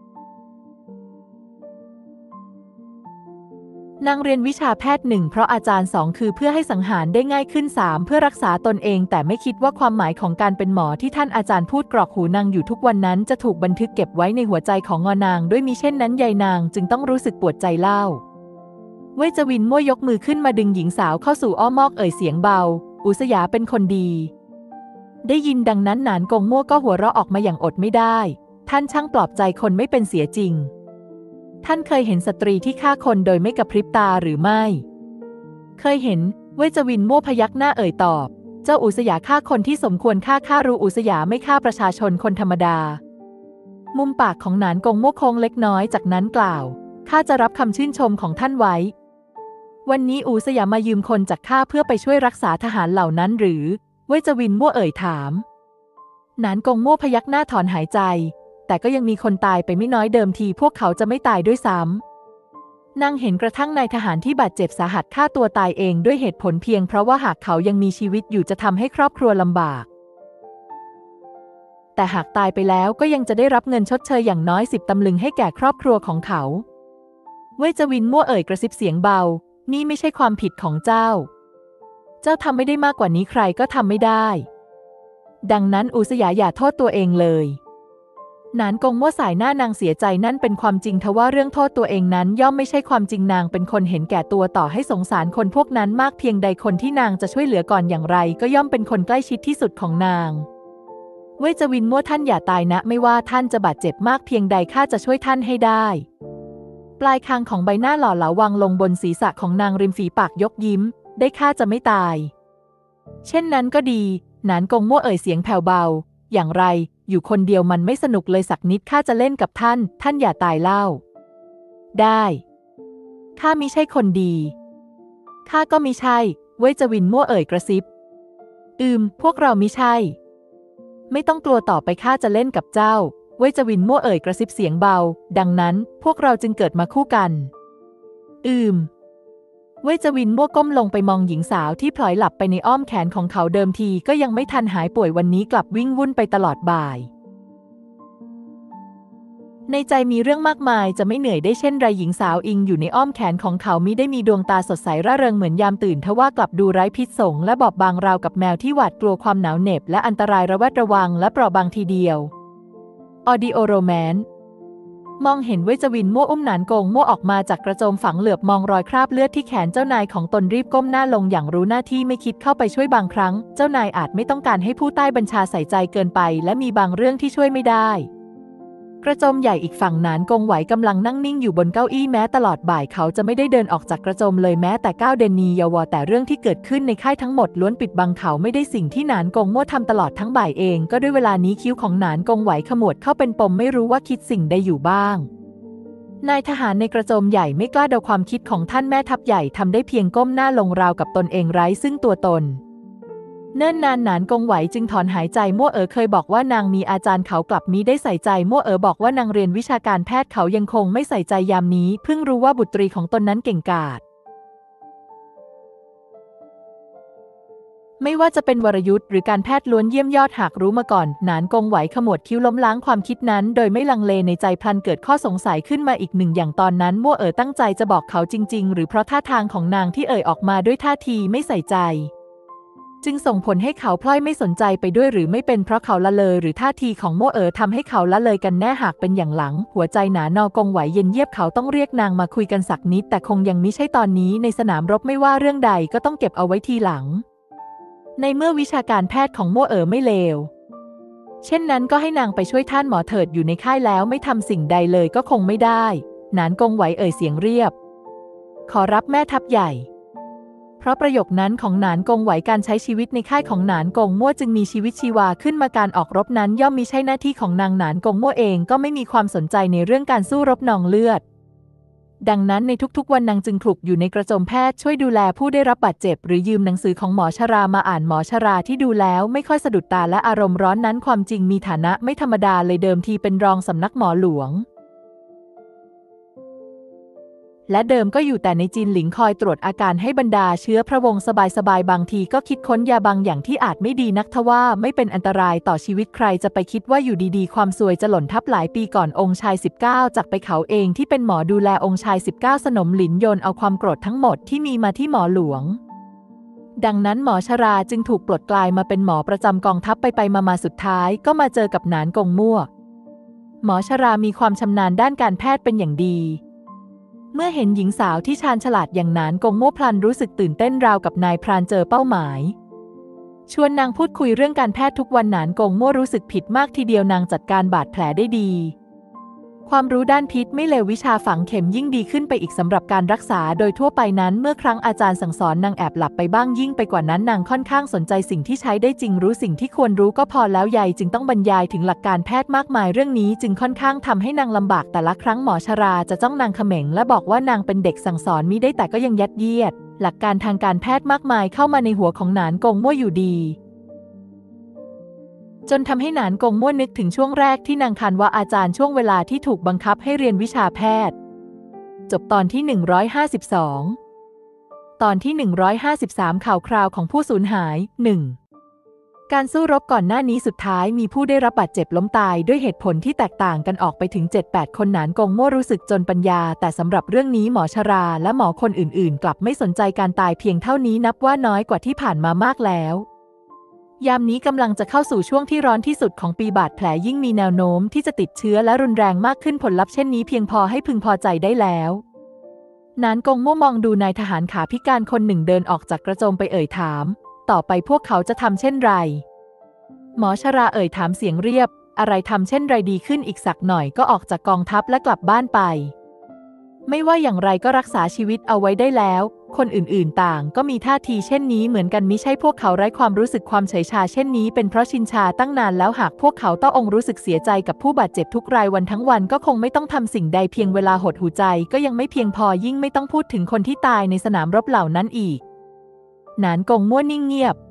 วนางเรียนวิชาแพทย์1เพราะอาจารย์2คือเพื่อให้สังหารได้ง่ายขึ้น3เพื่อรักษาตนเองแต่ไม่คิดว่าความหมายของการเป็นหมอที่ท่านอาจารย์พูดกรอกหูนางอยู่ทุกวันนั้นจะถูกบันทึกเก็บไว้ในหัวใจของนางด้วยมิเช่นนั้นยายนางจึงต้องรู้สึกปวดใจเล่าเว่ยจวินมั่วยกมือขึ้นมาดึงหญิงสาวเข้าสู่อ้อมอกเสียงเบาอุษยาเป็นคนดีได้ยินดังนั้นหนานกงมั่วก็หัวเราะออกมาอย่างอดไม่ได้ท่านช่างปลอบใจคนไม่เป็นเสียจริงท่านเคยเห็นสตรีที่ฆ่าคนโดยไม่กระพริบตาหรือไม่เคยเห็นเว่ยจวินมั่วพยักหน้าตอบเจ้าอุษยาฆ่าคนที่สมควรฆ่าข้ารู้อุษยาไม่ฆ่าประชาชนคนธรรมดามุมปากของหนานกงมั่วโค้งเล็กน้อยจากนั้นกล่าวข้าจะรับคำชื่นชมของท่านไว้วันนี้อูสยามายืมคนจากข้าเพื่อไปช่วยรักษาทหารเหล่านั้นหรือเว่ยจวินมั่วถามหนานกงมั่วพยักหน้าถอนหายใจแต่ก็ยังมีคนตายไปไม่น้อยเดิมทีพวกเขาจะไม่ตายด้วยซ้ำนางเห็นกระทั่งนายทหารที่บาดเจ็บสาหัสฆ่าตัวตายเองด้วยเหตุผลเพียงเพราะว่าหากเขายังมีชีวิตอยู่จะทำให้ครอบครัวลำบากแต่หากตายไปแล้วก็ยังจะได้รับเงินชดเชยอย่างน้อย10ตำลึงให้แก่ครอบครัวของเขาเว่ยจวินมั่วกระซิบเสียงเบานี่ไม่ใช่ความผิดของเจ้าทำไม่ได้มากกว่านี้ใครก็ทำไม่ได้ดังนั้นอุษยาอย่าโทษตัวเองเลยหนานกงมั่วสายหน้านางเสียใจนั่นเป็นความจริงทว่าเรื่องโทษตัวเองนั้นย่อมไม่ใช่ความจริงนางเป็นคนเห็นแก่ตัวต่อให้สงสารคนพวกนั้นมากเพียงใดคนที่นางจะช่วยเหลือก่อนอย่างไรก็ย่อมเป็นคนใกล้ชิดที่สุดของนางเว่ยจวินมั่วท่านอย่าตายนะไม่ว่าท่านจะบาดเจ็บมากเพียงใดข้าจะช่วยท่านให้ได้ปลายคางของใบหน้าหล่อเหลาวางลงบนศีรษะของนางริมฝีปากยกยิ้มได้ข้าจะไม่ตายเช่นนั้นก็ดีหนานกงมั่วเสียงแผ่วเบาอย่างไรอยู่คนเดียวมันไม่สนุกเลยสักนิดข้าจะเล่นกับท่านอย่าตายเล่าได้ข้ามิใช่คนดีข้าก็มิใช่เว่ยจวินมั่วกระซิบพวกเรามิใช่ไม่ต้องกลัวต่อไปข้าจะเล่นกับเจ้าเว่ยจวินมั่วกระซิบเสียงเบาดังนั้นพวกเราจึงเกิดมาคู่กันเว่ยจวินมั่วก้มลงไปมองหญิงสาวที่พลอยหลับไปในอ้อมแขนของเขาเดิมทีก็ยังไม่ทันหายป่วยวันนี้กลับวิ่งวุ่นไปตลอดบ่ายในใจมีเรื่องมากมายจะไม่เหนื่อยได้เช่นไรหญิงสาวอิงอยู่ในอ้อมแขนของเขามิได้มีดวงตาสดใสร่าเริงเหมือนยามตื่นทว่ากลับดูไร้พิษสงและบอบบางราวกับแมวที่หวาดกลัวความหนาวเหน็บและอันตรายระแวดระวังและเปราะบางทีเดียวออดิโอโรแมนต์มองเห็นเว่ยจวินมั่วอุ้มหนานกงมั่วออกมาจากกระโจมฝังเหลือบมองรอยคราบเลือดที่แขนเจ้านายของตนรีบก้มหน้าลงอย่างรู้หน้าที่ไม่คิดเข้าไปช่วยบางครั้งเจ้านายอาจไม่ต้องการให้ผู้ใต้บัญชาใส่ใจเกินไปและมีบางเรื่องที่ช่วยไม่ได้กระโจมใหญ่อีกฝั่งหนานกงไหวกำลังนั่งนิ่งอยู่บนเก้าอี้แม้ตลอดบ่ายเขาจะไม่ได้เดินออกจากกระโจมเลยแม้แต่ก้าวเดนนียาวแต่เรื่องที่เกิดขึ้นในค่ายทั้งหมดล้วนปิดบังเขาไม่ได้สิ่งที่หนานกงมั่วทำตลอดทั้งบ่ายเองก็ด้วยเวลานี้คิ้วของหนานกงไหวขมวดเข้าเป็นปมไม่รู้ว่าคิดสิ่งใดอยู่บ้างนายทหารในกระโจมใหญ่ไม่กล้าเดาความคิดของท่านแม่ทัพใหญ่ทำได้เพียงก้มหน้าลงราวกับตนเองไร้ซึ่งตัวตนเนิ่นนานหนานกงไหวจึงถอนหายใจมั่วเคยบอกว่านางมีอาจารย์เขากลับมิได้ใส่ใจมั่วบอกว่านางเรียนวิชาการแพทย์เขายังคงไม่ใส่ใจยามนี้เพิ่งรู้ว่าบุตรีของตนนั้นเก่งกาจไม่ว่าจะเป็นวรยุทธ์หรือการแพทย์ล้วนเยี่ยมยอดหากรู้มาก่อนหนานกงไหวขมวดคิ้วล้มล้างความคิดนั้นโดยไม่ลังเลในใจพลันเกิดข้อสงสัยขึ้นมาอีกหนึ่งอย่างตอนนั้นมั่วตั้งใจจะบอกเขาจริงๆหรือเพราะท่าทางของนางที่ออกมาด้วยท่าทีไม่ใส่ใจจึงส่งผลให้เขาพลอยไม่สนใจไปด้วยหรือไม่เป็นเพราะเขาละเลยหรือท่าทีของมั่วทำให้เขาละเลยกันแน่หากเป็นอย่างหลังหัวใจหนานกงไหวเย็นเยียบเขาต้องเรียกนางมาคุยกันสักนิดแต่คงยังมิใช่ตอนนี้ในสนามรบไม่ว่าเรื่องใดก็ต้องเก็บเอาไว้ทีหลังในเมื่อวิชาการแพทย์ของมั่วไม่เลวเช่นนั้นก็ให้นางไปช่วยท่านหมอเถิดอยู่ในค่ายแล้วไม่ทำสิ่งใดเลยก็คงไม่ได้หนานกงไหวเสียงเรียบขอรับแม่ทัพใหญ่เพราะประโยคนั้นของหนานกงไหวการใช้ชีวิตในค่ายของหนานกงมั่วจึงมีชีวิตชีวาขึ้นมาการออกรบนั้นย่อมมิใช่หน้าที่ของนางหนานกงมั่วเองก็ไม่มีความสนใจในเรื่องการสู้รบนองเลือดดังนั้นในทุกๆวันนางจึงคลุกอยู่ในกระโจมแพทย์ช่วยดูแลผู้ได้รับบาดเจ็บหรือยืมหนังสือของหมอชรามาอ่านหมอชราที่ดูแล้วไม่ค่อยสะดุดตาและอารมณ์ร้อนนั้นความจริงมีฐานะไม่ธรรมดาเลยเดิมทีเป็นรองสำนักหมอหลวงและเดิมก็อยู่แต่ในจีนหลิงคอยตรวจอาการให้บรรดาเชื้อพระวงศ์สบายๆบางทีก็คิดค้นยาบางอย่างที่อาจไม่ดีนักทว่าไม่เป็นอันตรายต่อชีวิตใครจะไปคิดว่าอยู่ดีๆความซวยจะหล่นทับหลายปีก่อนองค์ชาย19จากไปเขาเองที่เป็นหมอดูแลองค์ชาย19สนมหลินโยนเอาความโกรธทั้งหมดที่มีมาที่หมอหลวงดังนั้นหมอชราจึงถูกปลดกลายมาเป็นหมอประจำกองทัพไปมาสุดท้ายก็มาเจอกับหนานกงมั่วหมอชรามีความชำนาญด้านการแพทย์เป็นอย่างดีเมื่อเห็นหญิงสาวที่ชาญฉลาดอย่างหนานกงมั่วพลันรู้สึกตื่นเต้นราวกับนายพรานเจอเป้าหมายชวนนางพูดคุยเรื่องการแพทย์ทุกวันหนานกงมั่วรู้สึกผิดมากทีเดียวนางจัดการบาดแผลได้ดีความรู้ด้านพิษไม่เลววิชาฝังเข็มยิ่งดีขึ้นไปอีกสำหรับการรักษาโดยทั่วไปนั้นเมื่อครั้งอาจารย์สั่งสอนนางแอบหลับไปบ้างยิ่งไปกว่านั้นนางค่อนข้างสนใจสิ่งที่ใช้ได้จริงรู้สิ่งที่ควรรู้ก็พอแล้วใหญ่จึงต้องบรรยายถึงหลักการแพทย์มากมายเรื่องนี้จึงค่อนข้างทำให้นางลำบากแต่ละครั้งหมอชราจะจ้องนางเขม็งและบอกว่านางเป็นเด็กสั่งสอนมิได้แต่ก็ยังยัดเยียดหลักการทางการแพทย์มากมายเข้ามาในหัวของหนานกงมั่วอยู่ดีจนทำให้หนานกงมั่วนึกถึงช่วงแรกที่นางคันว่าอาจารย์ช่วงเวลาที่ถูกบังคับให้เรียนวิชาแพทย์จบตอนที่152ตอนที่153ข่าวคราวของผู้สูญหาย 1. การสู้รบก่อนหน้านี้สุดท้ายมีผู้ได้รับบาดเจ็บล้มตายด้วยเหตุผลที่แตกต่างกันออกไปถึง 7-8 คนหนานกงมั่วรู้สึกจนปัญญาแต่สำหรับเรื่องนี้หมอชราและหมอคนอื่นๆกลับไม่สนใจการตายเพียงเท่านี้นับว่าน้อยกว่าที่ผ่านมามากแล้วยามนี้กำลังจะเข้าสู่ช่วงที่ร้อนที่สุดของปีบาดแผลยิ่งมีแนวโน้มที่จะติดเชื้อและรุนแรงมากขึ้นผลลัพธ์เช่นนี้เพียงพอให้พึงพอใจได้แล้วหนานกงมั่วมองดูนายทหารขาพิการคนหนึ่งเดินออกจากกระโจมไปถามต่อไปพวกเขาจะทำเช่นไรหมอชราถามเสียงเรียบอะไรทำเช่นไรดีขึ้นอีกสักหน่อยก็ออกจากกองทัพและกลับบ้านไปไม่ว่าอย่างไรก็รักษาชีวิตเอาไว้ได้แล้วคนอื่นๆต่างก็มีท่าทีเช่นนี้เหมือนกันมิใช่พวกเขาไร้ความรู้สึกความเฉยชาเช่นนี้เป็นเพราะชินชาตั้งนานแล้วหากพวกเขาต้องรู้สึกเสียใจกับผู้บาดเจ็บทุกรายวันทั้งวันก็คงไม่ต้องทำสิ่งใดเพียงเวลาหดหูใจก็ยังไม่เพียงพอยิ่งไม่ต้องพูดถึงคนที่ตายในสนามรบเหล่านั้นอีกหนานกงมั่วนิ่งเงียบ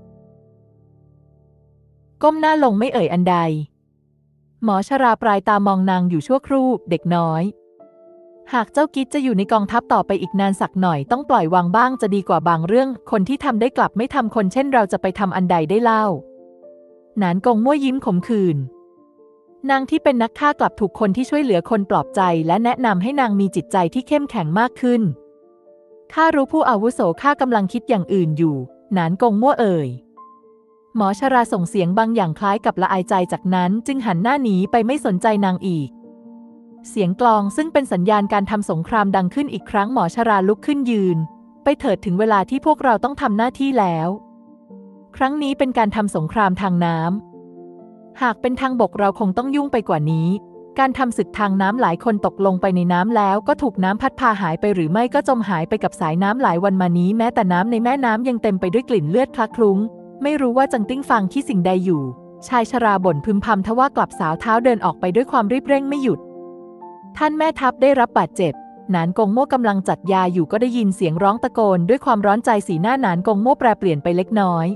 ก้มหน้าลงไม่อันใดหมอชราปลายตามองนางอยู่ชั่วครู่เด็กน้อยหากเจ้ากิ๊ดจะอยู่ในกองทัพต่อไปอีกนานสักหน่อยต้องปล่อยวางบ้างจะดีกว่าบางเรื่องคนที่ทำได้กลับไม่ทำคนเช่นเราจะไปทำอันใดได้เล่าหนานกงมั่วยิ้มขมขื่นนางที่เป็นนักฆ่ากลับถูกคนที่ช่วยเหลือคนปลอบใจและแนะนำให้นางมีจิตใจที่เข้มแข็งมากขึ้นข้ารู้ผู้อาวุโสข้ากำลังคิดอย่างอื่นอยู่หนานกงมั่วหมอชราส่งเสียงบางอย่างคล้ายกับละอายใจจากนั้นจึงหันหน้าหนีไปไม่สนใจนางอีกเสียงกลองซึ่งเป็นสัญญาณการทำสงครามดังขึ้นอีกครั้งหมอชราลุกขึ้นยืนไปเถิดถึงเวลาที่พวกเราต้องทำหน้าที่แล้วครั้งนี้เป็นการทำสงครามทางน้ำหากเป็นทางบกเราคงต้องยุ่งไปกว่านี้การทำศึกทางน้ำหลายคนตกลงไปในน้ำแล้วก็ถูกน้ำพัดพาหายไปหรือไม่ก็จมหายไปกับสายน้ำหลายวันมานี้แม้แต่น้ำในแม่น้ำยังเต็มไปด้วยกลิ่นเลือดคละคลุ้งไม่รู้ว่าจังติ้งฟังคิดสิ่งใดอยู่ชายชราบ่นพึมพำทว่ากลับสาวเท้าเดินออกไปด้วยความรีบเร่งไม่หยุดท่านแม่ทัพได้รับบาดเจ็บหนานกงโม่กำลังจัดยาอยู่ก็ได้ยินเสียงร้องตะโกนด้วยความร้อนใจสีหน้าหนานกงโม่แปรเปลี่ยนไปเล็กน้อย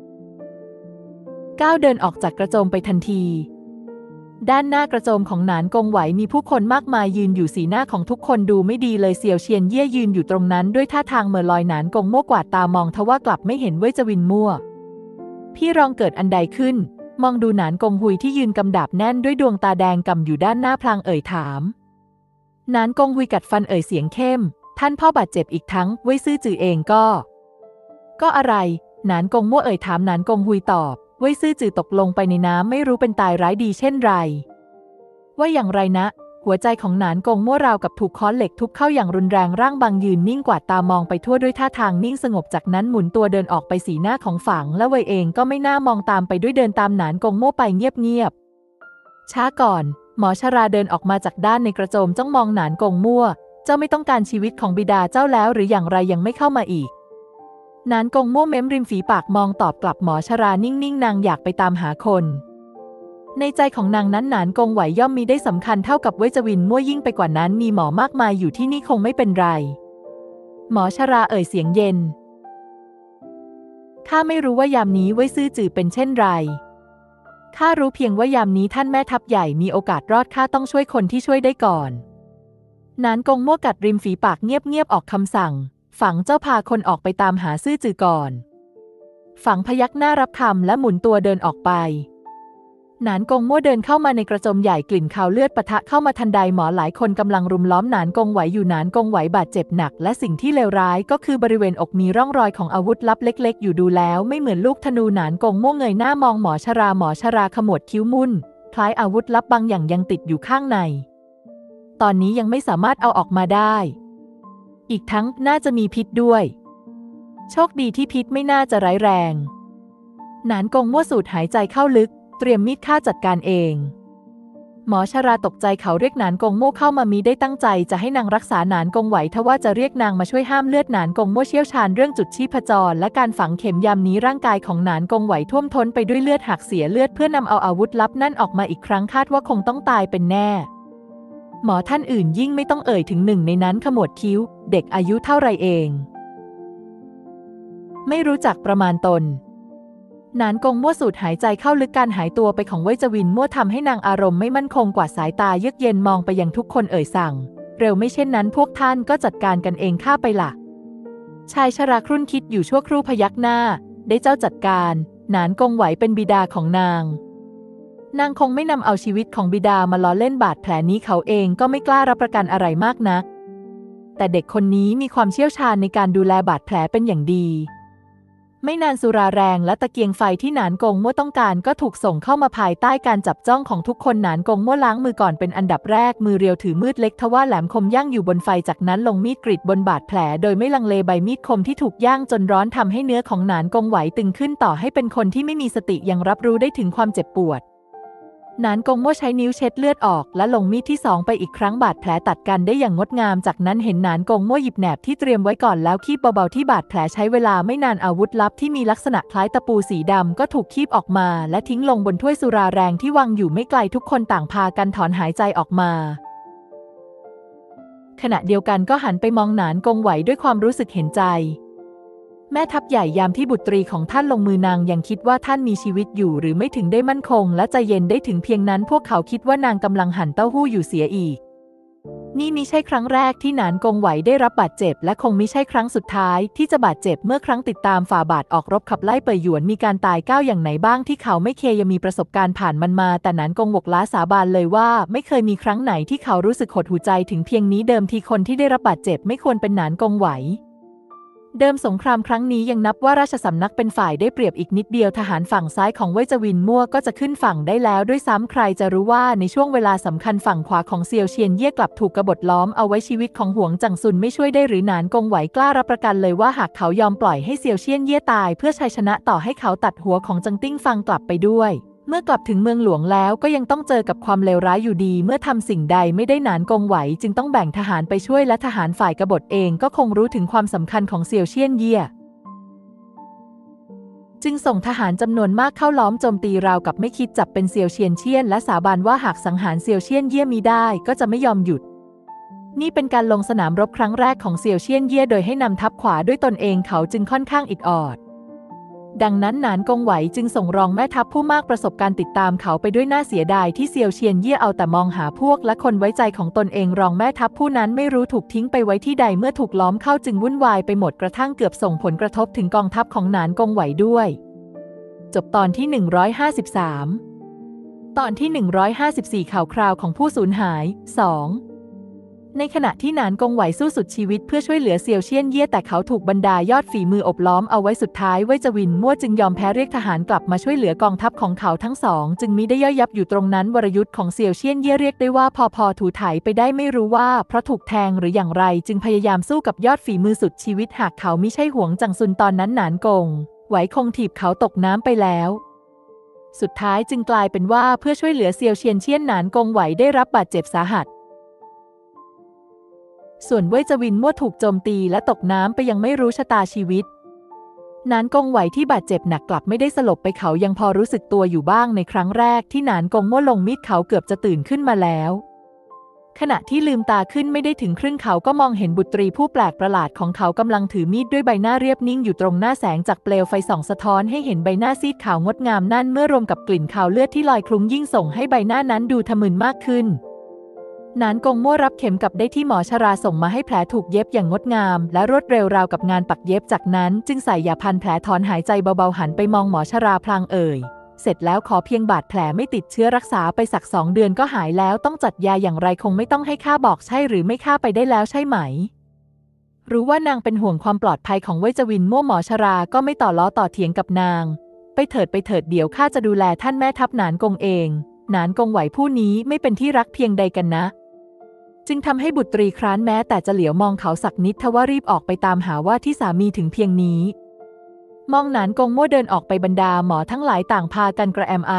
ก้าวเดินออกจากกระโจมไปทันทีด้านหน้ากระโจมของหนานกงไหวมีผู้คนมากมายยืนอยู่สีหน้าของทุกคนดูไม่ดีเลยเซียวเชียนเย่ยืนอยู่ตรงนั้นด้วยท่าทางเหม่อลอยหนานกงโม่กวาดตามองทว่ากลับไม่เห็นเว่ยจวินมั่วพี่รองเกิดอันใดขึ้นมองดูหนานกงหุยที่ยืนกำดาบแน่นด้วยดวงตาแดงกำอยู่ด้านหน้าพลางเอ่ยถามหนานกงหุยกัดฟันเอ่ยเสียงเข้มท่านพ่อบาดเจ็บอีกทั้งเว่ยซื่อจือเองก็อะไรหนานกงมั่วเอ่ยถามหนานกงหุยตอบเว่ยซื่อจือตกลงไปในน้ำไม่รู้เป็นตายร้ายดีเช่นไรว่าอย่างไรนะหัวใจของหนานกงมั่วราวกับถูกค้อนเหล็กทุบเข้าอย่างรุนแรงร่างบางยืนนิ่งกวาดตามองไปทั่วด้วยท่าทางนิ่งสงบจากนั้นหมุนตัวเดินออกไปสีหน้าของฝังและเว่ยเองก็ไม่น่ามองตามไปด้วยเดินตามหนานกงมั่วไปเงียบช้าก่อนหมอชราเดินออกมาจากด้านในกระโจมจ้องมองหนานกงมั่วเจ้าไม่ต้องการชีวิตของบิดาเจ้าแล้วหรืออย่างไรยังไม่เข้ามาอีกหนานกงมั่วเม้มริมฝีปากมองตอบกลับหมอชรานิ่งๆนางอยากไปตามหาคนในใจของนางนั้นหนานกงไหวย่อมมีได้สำคัญเท่ากับเว่ยจวินมั่วยิ่งไปกว่านั้นมีหมอมากมายอยู่ที่นี่คงไม่เป็นไรหมอชราเอ่ยเสียงเย็นข้าไม่รู้ว่ายามนี้เว่ยซื่อจือเป็นเช่นไรข้ารู้เพียงว่ายามนี้ท่านแม่ทัพใหญ่มีโอกาสรอดข้าต้องช่วยคนที่ช่วยได้ก่อนหนานกงมั่วกัดริมฝีปากเงียบๆออกคำสั่งฝังเจ้าพาคนออกไปตามหาซื่อจือก่อนฝังพยักหน้ารับคำและหมุนตัวเดินออกไปหนานกงมั่วเดินเข้ามาในกระโจมใหญ่กลิ่นคาวเลือดปะทะเข้ามาทันใดหมอหลายคนกำลังรุมล้อมหนานกงไหวอยู่หนานกงไหวบาดเจ็บหนักและสิ่งที่เลวร้ายก็คือบริเวณอกมีร่องรอยของอาวุธลับเล็กๆอยู่ดูแล้วไม่เหมือนลูกธนูหนานกงมั่วเงยหน้ามองหมอชราขมวดคิ้วมุ่นคล้ายอาวุธลับบางอย่างยังติดอยู่ข้างในตอนนี้ยังไม่สามารถเอาออกมาได้อีกทั้งน่าจะมีพิษด้วยโชคดีที่พิษไม่น่าจะร้ายแรงหนานกงมั่วสูดหายใจเข้าลึกเตรียมมีดฆ่าจัดการเองหมอชราตกใจเขาเรียกหนานกงโม่เข้ามามีได้ตั้งใจจะให้นางรักษาหนานกงไหวทว่าจะเรียกนางมาช่วยห้ามเลือดหนานกงโม่เชี่ยวชาญเรื่องจุดชีพจรและการฝังเข็มยามนี้ร่างกายของหนานกงไหวท่วมท้นไปด้วยเลือดหักเสียเลือดเพื่อนำเอาอาวุธลับนั่นออกมาอีกครั้งคาดว่าคงต้องตายเป็นแน่หมอท่านอื่นยิ่งไม่ต้องเอ่ยถึงหนึ่งในนั้นขมวดคิ้วเด็กอายุเท่าไรเองไม่รู้จักประมาณตนหนานกงมั่วสูดหายใจเข้าลึกการหายตัวไปของเว่ยจวินมั่วทำให้นางอารมณ์ไม่มั่นคงกว่าสายตาเยือกเย็นมองไปยังทุกคนเอ่ยสั่งเร็วไม่เช่นนั้นพวกท่านก็จัดการกันเองข้าไปล่ะชายชราครุ่นคิดอยู่ชั่วครู่พยักหน้าได้เจ้าจัดการหนานกงไหวเป็นบิดาของนางคงไม่นำเอาชีวิตของบิดามาล้อเล่นบาดแผลนี้เขาเองก็ไม่กล้ารับประกันอะไรมากนักแต่เด็กคนนี้มีความเชี่ยวชาญในการดูแลบาดแผลเป็นอย่างดีไม่นานสุราแรงและตะเกียงไฟที่หนานกงมั่วต้องการก็ถูกส่งเข้ามาภายใต้การจับจ้องของทุกคนหนานกงมั่วล้างมือก่อนเป็นอันดับแรกมือเรียวถือมีดเล็กทว่าแหลมคมย่างอยู่บนไฟจากนั้นลงมีดกรีดบนบาดแผลโดยไม่ลังเลใบมีดคมที่ถูกย่างจนร้อนทำให้เนื้อของหนานกงไหวตึงขึ้นต่อให้เป็นคนที่ไม่มีสติยังรับรู้ได้ถึงความเจ็บปวดหนานกงมั่วใช้นิ้วเช็ดเลือดออกและลงมีดที่2ไปอีกครั้งบาดแผลตัดกันได้อย่างงดงามจากนั้นเห็นหนานกงมั่วหยิบแหนบที่เตรียมไว้ก่อนแล้วคีบเบาๆที่บาดแผลใช้เวลาไม่นานอาวุธลับที่มีลักษณะคล้ายตะปูสีดำก็ถูกคีบออกมาและทิ้งลงบนถ้วยสุราแรงที่วางอยู่ไม่ไกลทุกคนต่างพากันถอนหายใจออกมาขณะเดียวกันก็หันไปมองหนานกงไหวด้วยความรู้สึกเห็นใจแม่ทัพใหญ่ยามที่บุตรีของท่านลงมือนางยังคิดว่าท่านมีชีวิตอยู่หรือไม่ถึงได้มั่นคงและใจเย็นได้ถึงเพียงนั้นพวกเขาคิดว่านางกำลังหั่นเต้าหู้อยู่เสียอีกนี่มิใช่ครั้งแรกที่หนานกงไหวได้รับบาดเจ็บและคงมิใช่ครั้งสุดท้ายที่จะบาดเจ็บเมื่อครั้งติดตามฝ่าบาทออกรบขับไล่เป่ยหยวนมีการตายก้าวอย่างไหนบ้างที่เขาไม่เคยมีประสบการณ์ผ่านมันมาแต่หนานกงวกล้าสาบานเลยว่าไม่เคยมีครั้งไหนที่เขารู้สึกหดหู่ใจถึงเพียงนี้เดิมทีคนที่ได้รับบาดเจ็บไม่ควรเป็นหนานกงไหวเดิมสงครามครั้งนี้ยังนับว่าราชสำนักเป็นฝ่ายได้เปรียบอีกนิดเดียวทหารฝั่งซ้ายของเว่ยจวินมั่วก็จะขึ้นฝั่งได้แล้วด้วยซ้ำใครจะรู้ว่าในช่วงเวลาสำคัญฝั่งขวาของเซียวเชียนเย่กลับถูกกบฏล้อมเอาไว้ชีวิตของหวงจังซุนไม่ช่วยได้หรือหนานกงไหวกล้ารับประกันเลยว่าหากเขายอมปล่อยให้เซียวเชียนเย่ตายเพื่อชัยชนะต่อให้เขาตัดหัวของจังติ้งฟังกลับไปด้วยเมื่อกลับถึงเมืองหลวงแล้วก็ยังต้องเจอกับความเลวร้ายอยู่ดีเมื่อทำสิ่งใดไม่ได้หนานกงไหวจึงต้องแบ่งทหารไปช่วยและทหารฝ่ายกบฏเองก็คงรู้ถึงความสำคัญของเซียวเชียนเย่จึงส่งทหารจำนวนมากเข้าล้อมโจมตีราวกับไม่คิดจับเป็นเซียวเชียนเชี่ยนและสาบานว่าหากสังหารเซียวเชี่ยนเย่มิได้ก็จะไม่ยอมหยุดนี่เป็นการลงสนามรบครั้งแรกของเซียวเชี่ยนเย่โดยให้นำทัพขวาด้วยตนเองเขาจึงค่อนข้างอิดออดดังนั้นหนานกงไหวจึงส่งรองแม่ทัพผู้มากประสบการณ์ติดตามเขาไปด้วยหน้าเสียดายที่เซียวเชียนเย่เอาแต่มองหาพวกและคนไว้ใจของตนเองรองแม่ทัพผู้นั้นไม่รู้ถูกทิ้งไปไว้ที่ใดเมื่อถูกล้อมเข้าจึงวุ่นวายไปหมดกระทั่งเกือบส่งผลกระทบถึงกองทัพของหนานกงไหวด้วยจบตอนที่153ตอนที่154ข่าวคราวของผู้สูญหาย2ในขณะที่หนานกงไหวสู้สุดชีวิตเพื่อช่วยเหลือเซียวเชียนเย่แต่เขาถูกบรรดายอดฝีมืออบล้อมเอาไว้สุดท้ายเว่ยจวินมั่วจึงยอมแพ้เรียกทหารกลับมาช่วยเหลือกองทัพของเขาทั้งสองจึงมิได้ย่อยยับอยู่ตรงนั้นวรยุทธ์ของเซียวเชียนเย่เรียกได้ว่าพอถูถ่ายไปได้ไม่รู้ว่าเพราะถูกแทงหรืออย่างไรจึงพยายามสู้กับยอดฝีมือสุดชีวิตหากเขามิใช่หวงจังซุนตอนนั้นหนานกงไหวคงถีบเขาตกน้ำไปแล้วสุดท้ายจึงกลายเป็นว่าเพื่อช่วยเหลือเซียวเชียนเชี่ยนหนานกงไหวได้รับบาดเจ็บสาหัสส่วนเว่ยจวินมั่วถูกโจมตีและตกน้ำไปยังไม่รู้ชะตาชีวิตหนานกงไหวที่บาดเจ็บหนักกลับไม่ได้สลบไปเขายังพอรู้สึกตัวอยู่บ้างในครั้งแรกที่หนานกงมั่วลงมีดเขาเกือบจะตื่นขึ้นมาแล้วขณะที่ลืมตาขึ้นไม่ได้ถึงครึ่งเขาก็มองเห็นบุตรีผู้แปลกประหลาดของเขากำลังถือมีดด้วยใบหน้าเรียบนิ่งอยู่ตรงหน้าแสงจากเปลวไฟส่องสะท้อนให้เห็นใบหน้าซีดขาวงดงามนั่นเมื่อรวมกับกลิ่นคาวเลือดที่ลอยคลุ้งยิ่งส่งให้ใบหน้านั้นดูทะมึนมากขึ้นหนานกงมั่วรับเข็มกลับได้ที่หมอชราส่งมาให้แผลถูกเย็บอย่างงดงามและรวดเร็วราวกับงานปักเย็บจากนั้นจึงใส่ยาพันแผลถอนหายใจเบาๆหันไปมองหมอชราพลางเอ่ยเสร็จแล้วขอเพียงบาดแผลไม่ติดเชื้อรักษาไปสัก2 เดือนก็หายแล้วต้องจัดยาอย่างไรคงไม่ต้องให้ข้าบอกใช่หรือไม่ข้าไปได้แล้วใช่ไหมรู้ว่านางเป็นห่วงความปลอดภัยของเว่ยจวินมั่วหมอชราก็ไม่ต่อล้อต่อเถียงกับนางไปเถิดเดี๋ยวข้าจะดูแลท่านแม่ทัพหนานกงเองหนานกงไหวผู้นี้ไม่เป็นที่รักเพียงใดกันนะจึงทำให้บุตรีคร้านแม้แต่จะเหลียวมองเขาสักนิดทว่ารีบออกไปตามหาว่าที่สามีถึงเพียงนี้มองหนานกงมั่วเดินออกไปบรรดาหมอทั้งหลายต่างพากันกระแอมไอ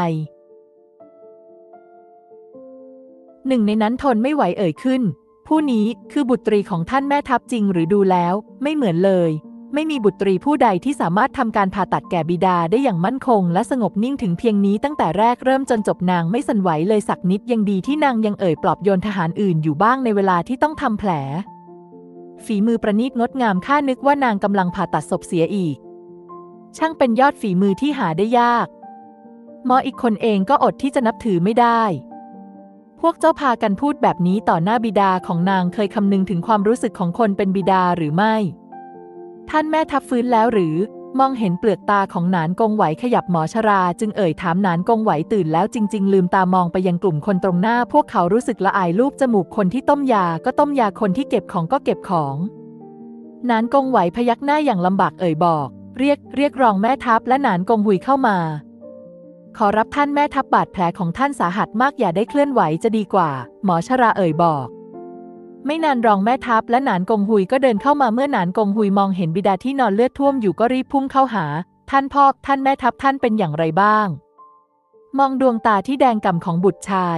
หนึ่งในนั้นทนไม่ไหวเอ่ยขึ้นผู้นี้คือบุตรีของท่านแม่ทัพจริงหรือดูแล้วไม่เหมือนเลยไม่มีบุตรีผู้ใดที่สามารถทำการผ่าตัดแก่บิดาได้อย่างมั่นคงและสงบนิ่งถึงเพียงนี้ตั้งแต่แรกเริ่มจนจบนางไม่สั่นไหวเลยสักนิดยังดีที่นางยังเอ่ยปลอบโยนทหารอื่นอยู่บ้างในเวลาที่ต้องทำแผลฝีมือประณีตงดงามข้านึกว่านางกำลังผ่าตัดศพเสียอีกช่างเป็นยอดฝีมือที่หาได้ยากหมออีกคนเองก็อดที่จะนับถือไม่ได้พวกเจ้าพากันพูดแบบนี้ต่อหน้าบิดาของนางเคยคำนึงถึงความรู้สึกของคนเป็นบิดาหรือไม่ท่านแม่ทัพฟื้นแล้วหรือมองเห็นเปลือกตาของหนานกงไหวขยับหมอชราจึงเอ่ยถามหนานกงไหวตื่นแล้วจริงๆลืมตามองไปยังกลุ่มคนตรงหน้าพวกเขารู้สึกละอายลูบจมูกคนที่ต้มยาก็ต้มยาคนที่เก็บของก็เก็บของหนานกงไหวพยักหน้าอย่างลำบากเอ่ยบอกเรียกรองแม่ทัพและหนานกงหุยเข้ามาขอรับท่านแม่ทัพบาดแผลของท่านสาหัสมากอย่าได้เคลื่อนไหวจะดีกว่าหมอชราเอ่ยบอกไม่นานรองแม่ทัพและหนานกงหุยก็เดินเข้ามาเมื่อหนานกงหุยมองเห็นบิดาที่นอนเลือดท่วมอยู่ก็รีบพุ่งเข้าหาท่านพ่อท่านแม่ทัพท่านเป็นอย่างไรบ้างมองดวงตาที่แดงก่ำของบุตรชาย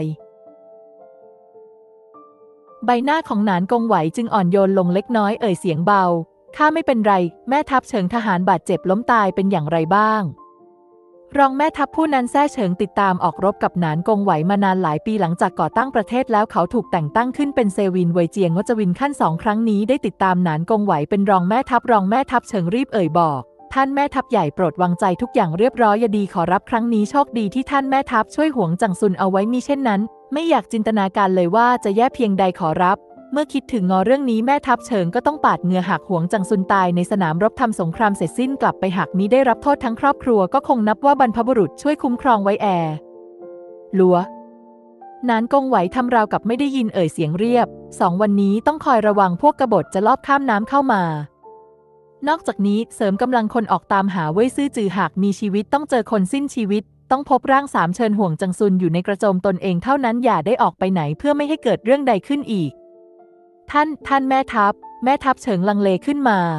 ใบหน้าของหนานกงไหวจึงอ่อนโยนลงเล็กน้อยเอ่ยเสียงเบาข้าไม่เป็นไรแม่ทัพเฉิงทหารบาดเจ็บล้มตายเป็นอย่างไรบ้างรองแม่ทัพผู้นั้นแซ่เฉิงติดตามออกรบกับหนานกงไหวมานานหลายปีหลังจากก่อตั้งประเทศแล้วเขาถูกแต่งตั้งขึ้นเป็นเซวินเวยเจียงงจวินขั้น2ครั้งนี้ได้ติดตามหนานกงไหวเป็นรองแม่ทัพเฉิงรีบเอ่ยบอกท่านแม่ทัพใหญ่โปรดวางใจทุกอย่างเรียบร้อยดีขอรับครั้งนี้โชคดีที่ท่านแม่ทัพช่วยหวงจังซุนเอาไว้มิเช่นนั้นไม่อยากจินตนาการเลยว่าจะแย่เพียงใดขอรับเมื่อคิดถึงเรื่องนี้แม่ทัพเฉิงก็ต้องปาดเหงื่อหากหวงจังซุนตายในสนามรบทำสงครามเสร็จสิ้นกลับไปหากมิได้รับโทษทั้งครอบครัวก็คงนับว่าบรรพบุรุษช่วยคุ้มครองไว้ลัวหนานกงไหวทำราวกับไม่ได้ยินเอ่ยเสียงเรียบ2 วันนี้ต้องคอยระวังพวกกบฏจะลอบข้ามน้ำเข้ามานอกจากนี้เสริมกำลังคนออกตามหาเว่ยซื่อจือหากมีชีวิตต้องเจอคนสิ้นชีวิตต้องพบร่าง3เชิญห่วงจังซุนอยู่ในกระโจมตนเองเท่านั้นอย่าได้ออกไปไหนเพื่อไม่ให้เกิดเรื่องใดขึ้นอีกท่านแม่ทัพเฉิงลังเลขึ้นมา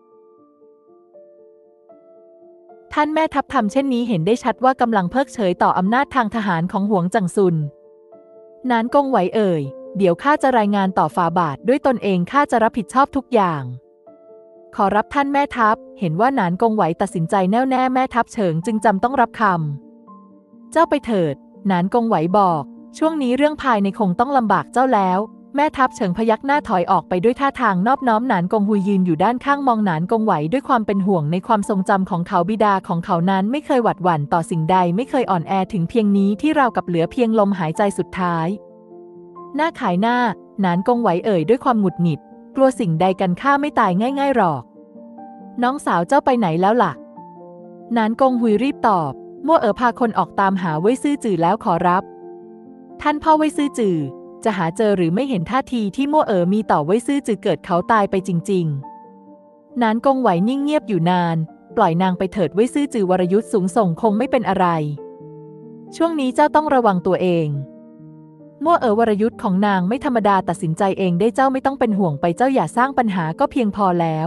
ท่านแม่ทัพทำเช่นนี้เห็นได้ชัดว่ากำลังเพิกเฉยต่ออำนาจทางทหารของหวงจังซุนหนานกงไหวเอ่ยเดี๋ยวข้าจะรายงานต่อฝ่าบาทด้วยตนเองข้าจะรับผิดชอบทุกอย่างขอรับท่านแม่ทัพเห็นว่าหนานกงไหวตัดสินใจแน่วแน่แม่ทัพเฉิงจึงจำต้องรับคำเจ้าไปเถิดหนานกงไหวบอกช่วงนี้เรื่องภายในคงต้องลำบากเจ้าแล้วแม่ทัพเฉิงพยักหน้าถอยออกไปด้วยท่าทางนอบน้อมหนานกงหุยยืนอยู่ด้านข้างมองหนานกงไหวด้วยความเป็นห่วงในความทรงจำของเขาบิดาของเขานั้นไม่เคยหวั่นหวั่นต่อสิ่งใดไม่เคยอ่อนแอถึงเพียงนี้ที่ราวกับเหลือเพียงลมหายใจสุดท้ายหน้าขายหน้าหนานกงไหวเอ่ยด้วยความหงุดหงิดกลัวสิ่งใดกันข้าไม่ตายง่ายๆหรอกน้องสาวเจ้าไปไหนแล้วล่ะหนานกงหุยรีบตอบมั่วพาคนออกตามหาเว่ยซื่อจื่อแล้วขอรับท่านพ่อเว่ยซื่อจื่อจะหาเจอหรือไม่เห็นท่าทีที่มั่วมีต่อเว่ยซื่อจื่อเกิดเขาตายไปจริงๆหนานกงไหวนิ่งเงียบอยู่นานปล่อยนางไปเถิดเว่ยซื่อจื่อวรยุทธ์สูงส่งคงไม่เป็นอะไรช่วงนี้เจ้าต้องระวังตัวเองมั่ววรยุทธ์ของนางไม่ธรรมดาตัดสินใจเองได้เจ้าไม่ต้องเป็นห่วงไปเจ้าอย่าสร้างปัญหาก็เพียงพอแล้ว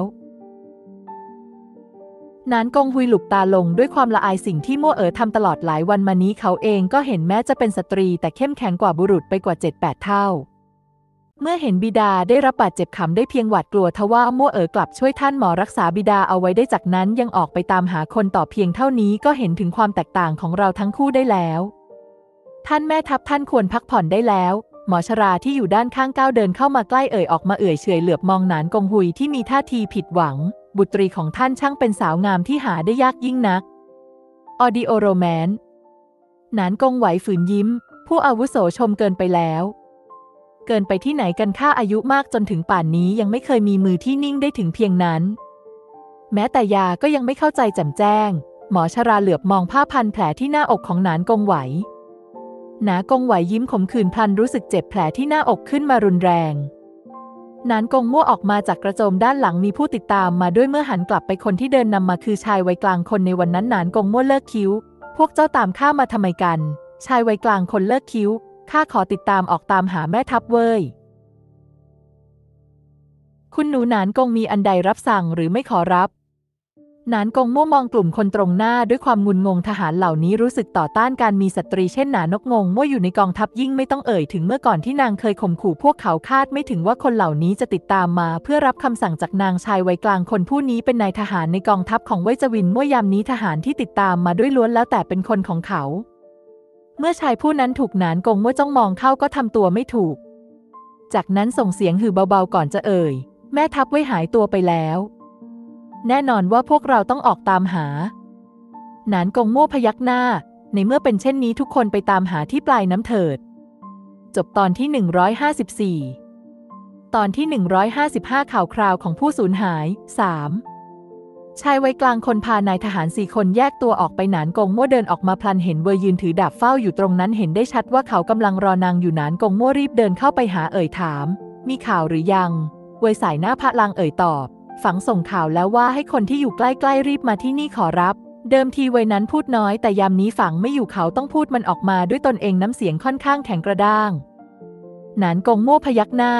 หนานกงหุยหลุบตาลงด้วยความละอายสิ่งที่มั่วทำตลอดหลายวันมานี้เขาเองก็เห็นแม้จะเป็นสตรีแต่เข้มแข็งกว่าบุรุษไปกว่า 7-8 เท่าเมื่อเห็นบิดาได้รับบาดเจ็บขำได้เพียงหวาดกลัวทว่ามั่วกลับช่วยท่านหมอรักษาบิดาเอาไว้ได้จากนั้นยังออกไปตามหาคนต่อเพียงเท่านี้ก็เห็นถึงความแตกต่างของเราทั้งคู่ได้แล้วท่านแม่ทัพท่านควรพักผ่อนได้แล้วหมอชราที่อยู่ด้านข้างก้าวเดินเข้ามาใกล้ออกมาเฉยเหลือบมองหนานกงหุยที่มีท่าทีผิดหวังบุตรีของท่านช่างเป็นสาวงามที่หาได้ยากยิ่งนักออดิโอโรแมนหนานกงไหวฝืนยิ้มผู้อาวุโสชมเกินไปแล้วเกินไปที่ไหนกันข้าอายุมากจนถึงป่านนี้ยังไม่เคยมีมือที่นิ่งได้ถึงเพียงนั้นแม้แต่ยาก็ยังไม่เข้าใจแจ่มแจ้งหมอชราเหลือบมองผ้าพันแผลที่หน้าอกของหนานกงไหวหนานกงไหวยิ้มขมขื่นพลันรู้สึกเจ็บแผลที่หน้าอกขึ้นมารุนแรงหนานกงมั่วออกมาจากกระโจมด้านหลังมีผู้ติดตามมาด้วยเมื่อหันกลับไปคนที่เดินนำมาคือชายวัยกลางคนในวันนั้นหนานกงมั่วเลิกคิ้วพวกเจ้าตามข้ามาทำไมกันชายวัยกลางคนเลิกคิ้วข้าขอติดตามออกตามหาแม่ทัพเว่ยคุณหนูหนานกงมีอันใดรับสั่งหรือไม่ขอรับหนานกงมั่วมองกลุ่มคนตรงหน้าด้วยความงุนงงทหารเหล่านี้รู้สึกต่อต้านการมีสตรีเช่นหนานกงงมั่วอยู่ในกองทัพยิ่งไม่ต้องเอ่ยถึงเมื่อก่อนที่นางเคยข่มขู่พวกเขาคาดไม่ถึงว่าคนเหล่านี้จะติดตามมาเพื่อรับคำสั่งจากนางชายวัยกลางคนผู้นี้เป็นนายทหารในกองทัพของเว่ยจวินมั่วยามนี้ทหารที่ติดตามมาด้วยล้วนแล้วแต่เป็นคนของเขาเมื่อชายผู้นั้นถูกหนานกงมั่วจ้องมองเข้าก็ทำตัวไม่ถูกจากนั้นส่งเสียงหือเบาๆก่อนจะเอ่ยแม่ทัพเว่ยหายตัวไปแล้วแน่นอนว่าพวกเราต้องออกตามหาหนานกงมั่วพยักหน้าในเมื่อเป็นเช่นนี้ทุกคนไปตามหาที่ปลายน้ำเถิดจบตอนที่154ตอนที่155ข่าวคราวของผู้สูญหาย3ชายวัยกลางคนพานายทหาร4 คนแยกตัวออกไปหนานกงมั่วเดินออกมาพลันเห็นเว่ยยืนถือดาบเฝ้าอยู่ตรงนั้นเห็นได้ชัดว่าเขากำลังรอนางอยู่หนานกงมั่วรีบเดินเข้าไปหาถามมีข่าวหรือยังเว่ยสายหน้าพระลางตอบฝังส่งข่าวแล้วว่าให้คนที่อยู่ใกล้ๆรีบมาที่นี่ขอรับเดิมทีเว่ยนั้นพูดน้อยแต่ยามนี้ฝังไม่อยู่เขาต้องพูดมันออกมาด้วยตนเองน้ำเสียงค่อนข้างแข็งกระด้างหนานกงมั่วพยักหน้า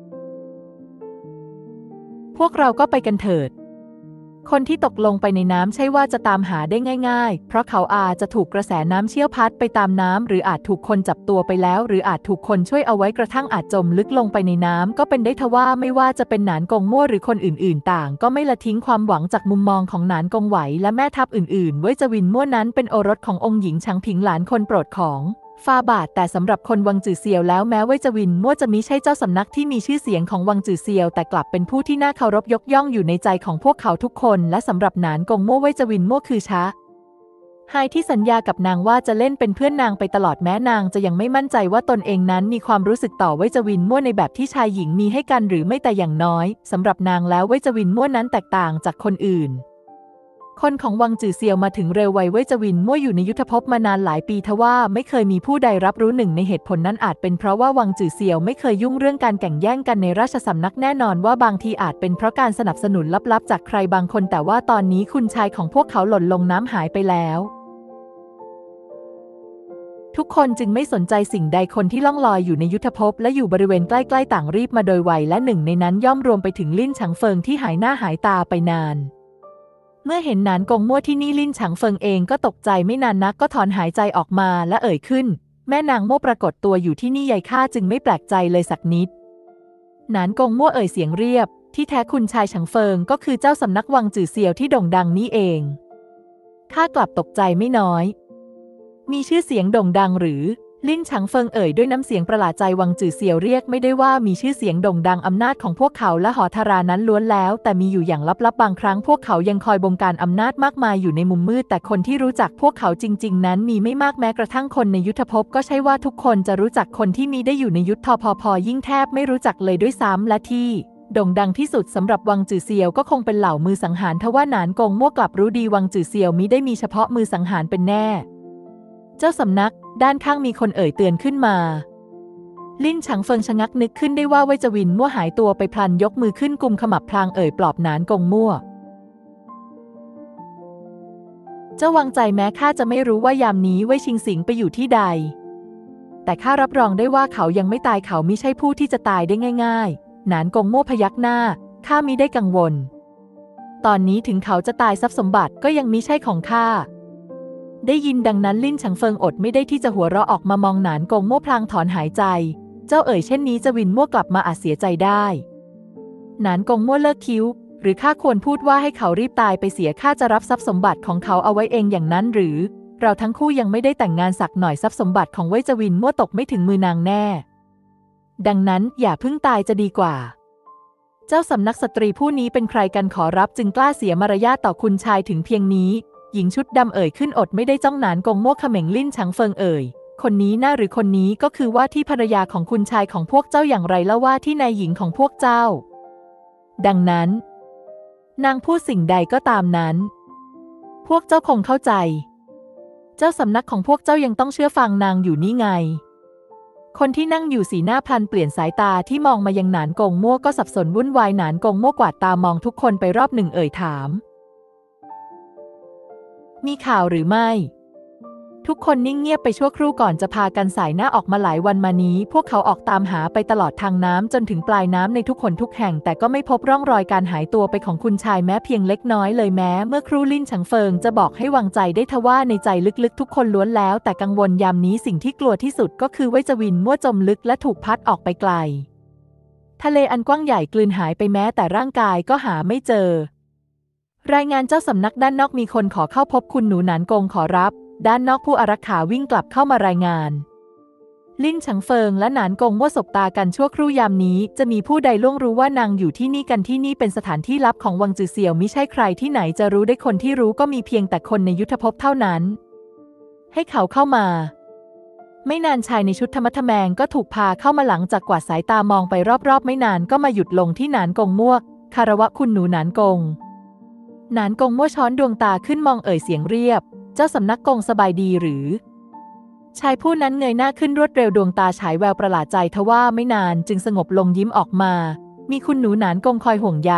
พวกเราก็ไปกันเถิดคนที่ตกลงไปในน้ำใช่ว่าจะตามหาได้ง่ายๆเพราะเขาอาจจะถูกกระแสน้ำเชี่ยวพัดไปตามน้ำหรืออาจถูกคนจับตัวไปแล้วหรืออาจถูกคนช่วยเอาไว้กระทั่งอาจจมลึกลงไปในน้ำก็เป็นได้ทว่าไม่ว่าจะเป็นหนานกงมั่วหรือคนอื่นๆต่างก็ไม่ละทิ้งความหวังจากมุมมองของหนานกงไหวและแม่ทัพอื่นๆเว่ยจวินมั่วนั้นเป็นโอรสขององค์หญิงฉางผิงหลานคนโปรดของฟาบาทแต่สำหรับคนวังจือเซียวแล้วแม้เว่ยจวินมั่วจะมิใช่เจ้าสำนักที่มีชื่อเสียงของวังจือเซียวแต่กลับเป็นผู้ที่น่าเคารพยกย่องอยู่ในใจของพวกเขาทุกคนและสำหรับหนานกงมั่วเว่ยจวินมั่วคือไฮที่สัญญากับนางว่าจะเล่นเป็นเพื่อนนางไปตลอดแม้นางจะยังไม่มั่นใจว่าตนเองนั้นมีความรู้สึกต่อเว่ยจวินมั่วในแบบที่ชายหญิงมีให้กันหรือไม่แต่อย่างน้อยสำหรับนางแล้วเว่ยจวินมั่วนั้นแตกต่างจากคนอื่นคนของวังจือเซียวมาถึงเร็วไวเว่ยจวินมั่วอยู่ในยุทธภพมานานหลายปีทว่าไม่เคยมีผู้ใดรับรู้หนึ่งในเหตุผลนั้นอาจเป็นเพราะว่าวังจือเซียวไม่เคยยุ่งเรื่องการแข่งแย่งกันในราชสำนักแน่นอนว่าบางทีอาจเป็นเพราะการสนับสนุนลับๆจากใครบางคนแต่ว่าตอนนี้คุณชายของพวกเขาหล่นลงน้ำหายไปแล้วทุกคนจึงไม่สนใจสิ่งใดคนที่ล่องลอยอยู่ในยุทธภพและอยู่บริเวณใกล้ๆต่างรีบมาโดยไวและหนึ่งในนั้นย่อมรวมไปถึงลิ่นฉางเฟิงที่หายหน้าหายตาไปนานเมื่อเห็นหนานกงมั่วที่นี่ลิ่นฉางเฟิงเองก็ตกใจไม่นานนักก็ถอนหายใจออกมาและเอ่ยขึ้นแม่นางมั่วปรากฏตัวอยู่ที่นี่ยายข้าจึงไม่แปลกใจเลยสักนิดหนานกงมั่วเอ่ยเสียงเรียบที่แท้คุณชายฉังเฟิงก็คือเจ้าสำนักวังจื่อเซียวที่โด่งดังนี่เองข้ากลับตกใจไม่น้อยมีชื่อเสียงโด่งดังหรือลิ่นฉังเฟิงเอ่ยด้วยน้ำเสียงประหลาดใจวังจื่อเซียวเรียกไม่ได้ว่ามีชื่อเสียงโด่งดังอำนาจของพวกเขาและหอธารานั้นล้วนแล้วแต่มีอยู่อย่างลับๆบางครั้งพวกเขายังคอยบงการอำนาจมากมายอยู่ในมุมมืดแต่คนที่รู้จักพวกเขาจริงๆนั้นมีไม่มากแม้กระทั่งคนในยุทธภพก็ใช่ว่าทุกคนจะรู้จักคนที่มีได้อยู่ในยุทธพยิ่งแทบไม่รู้จักเลยด้วยซ้ำและที่โด่งดังที่สุดสำหรับวังจื่อเซียวก็คงเป็นเหล่ามือสังหารทว่าหนานกงมั่วกลับรู้ดีวังจื่อเซียวมิได้มีเฉพาะมือสังหารเป็นแน่เจ้าสำนักด้านข้างมีคนเอ่ยเตือนขึ้นมาลิ่นฉังเฟิงชะงักนึกขึ้นได้ว่าเว่ยจวินมั่วหายตัวไปพลันยกมือขึ้นกุมขมับพลางเอ่ยปลอบหนานกงมั่วเจ้าวางใจแม้ข้าจะไม่รู้ว่ายามนี้เว่ยชิงสิงไปอยู่ที่ใดแต่ข้ารับรองได้ว่าเขายังไม่ตายเขามิใช่ผู้ที่จะตายได้ง่ายๆหนานกงมั่วพยักหน้าข้ามิได้กังวลตอนนี้ถึงเขาจะตายทรัพย์สมบัติก็ยังมิใช่ของข้าได้ยินดังนั้นลิ่นฉังเฟิงอดไม่ได้ที่จะหัวเราะออกมามองหนานกงมั่วพลางถอนหายใจเจ้าเอ่ยเช่นนี้จวินมั่วกลับมาอาจเสียใจได้หนานกงมั่วเลิกคิ้วหรือข้าควรพูดว่าให้เขารีบตายไปเสียข้าจะรับทรัพย์สมบัติของเขาเอาไว้เองอย่างนั้นหรือเราทั้งคู่ยังไม่ได้แต่งงานสักหน่อยทรัพย์สมบัติของเว่ยจวินมั่วตกไม่ถึงมือนางแน่ดังนั้นอย่าเพิ่งตายจะดีกว่าเจ้าสำนักสตรีผู้นี้เป็นใครกันขอรับจึงกล้าเสียมารยาทต่อคุณชายถึงเพียงนี้หญิงชุดดำเอ่ยขึ้นอดไม่ได้จ้องหนานกงมั่วเขม่งลิ่นฉังเฟิงเอ่ยคนนี้น่าหรือคนนี้ก็คือว่าที่ภรรยาของคุณชายของพวกเจ้าอย่างไรแล้วว่าที่นายหญิงของพวกเจ้าดังนั้นนางพูดสิ่งใดก็ตามนั้นพวกเจ้าคงเข้าใจเจ้าสำนักของพวกเจ้ายังต้องเชื่อฟังนางอยู่นี่ไงคนที่นั่งอยู่สีหน้าพลันเปลี่ยนสายตาที่มองมายังหนานกงมั่วก็สับสนวุ่นวายหนานกงมั่วกวาดตามองทุกคนไปรอบหนึ่งเอ่ยถามมีข่าวหรือไม่ทุกคนนิ่งเงียบไปชั่วครู่ก่อนจะพากันสายหน้าออกมาหลายวันมานี้พวกเขาออกตามหาไปตลอดทางน้ำจนถึงปลายน้ำในทุกคนทุกแห่งแต่ก็ไม่พบร่องรอยการหายตัวไปของคุณชายแม้เพียงเล็กน้อยเลยแม้เมื่อครู่ลิ่นฉังเฟิงจะบอกให้วางใจได้ทว่าในใจลึกๆทุกคนล้วนแล้วแต่กังวลยามนี้สิ่งที่กลัวที่สุดก็คือเว่ยจวินมั่วจมลึกและถูกพัดออกไปไกลทะเลอันกว้างใหญ่กลืนหายไปแม้แต่ร่างกายก็หาไม่เจอรายงานเจ้าสำนักด้านนอกมีคนขอเข้าพบคุณหนูหนานกงขอรับด้านนอกผู้อารักขาวิ่งกลับเข้ามารายงานลิ่นฉังเฟิงและหนานกงมั่วสบตากันชั่วครู่ยามนี้จะมีผู้ใดล่วงรู้ว่านางอยู่ที่นี่กันที่นี่เป็นสถานที่ลับของวังจือเซียวมิใช่ใครที่ไหนจะรู้ได้คนที่รู้ก็มีเพียงแต่คนในยุทธภพเท่านั้นให้เขาเข้ามาไม่นานชายในชุดธรรมะทแมงก็ถูกพาเข้ามาหลังจากกวาดสายตามองไปรอบๆไม่นานก็มาหยุดลงที่หนานกงมั่วคารวะคุณหนูหนานกงหนานกงมั่วช้อนดวงตาขึ้นมองเอ่ยเสียงเรียบเจ้าสำนักกงสบายดีหรือชายผู้นั้นเงยหน้าขึ้นรวดเร็วดวงตาฉายแววประหลาดใจทว่าไม่นานจึงสงบลงยิ้มออกมามีคุณหนูหนานกงคอยห่วงใย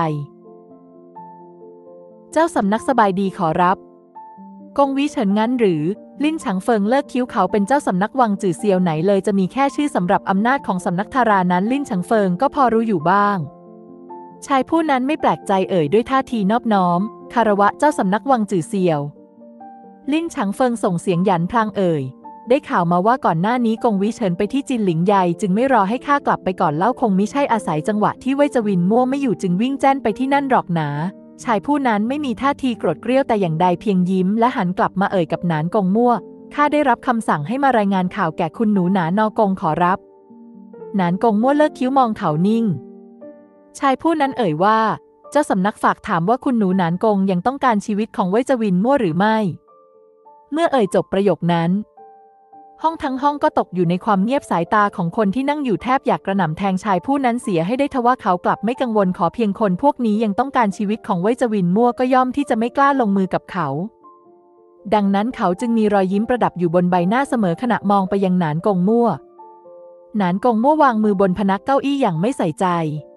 เจ้าสำนักสบายดีขอรับกงวิเฉินงั้นหรือลิ่นฉังเฟิงเลิกคิ้วเขาเป็นเจ้าสำนักวังจื่อเซียวไหนเลยจะมีแค่ชื่อสำหรับอำนาจของสำนักทารานั้นลิ่นฉังเฟิงก็พอรู้อยู่บ้างชายผู้นั้นไม่แปลกใจเอ่ยด้วยท่าทีนอบน้อมคารวะเจ้าสำนักวังจื่อเซียวลิ่นฉังเฟิงส่งเสียงหยันพลางเอ่ยได้ข่าวมาว่าก่อนหน้านี้กงวิเฉินไปที่จินหลิงใหญ่จึงไม่รอให้ข้ากลับไปก่อนเล่าคงมิใช่อาศัยจังหวะที่เว่ยจวินมั่วไม่อยู่จึงวิ่งแจ้นไปที่นั่นหรอกหนาชายผู้นั้นไม่มีท่าทีโกรธเกรี้ยวแต่อย่างใดเพียงยิ้มและหันกลับมาเอ่ยกับหนานกงมั่วข้าได้รับคำสั่งให้มารายงานข่าวแก่คุณหนูหนานกงขอรับหนานกงมั่วเลิกคิ้วมองเขานิ่งชายผู้นั้นเอ่ยว่าเจ้าสำนักฝากถามว่าคุณหนูหนานกงยังต้องการชีวิตของเว่ยจวินมั่วหรือไม่เมื่อเอ่ยจบประโยคนั้นห้องทั้งห้องก็ตกอยู่ในความเงียบสายตาของคนที่นั่งอยู่แทบอยากกระหน่ำแทงชายผู้นั้นเสียให้ได้ทว่าเขากลับไม่กังวลขอเพียงคนพวกนี้ยังต้องการชีวิตของเว่ยจวินมั่วก็ย่อมที่จะไม่กล้าลงมือกับเขาดังนั้นเขาจึงมีรอยยิ้มประดับอยู่บนใบหน้าเสมอขณะมองไปยังหนานกงมั่วหนานกงมั่ววางมือบนพนักเก้าอี้อย่างไม่ใส่ใจ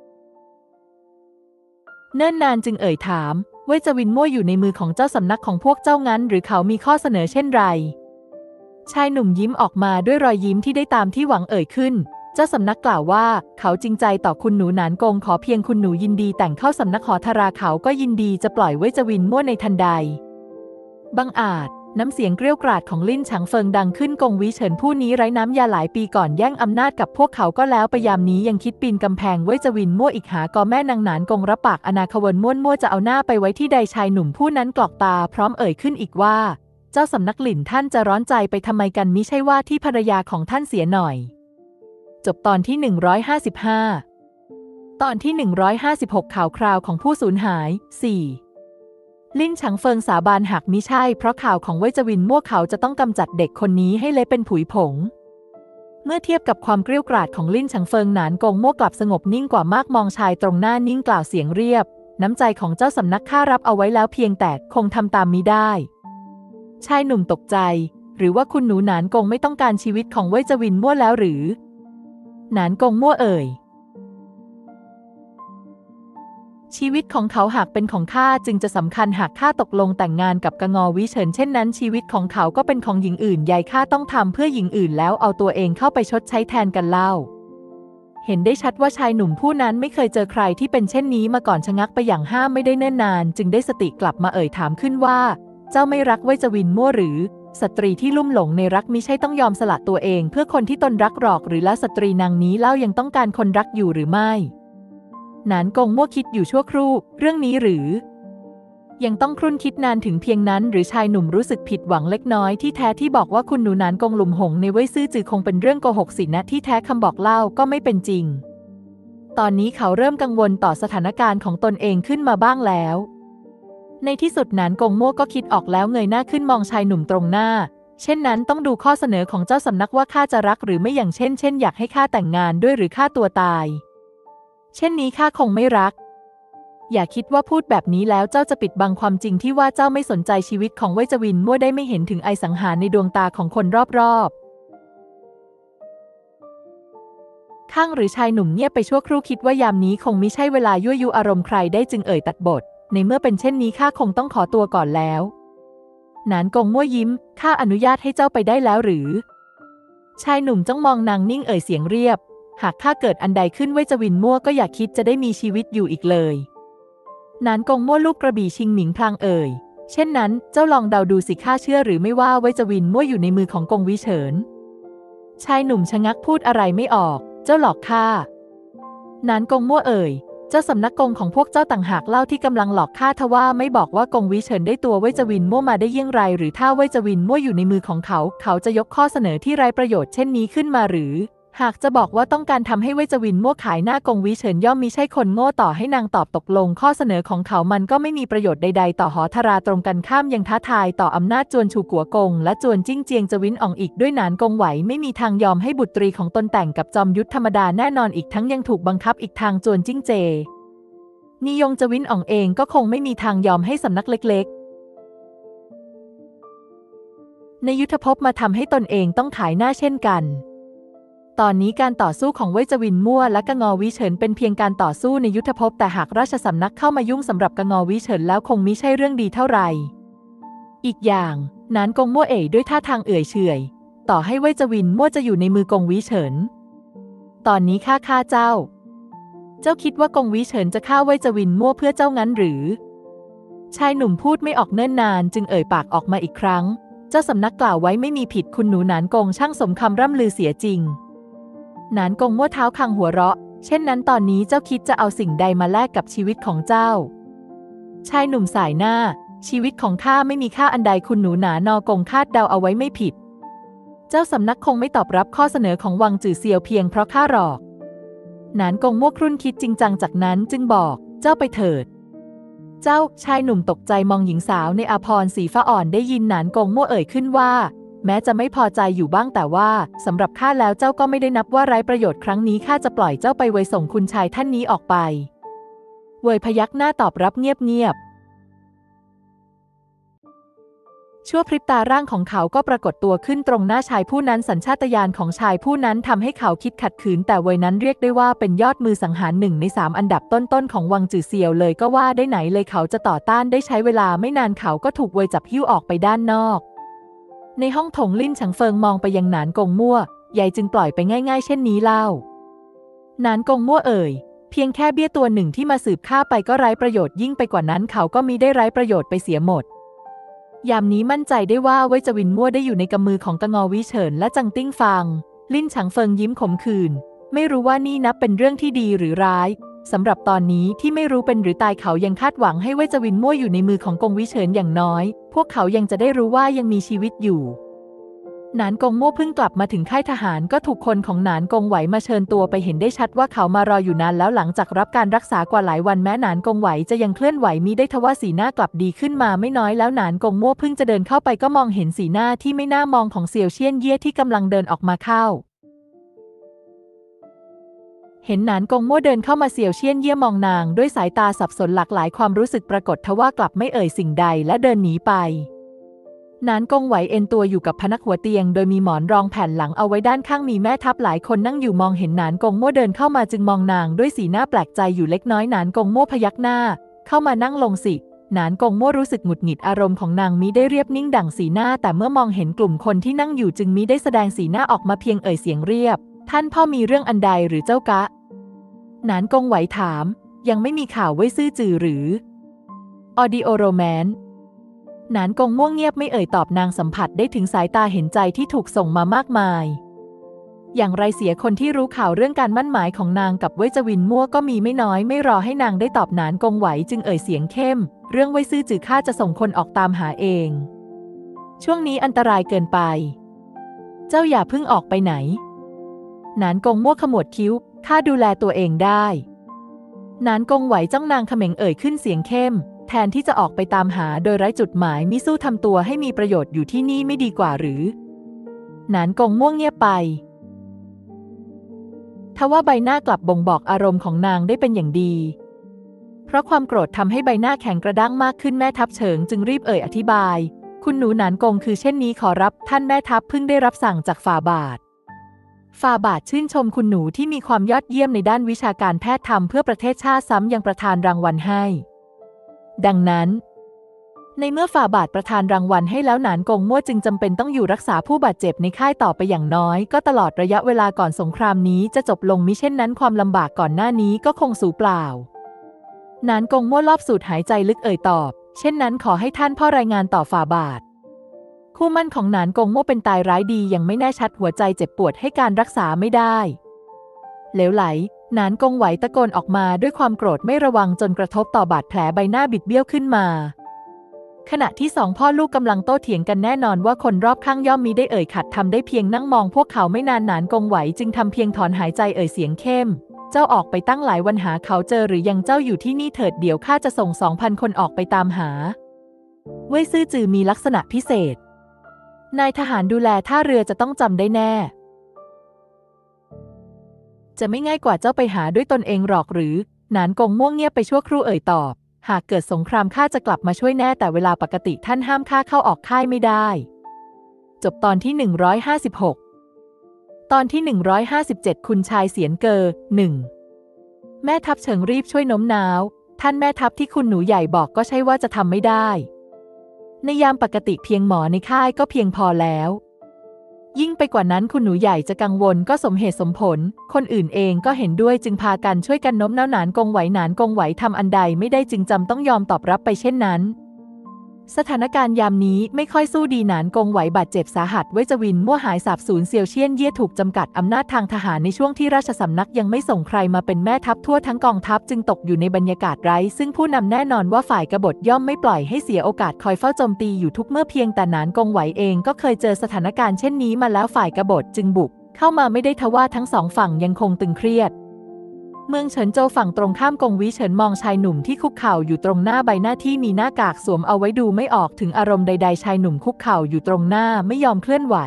เนิ่นนานจึงเอ่ยถามเว่ยจวินมั่วอยู่ในมือของเจ้าสำนักของพวกเจ้างั้นหรือเขามีข้อเสนอเช่นไรชายหนุ่มยิ้มออกมาด้วยรอยยิ้มที่ได้ตามที่หวังเอ่ยขึ้นเจ้าสำนักกล่าวว่าเขาจริงใจต่อคุณหนูหนานกงขอเพียงคุณหนูยินดีแต่งเข้าสำนักหอธาราเขาก็ยินดีจะปล่อยเว่ยจวินมั่วในทันใดบังอาจน้ำเสียงเกรี้ยวกราดของลิ่นฉังเฟิงดังขึ้นกงวิเฉินผู้นี้ไร้น้ำยาหลายปีก่อนแย่งอำนาจกับพวกเขาก็แล้วไปยามนี้ยังคิดปีนกำแพงเว่ยจวินมั่วอีกหาก็แม่นางหนานกงรับปากอนาควนมั่วจะเอาหน้าไปไว้ที่ใดชายหนุ่มผู้นั้นกรอกตาพร้อมเอ่ยขึ้นอีกว่าเจ้าสำนักหลิ่นท่านจะร้อนใจไปทำไมกันมิใช่ว่าที่ภรรยาของท่านเสียหน่อยจบตอนที่155ตอนที่156ข่าวคราวของผู้สูญหาย4ลิ่นฉังเฟิงสาบานหากมิใช่เพราะข่าวของเว่ยจวินมั่วเขาจะต้องกำจัดเด็กคนนี้ให้เละเป็นผุยผงเมื่อเทียบกับความเกรี้ยวกราดของลิ่นฉังเฟิงหนานกงมั่วกลับสงบนิ่งกว่ามากมองชายตรงหน้านิ่งกล่าวเสียงเรียบน้ำใจของเจ้าสำนักข้ารับเอาไว้แล้วเพียงแต่คงทำตามมิได้ชายหนุ่มตกใจหรือว่าคุณหนูหนานกงไม่ต้องการชีวิตของเว่ยจวินมั่วแล้วหรือหนานกงมั่วเอ่ยชีวิตของเขาหากเป็นของข้าจึงจะสำคัญหากข้าตกลงแต่งงานกับกงอวิเฉินเช่นนั้นชีวิตของเขาก็เป็นของหญิงอื่นใหญ่ข้าต้องทำเพื่อหญิงอื่นแล้วเอาตัวเองเข้าไปชดใช้แทนกันเล่าเห็นได้ชัดว่าชายหนุ่มผู้นั้นไม่เคยเจอใครที่เป็นเช่นนี้มาก่อนชะงักไปอย่างห้ามไม่ได้เนิ่นนานจึงได้สติกลับมาเอ่ยถามขึ้นว่าเจ้าไม่รักเว่ยจวินมั่วหรือสตรีที่ลุ่มหลงในรักมิใช่ต้องยอมสละตัวเองเพื่อคนที่ตนรักหรอกหรือและสตรีนางนี้เล่ายังต้องการคนรักอยู่หรือไม่หนานกงมั่วคิดอยู่ชั่วครู่เรื่องนี้หรือยังต้องครุ่นคิดนานถึงเพียงนั้นหรือชายหนุ่มรู้สึกผิดหวังเล็กน้อยที่แท้ที่บอกว่าคุณหนูหนานกงหลุมหงในเว่ยซื่อจือคงเป็นเรื่องโกหกสินะที่แท้คำบอกเล่าก็ไม่เป็นจริงตอนนี้เขาเริ่มกังวลต่อสถานการณ์ของตนเองขึ้นมาบ้างแล้วในที่สุดหนานกงมั่วก็คิดออกแล้วเงยหน้าขึ้นมองชายหนุ่มตรงหน้าเช่นนั้นต้องดูข้อเสนอของเจ้าสำนักว่าข้าจะรักหรือไม่อย่างเช่นอยากให้ข้าแต่งงานด้วยหรือฆ่าตัวตายเช่นนี้ข้าคงไม่รักอย่าคิดว่าพูดแบบนี้แล้วเจ้าจะปิดบังความจริงที่ว่าเจ้าไม่สนใจชีวิตของเว่ยจวินมั่วได้ไม่เห็นถึงไอสังหารในดวงตาของคนรอบๆข้างหรือชายหนุ่มเงียบไปชั่วครู่คิดว่ายามนี้คงมิใช่เวลายั่วยุอารมณ์ใครได้จึงเอ่ยตัดบทในเมื่อเป็นเช่นนี้ข้าคงต้องขอตัวก่อนแล้วหนานกงมั่วยิ้มข้าอนุญาตให้เจ้าไปได้แล้วหรือชายหนุ่มจ้องมองนางนิ่งเอ่ยเสียงเรียบหากข้าเกิดอันใดขึ้นเว่ยจวินมั่วก็อย่าคิดจะได้มีชีวิตอยู่อีกเลยหนานกงมั่วลูกกระบี่ชิงหมิงพลางเอ่ยเช่นนั้นเจ้าลองเดาดูสิข้าเชื่อหรือไม่ว่าเว่ยจวินมั่วอยู่ในมือของกงวิเฉินชายหนุ่มชะงักพูดอะไรไม่ออกเจ้าหลอกข้าหนานกงมั่วเอ่ยเจ้าสำนักกงของพวกเจ้าต่างหากเล่าที่กำลังหลอกข้าทว่าไม่บอกว่ากงวิเฉินได้ตัวเว่ยจวินมั่วมาได้เยี่ยงไรหรือถ้าเว่ยจวินมั่วอยู่ในมือของเขาเขาจะยกข้อเสนอที่ไร้ประโยชน์เช่นนี้ขึ้นมาหรือหากจะบอกว่าต้องการทำให้เว่ยจวินมั่วขายหน้ากงวิเฉินย่อมมิใช่คนโง่ต่อให้นางตอบตกลงข้อเสนอของเขามันก็ไม่มีประโยชน์ใดๆต่อหอธราตรงกันข้ามยังท้าทายต่ออำนาจจวนชูกัวกงและจวนจิ้งเจียงจวินอ่องอีกด้วยหนานกงไหวไม่มีทางยอมให้บุตรีของตนแต่งกับจอมยุทธธรรมดาแน่นอนอีกทั้งยังถูกบังคับอีกทางจวนจิ้งเจนิยงจวินอ่องเองก็คงไม่มีทางยอมให้สำนักเล็กๆในยุทธภพมาทำให้ตนเองต้องขายหน้าเช่นกันตอนนี้การต่อสู้ของเว่ยจวินมั่วและกงอวิเฉินเป็นเพียงการต่อสู้ในยุทธภพแต่หากราชสำนักเข้ามายุ่งสำหรับกงอวิเฉินแล้วคงมิใช่เรื่องดีเท่าไหร่อีกอย่างหนานกงมั่วเอ๋ยด้วยท่าทางเอื่อยเฉยต่อให้เว่ยจวินมั่วจะอยู่ในมือกงวิเฉินตอนนี้ข้าเจ้าคิดว่ากงวิเฉินจะฆ่าเว่ยจวินมั่วเพื่อเจ้างั้นหรือชายหนุ่มพูดไม่ออกเนิ่นนานจึงเอ่ยปากออกมาอีกครั้งเจ้าสำนักกล่าวไว้ไม่มีผิดคุณหนูหนานกงช่างสมคำร่ำลือเสียจริงหนานกงมั่วเท้าคางหัวเราะเช่นนั้นตอนนี้เจ้าคิดจะเอาสิ่งใดมาแลกกับชีวิตของเจ้าชายหนุ่มสายหน้าชีวิตของข้าไม่มีค่าอันใดคุณหนูหนานกงคาดเดาเอาไว้ไม่ผิดเจ้าสำนักคงไม่ตอบรับข้อเสนอของวังจือเซียวเพียงเพราะข้าหรอกหนานกงมั่วครุ่นคิดจริงจังจากนั้นจึงบอกเจ้าไปเถิดเจ้าชายหนุ่มตกใจมองหญิงสาวในอาภรณ์สีฟ้าอ่อนได้ยินหนานกงมั่วเอ่ยขึ้นว่าแม้จะไม่พอใจอยู่บ้างแต่ว่าสำหรับข้าแล้วเจ้าก็ไม่ได้นับว่าไร้ประโยชน์ครั้งนี้ข้าจะปล่อยเจ้าไปไว้ส่งคุณชายท่านนี้ออกไปเว่ยพยักหน้าตอบรับเงียบชั่วพริบตาร่างของเขาก็ปรากฏตัวขึ้นตรงหน้าชายผู้นั้นสัญชาตญาณของชายผู้นั้นทำให้เขาคิดขัดขืนแต่เว่ยนั้นเรียกได้ว่าเป็นยอดมือสังหาร1 ใน 3อันดับต้นๆของวังจือเซียวเลยก็ว่าได้ไหนเลยเขาจะต่อต้านได้ใช้เวลาไม่นานเขาก็ถูกเว่ยจับหิ้วออกไปด้านนอกในห้องโถงลิ่นฉังเฟิงมองไปยังหนานกงมั่วยายจึงปล่อยไปง่ายๆเช่นนี้เล่าหนานกงมั่วเอ่ยเพียงแค่เบี้ยตัวหนึ่งที่มาสืบฆ่าไปก็ไร้ประโยชน์ยิ่งไปกว่านั้นเขาก็มิได้ไร้ประโยชน์ไปเสียหมดยามนี้มั่นใจได้ว่าเว่ยจวินมั่วได้อยู่ในกำมือของตะงอวิเฉินและจังติ้งฟางลิ่นฉังเฟิงยิ้มขมขื่นไม่รู้ว่านี่นับเป็นเรื่องที่ดีหรือร้ายสำหรับตอนนี้ที่ไม่รู้เป็นหรือตายเขายังคาดหวังให้เว่ยจวินมั่วอยู่ในมือของกงวิเฉินอย่างน้อยพวกเขายังจะได้รู้ว่ายังมีชีวิตอยู่หนานกงมั่วเพิ่งกลับมาถึงค่ายทหารก็ถูกคนของหนานกงไหวมาเชิญตัวไปเห็นได้ชัดว่าเขามารออยู่นานแล้วหลังจากรับการรักษากว่าหลายวันแม้หนานกงไหวจะยังเคลื่อนไหวมิได้ทว่าสีหน้ากลับดีขึ้นมาไม่น้อยแล้วหนานกงมั่วเพิ่งจะเดินเข้าไปก็มองเห็นสีหน้าที่ไม่น่ามองของเสี่ยวเชี่ยนเย่ที่กำลังเดินออกมาเข้าเห็นหนานกงมั่วเดินเข้ามาเสี่ยวเชี่ยนเย่มองนางด้วยสายตาสับสนหลากหลายความรู้สึกปรากฏทว่ากลับไม่เอ่ยสิ่งใดและเดินหนีไปหนานกงไหวเอนตัวอยู่กับพนักหัวเตียงโดยมีหมอนรองแผ่นหลังเอาไว้ด้านข้างมีแม่ทัพหลายคนนั่งอยู่มองเห็นหนานกงมั่วเดินเข้ามาจึงมองนางด้วยสีหน้าแปลกใจอยู่เล็กน้อยหนานกงมั่วพยักหน้าเข้ามานั่งลงสิหนานกงมั่วรู้สึกหงุดหงิดอารมณ์ของนางมิได้เรียบนิ่งดั่งสีหน้าแต่เมื่อมองเห็นกลุ่มคนที่นั่งอยู่จึงมิได้แสดงสีหน้าออกมาเพียงเอ่ยเสียงเรียบท่านพ่อมีเรื่องอันใดหรือเจ้ากะหนานกงไหวถามยังไม่มีข่าวเว่ยซื่อจือหรือออดิโอโรแมนหนานกงม่วงเงียบไม่เอ่ยตอบนางสัมผัสได้ถึงสายตาเห็นใจที่ถูกส่งมามากมายอย่างไรเสียคนที่รู้ข่าวเรื่องการมั่นหมายของนางกับเว่ยจวินมั่วก็มีไม่น้อยไม่รอให้นางได้ตอบหนานกงไหวจึงเอ่ยเสียงเข้มเรื่องเว่ยซื่อจือข้าจะส่งคนออกตามหาเองช่วงนี้อันตรายเกินไปเจ้าอย่าเพิ่งออกไปไหนหนานกงมั่วขมวดคิ้วข้าดูแลตัวเองได้หนานกงไหวจ้องนางเขม็งเอ่ยขึ้นเสียงเข้มแทนที่จะออกไปตามหาโดยไร้จุดหมายมิสู้ทำตัวให้มีประโยชน์อยู่ที่นี่ไม่ดีกว่าหรือหนานกงม่วงเงียบไปทว่าใบหน้ากลับบ่งบอกอารมณ์ของนางได้เป็นอย่างดีเพราะความโกรธทำให้ใบหน้าแข็งกระด้างมากขึ้นแม่ทัพเฉิงจึงรีบเอ่ยอธิบายคุณหนูหนานกงคือเช่นนี้ขอรับท่านแม่ทัพเพิ่งได้รับสั่งจากฝ่าบาทชื่นชมคุณหนูที่มีความยอดเยี่ยมในด้านวิชาการแพทย์ทำเพื่อประเทศชาติซ้ำยังประทานรางวัลให้ดังนั้นในเมื่อฝ่าบาทประทานรางวัลให้แล้วหนานกงมั่วจึงจำเป็นต้องอยู่รักษาผู้บาดเจ็บในค่ายต่อไปอย่างน้อยก็ตลอดระยะเวลาก่อนสงครามนี้จะจบลงมิเช่นนั้นความลำบากก่อนหน้านี้ก็คงสูญเปล่าหนานกงมั่วลอบสูดหายใจลึกเอ่ยตอบเช่นนั้นขอให้ท่านพ่อรายงานต่อฝ่าบาทคู่มั่นของหนานกงมั่วเป็นตายร้ายดียังไม่แน่ชัดหัวใจเจ็บปวดให้การรักษาไม่ได้เหลวไหลหนานกงไหวตะโกนออกมาด้วยความโกรธไม่ระวังจนกระทบต่อบาดแผลใบหน้าบิดเบี้ยวขึ้นมาขณะที่สองพ่อลูกกำลังโต้เถียงกันแน่นอนว่าคนรอบข้างย่อมมีได้เอ่ยขัดทำได้เพียงนั่งมองพวกเขาไม่นานหนานกงไหวจึงทำเพียงถอนหายใจเอ่ยเสียงเข้มเจ้าออกไปตั้งหลายวันหาเขาเจอหรือยังเจ้าอยู่ที่นี่เถิดเดี๋ยวข้าจะส่ง 2,000 คนออกไปตามหาเว่ยซื่อจือมีลักษณะพิเศษนายทหารดูแลท่าเรือจะต้องจำได้แน่จะไม่ง่ายกว่าเจ้าไปหาด้วยตนเองหรอกหรือหนานกงม่วงเงียบไปชั่วครู่เอ่ยตอบหากเกิดสงครามข้าจะกลับมาช่วยแน่แต่เวลาปกติท่านห้ามข้าเข้าออกค่ายไม่ได้จบตอนที่156ตอนที่157คุณชายเสียนเกอ1แม่ทัพเฉิงรีบช่วยโน้มน้าวท่านแม่ทัพที่คุณหนูใหญ่บอกก็ใช่ว่าจะทำไม่ได้ในยามปกติเพียงหมอในค่ายก็เพียงพอแล้วยิ่งไปกว่านั้นคุณหนูใหญ่จะกังวลก็สมเหตุสมผลคนอื่นเองก็เห็นด้วยจึงพากันช่วยกันโน้มน้าวหนานกงไหวทำอันใดไม่ได้จึงจำต้องยอมตอบรับไปเช่นนั้นสถานการณ์ยามนี้ไม่ค่อยสู้ดีหนานกงไหวบาดเจ็บสาหัสเว่ยจวินมั่วหายสาบสูญเซียวเชี่ยนเย่ถูกจำกัดอำนาจทางทหารในช่วงที่ราชสำนักยังไม่ส่งใครมาเป็นแม่ทัพทั่วทั้งกองทัพจึงตกอยู่ในบรรยากาศไร้ซึ่งผู้นำแน่นอนว่าฝ่ายกบฏย่อมไม่ปล่อยให้เสียโอกาสคอยเฝ้าโจมตีอยู่ทุกเมื่อเพียงแต่หนานกงไหวเองก็เคยเจอสถานการณ์เช่นนี้มาแล้วฝ่ายกบฏจึงบุกเข้ามาไม่ได้ทว่าทั้งสองฝั่งยังคงตึงเครียดเมืองเฉินโจวฝั่งตรงข้ามกงวิเฉินมองชายหนุ่มที่คุกเข่าอยู่ตรงหน้าใบหน้าที่มีหน้ากากสวมเอาไว้ดูไม่ออกถึงอารมณ์ใดๆชายหนุ่มคุกเข่าอยู่ตรงหน้าไม่ยอมเคลื่อนไหว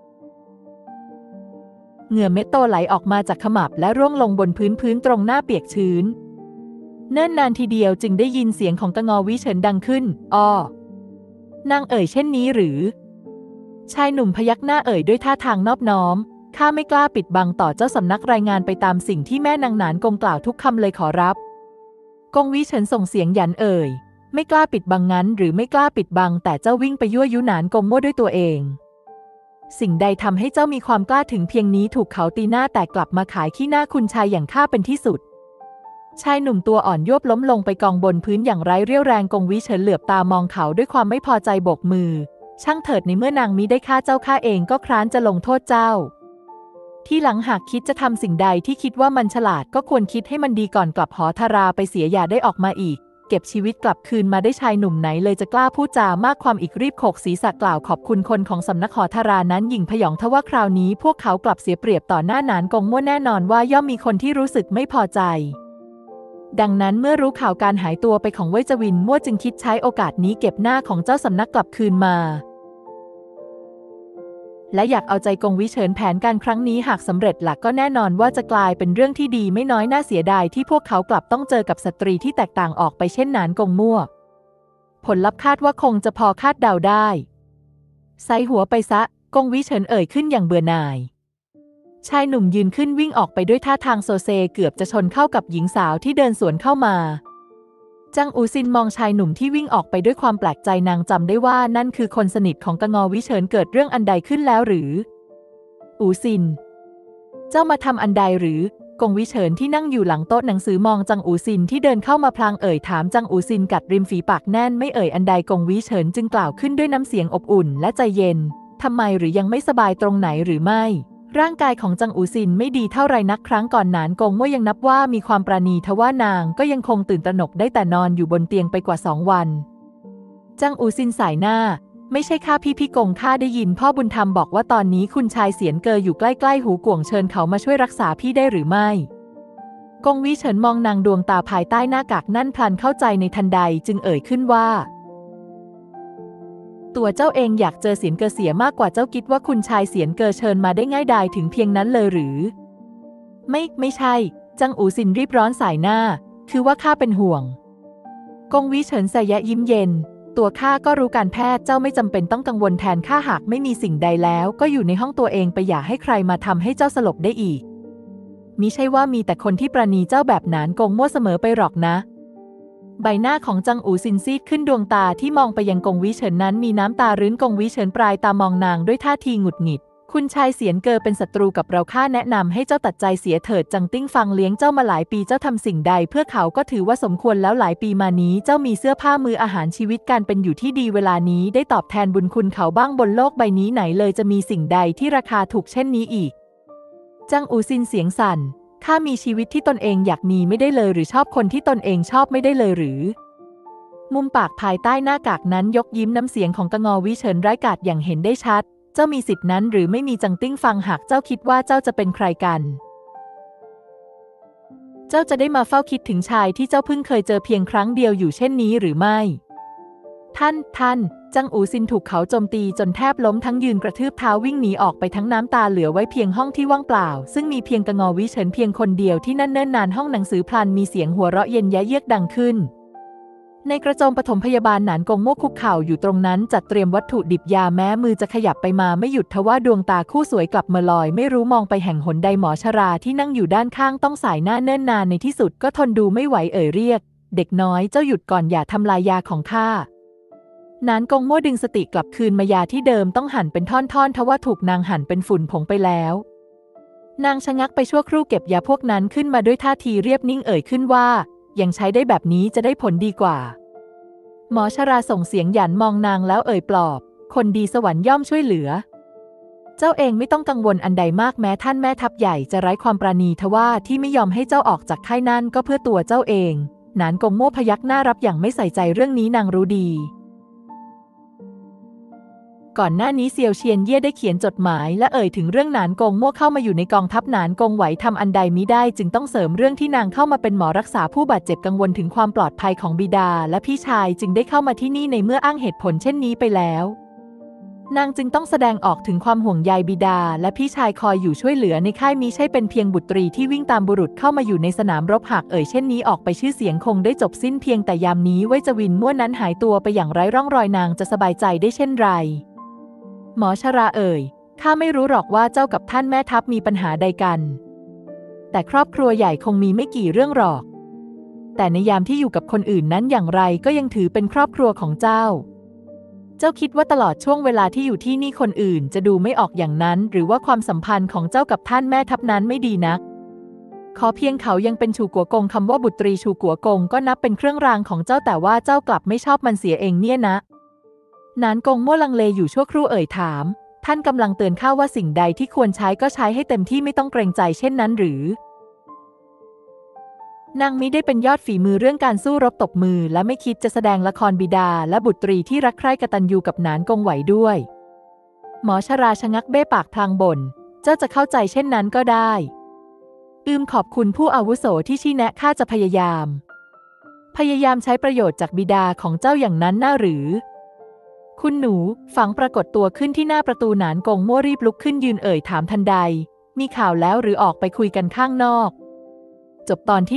เหงื่อเม็ดโตไหลออกมาจากขมับและร่วงลงบนพื้นตรงหน้าเปียกชื้นเนิ่นนานทีเดียวจึงได้ยินเสียงของตะงอวิเฉินดังขึ้นอ้อนางเอ่ยเช่นนี้หรือชายหนุ่มพยักหน้าเอ่ยด้วยท่าทางนอบน้อมข้าไม่กล้าปิดบังต่อเจ้าสำนักรายงานไปตามสิ่งที่แม่นางหนานกงกล่าวทุกคำเลยขอรับกงวิเฉินส่งเสียงหยันเอ่ยไม่กล้าปิดบังงั้นหรือไม่กล้าปิดบังแต่เจ้าวิ่งไปยั่วยุหนานกงมั่วด้วยตัวเองสิ่งใดทำให้เจ้ามีความกล้าถึงเพียงนี้ถูกเขาตีหน้าแต่กลับมาขายขี้หน้าคุณชายอย่างข้าเป็นที่สุดชายหนุ่มตัวอ่อนยวบล้มลงไปกองบนพื้นอย่างไร้เรี่ยวแรงกงวิเฉินเหลือบตามองเขาด้วยความไม่พอใจโบกมือช่างเถิดในเมื่อนางมิได้ฆ่าเจ้าข้าเองก็คร้านจะลงโทษเจ้าที่หลังหากคิดจะทำสิ่งใดที่คิดว่ามันฉลาดก็ควรคิดให้มันดีก่อนกลับหอธาราไปเสียอย่าได้ออกมาอีกเก็บชีวิตกลับคืนมาได้ชายหนุ่มไหนเลยจะกล้าพูดจามากความอีกรีบโขกศีรษะกล่าวขอบคุณคนของสำนักหอธารานั้นหยิ่งพยองทว่าคราวนี้พวกเขากลับเสียเปรียบต่อหน้าหนานกงมั่วแน่นอนว่าย่อมมีคนที่รู้สึกไม่พอใจดังนั้นเมื่อรู้ข่าวการหายตัวไปของเว่ยจวินมั่วจึงคิดใช้โอกาสนี้เก็บหน้าของเจ้าสำนักกลับคืนมาและอยากเอาใจกงวิเฉินแผนการครั้งนี้หากสำเร็จหลักก็แน่นอนว่าจะกลายเป็นเรื่องที่ดีไม่น้อยน่าเสียดายที่พวกเขากลับต้องเจอกับสตรีที่แตกต่างออกไปเช่นหนานกงมั่วผลลัพธ์คาดว่าคงจะพอคาดเดาได้ไซหัวไปซะกงวิเฉินเอ่ยขึ้นอย่างเบื่อหน่ายชายหนุ่มยืนขึ้นวิ่งออกไปด้วยท่าทางโซเซเกือบจะชนเข้ากับหญิงสาวที่เดินสวนเข้ามาจังอูซินมองชายหนุ่มที่วิ่งออกไปด้วยความแปลกใจนางจำได้ว่านั่นคือคนสนิทของกงอวิเฉินเกิดเรื่องอันใดขึ้นแล้วหรืออูซินเจ้ามาทำอันใดหรือกงวิเฉินที่นั่งอยู่หลังโต๊ะหนังสือมองจังอูซินที่เดินเข้ามาพลางเอ่ยถามจังอูซินกัดริมฝีปากแน่นไม่เอ่ยอันใดกงวิเฉินจึงกล่าวขึ้นด้วยน้ำเสียงอบอุ่นและใจเย็นทำไมหรือยังไม่สบายตรงไหนหรือไม่ร่างกายของจังอูซินไม่ดีเท่าไรนักครั้งก่อนหนานกงมั่วยังนับว่ามีความปราณีทว่านางก็ยังคงตื่นตระหนกได้แต่นอนอยู่บนเตียงไปกว่า2 วันจังอูซินสายหน้าไม่ใช่ข้าพี่กงข้าได้ยินพ่อบุญธรรมบอกว่าตอนนี้คุณชายเสียนเกออยู่ใกล้ๆหูกวงเชิญเขามาช่วยรักษาพี่ได้หรือไม่กงวิเฉินมองนางดวงตาภายใต้หน้ากากนั่นพลันเข้าใจในทันใดจึงเอ่ยขึ้นว่าตัวเจ้าเองอยากเจอเสียนเกอเสียมากกว่าเจ้าคิดว่าคุณชายเสียนเกอเชิญมาได้ง่ายดายถึงเพียงนั้นเลยหรือไม่ใช่จังอูซินรีบร้อนสายหน้าคือว่าข้าเป็นห่วงกงวิเฉินแสยะยิ้มเย็นตัวข้าก็รู้การแพทย์เจ้าไม่จำเป็นต้องกังวลแทนข้าหากไม่มีสิ่งใดแล้วก็อยู่ในห้องตัวเองไปอย่าให้ใครมาทำให้เจ้าสลบได้อีกมิใช่ว่ามีแต่คนที่ประณีเจ้าแบบหนานกงมั่วเสมอไปหรอกนะใบหน้าของจังอูซินซีดขึ้นดวงตาที่มองไปยังกงวิเฉินนั้นมีน้ำตารื้นกงวิเฉินปลายตามองนางด้วยท่าทีหงุดหงิดคุณชายเสียนเกอเป็นศัตรูกับเราข้าแนะนำให้เจ้าตัดใจเสียเถิดจังติ้งฟังเลี้ยงเจ้ามาหลายปีเจ้าทำสิ่งใดเพื่อเขาก็ถือว่าสมควรแล้วหลายปีมานี้เจ้ามีเสื้อผ้ามืออาหารชีวิตการเป็นอยู่ที่ดีเวลานี้ได้ตอบแทนบุญคุณเขาบ้างบนโลกใบนี้ไหนเลยจะมีสิ่งใดที่ราคาถูกเช่นนี้อีกจังอูซินเสียงสั่นข้ามีชีวิตที่ตนเองอยากมีไม่ได้เลยหรือชอบคนที่ตนเองชอบไม่ได้เลยหรือมุมปากภายใต้หน้ากากนั้นยกยิ้มน้ำเสียงของกงอวิเฉินร้ายกาจอย่างเห็นได้ชัดเจ้ามีสิทธินั้นหรือไม่มีจังติ้งฟังหากเจ้าคิดว่าเจ้าจะเป็นใครกันเจ้าจะได้มาเฝ้าคิดถึงชายที่เจ้าเพิ่งเคยเจอเพียงครั้งเดียวอยู่เช่นนี้หรือไม่ท่านจังอูซินถูกเขาโจมตีจนแทบล้มทั้งยืนกระทืบเท้าวิ่งหนีออกไปทั้งน้ำตาเหลือไว้เพียงห้องที่ว่างเปล่าซึ่งมีเพียงกงอวิเฉินเพียงคนเดียวที่นั่นเนิ่นนานห้องหนังสือพลันมีเสียงหัวเราะเย็นแยะเยือกดังขึ้นในกระโจมปฐมพยาบาลหนานกงมั่วคุกเข่าอยู่ตรงนั้นจัดเตรียมวัตถุดิบยาแม้มือจะขยับไปมาไม่หยุดทว่าดวงตาคู่สวยกลับมาลอยไม่รู้มองไปแห่งหนใดหมอชราที่นั่งอยู่ด้านข้างต้องสายหน้าเนิ่นนานในที่สุดก็ทนดูไม่ไหวเอ่ยเรียกเด็กน้อยเจ้าหยุดก่อนอย่าทำลายยาของข้าหนานกงมั่วดึงสติกลับคืนมายาที่เดิมต้องหั่นเป็นท่อนๆทว่าถูกนางหั่นเป็นฝุ่นผงไปแล้วนางชะงักไปชั่วครู่เก็บยาพวกนั้นขึ้นมาด้วยท่าทีเรียบนิ่งเอ่ยขึ้นว่ายังใช้ได้แบบนี้จะได้ผลดีกว่าหมอชราส่งเสียงหยันมองนางแล้วเอ่ยปลอบคนดีสวรรค์ย่อมช่วยเหลือเจ้าเองไม่ต้องกังวลอันใดมากแม้ท่านแม่ทัพใหญ่จะไร้ความปราณีทว่าที่ไม่ยอมให้เจ้าออกจากค่ายนั่นก็เพื่อตัวเจ้าเองหนานกงมั่วพยักหน้ารับอย่างไม่ใส่ใจเรื่องนี้นางรู้ดีก่อนหน้านี้เซียวเชียนเย่ได้เขียนจดหมายและเอ่ยถึงเรื่องหนานกงมั่วเข้ามาอยู่ในกองทัพหนานกงไหวทำอันใดมิได้จึงต้องเสริมเรื่องที่นางเข้ามาเป็นหมอรักษาผู้บาดเจ็บกังวลถึงความปลอดภัยของบิดาและพี่ชายจึงได้เข้ามาที่นี่ในเมื่ออ้างเหตุผลเช่นนี้ไปแล้วนางจึงต้องแสดงออกถึงความห่วงใยบิดาและพี่ชายคอยอยู่ช่วยเหลือในค่ายมิใช่เป็นเพียงบุตรีที่วิ่งตามบุรุษเข้ามาอยู่ในสนามรบหากเอ่ยเช่นนี้ออกไปชื่อเสียงคงได้จบสิ้นเพียงแต่ยามนี้เว่ยจวินมั่วนั้นหายตัวไปอย่างไร้ร่องรอยนางจะสบายใจได้เช่นไรหมอชราเอ่ยข้าไม่รู้หรอกว่าเจ้ากับท่านแม่ทัพมีปัญหาใดกันแต่ครอบครัวใหญ่คงมีไม่กี่เรื่องหรอกแต่ในยามที่อยู่กับคนอื่นนั้นอย่างไรก็ยังถือเป็นครอบครัวของเจ้าคิดว่าตลอดช่วงเวลาที่อยู่ที่นี่คนอื่นจะดูไม่ออกอย่างนั้นหรือว่าความสัมพันธ์ของเจ้ากับท่านแม่ทัพนั้นไม่ดีนักขอเพียงเขายังเป็นชูกัวกงคำว่าบุตรีชูกัวกงก็นับเป็นเครื่องรางของเจ้าแต่ว่าเจ้ากลับไม่ชอบมันเสียเองเนี่ยนะหนานกงมั่วลังเลอยู่ชั่วครู่เอ่ยถามท่านกำลังเตือนข้าว่าสิ่งใดที่ควรใช้ก็ใช้ให้เต็มที่ไม่ต้องเกรงใจเช่นนั้นหรือนางมิได้เป็นยอดฝีมือเรื่องการสู้รบตบมือและไม่คิดจะแสดงละครบิดาและบุตรีที่รักใคร่กตัญญูกับหนานกงไหวด้วยหมอชราชะงักเบ้ปากพลางบ่นเจ้าจะเข้าใจเช่นนั้นก็ได้ขอบคุณผู้อาวุโสที่ชี้แนะข้าจะพยายามใช้ประโยชน์จากบิดาของเจ้าอย่างนั้นน่าหรือคุณหนูฝังปรากฏตัวขึ้นที่หน้าประตูหนานกงมั่วรีบลุกขึ้นยืนเอ่ยถามทันใดมีข่าวแล้วหรือออกไปคุยกันข้างนอกจบตอนที่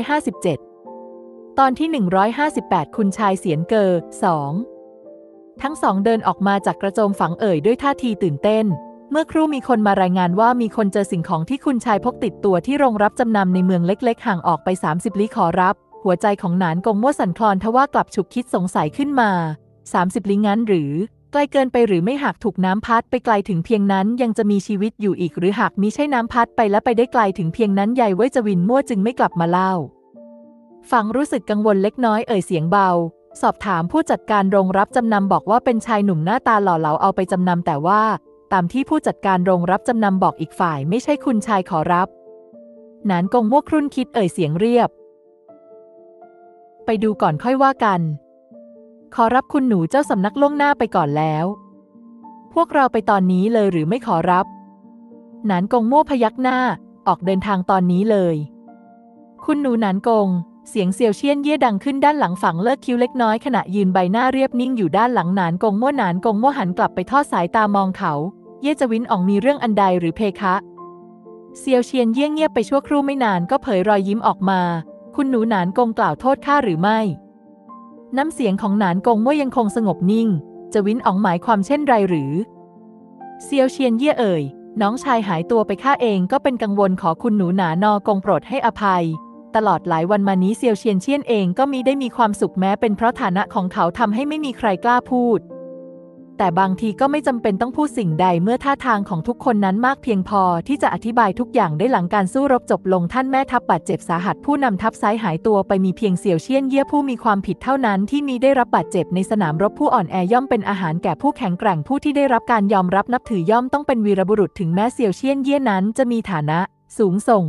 157ตอนที่158คุณชายเสียนเกอ2ทั้งสองเดินออกมาจากกระโจมฝังเอ่ยด้วยท่าทีตื่นเต้นเมื่อครู่มีคนมารายงานว่ามีคนเจอสิ่งของที่คุณชายพกติดตัวที่โรงรับจำนำในเมืองเล็กๆห่างออกไป30 ลี้ขอรับหัวใจของหนานกงมั่วสั่นคลอนทว่ากลับฉุกคิดสงสัยขึ้นมา30 ลี้งั้นหรือไกลเกินไปหรือไม่หากถูกน้ำพัดไปไกลถึงเพียงนั้นยังจะมีชีวิตอยู่อีกหรือหากมิใช่น้ำพัดไปและไปได้ไกลถึงเพียงนั้นยายเว่ยจวินมั่วจึงไม่กลับมาเล่าฟังรู้สึกกังวลเล็กน้อยเอ่ยเสียงเบาสอบถามผู้จัดการโรงรับจำนำบอกว่าเป็นชายหนุ่มหน้าตาหล่อเหลาเอาไปจำนำแต่ว่าตามที่ผู้จัดการโรงรับจำนำบอกอีกฝ่ายไม่ใช่คุณชายขอรับหนานกงมั่วครุ่นคิดเอ่ยเสียงเรียบไปดูก่อนค่อยว่ากันขอรับคุณหนูเจ้าสำนักล่วงหน้าไปก่อนแล้วพวกเราไปตอนนี้เลยหรือไม่ขอรับหนานกงมั่วพยักหน้าออกเดินทางตอนนี้เลยคุณหนูหนานกงเสียงเซียวเชี่ยนเย่ดังขึ้นด้านหลังฝั่งเลิกคิ้วเล็กน้อยขณะยืนใบหน้าเรียบนิ่งอยู่ด้านหลังหนานกงมั่วหันกลับไปทอดสายตามองเขาเย่จวินอ่องมีเรื่องอันใดหรือเพคะเซียวเชียนเย่เงียบไปชั่วครู่ไม่นานก็เผยรอยยิ้มออกมาคุณหนูหนานกงกล่าวโทษข้าหรือไม่น้ำเสียงของหนานกงมั่วยังคงสงบนิ่งจวินอ๋องหมายความเช่นไรหรือเซียวเชียนเย่เอ่ยน้องชายหายตัวไปข้าเองก็เป็นกังวลขอคุณหนูหนานกงโปรดให้อภัยตลอดหลายวันมานี้เซียวเชียนเชี่ยนเองก็มิได้มีความสุขแม้เป็นเพราะฐานะของเขาทำให้ไม่มีใครกล้าพูดแต่บางทีก็ไม่จำเป็นต้องพูดสิ่งใดเมื่อท่าทางของทุกคนนั้นมากเพียงพอที่จะอธิบายทุกอย่างได้หลังการสู้รบจบลงท่านแม่ทัพบาดเจ็บสาหัสผู้นำทัพซ้ายหายตัวไปมีเพียงเสี่ยวเชี่ยนเย่ผู้มีความผิดเท่านั้นที่มิได้รับบาดเจ็บในสนามรบผู้อ่อนแอย่อมเป็นอาหารแก่ผู้แข็งแกร่งผู้ที่ได้รับการยอมรับนับถือย่อมต้องเป็นวีรบุรุษถึงแม้เสี่ยวเชี่ยนเย่นั้นจะมีฐานะสูงส่ง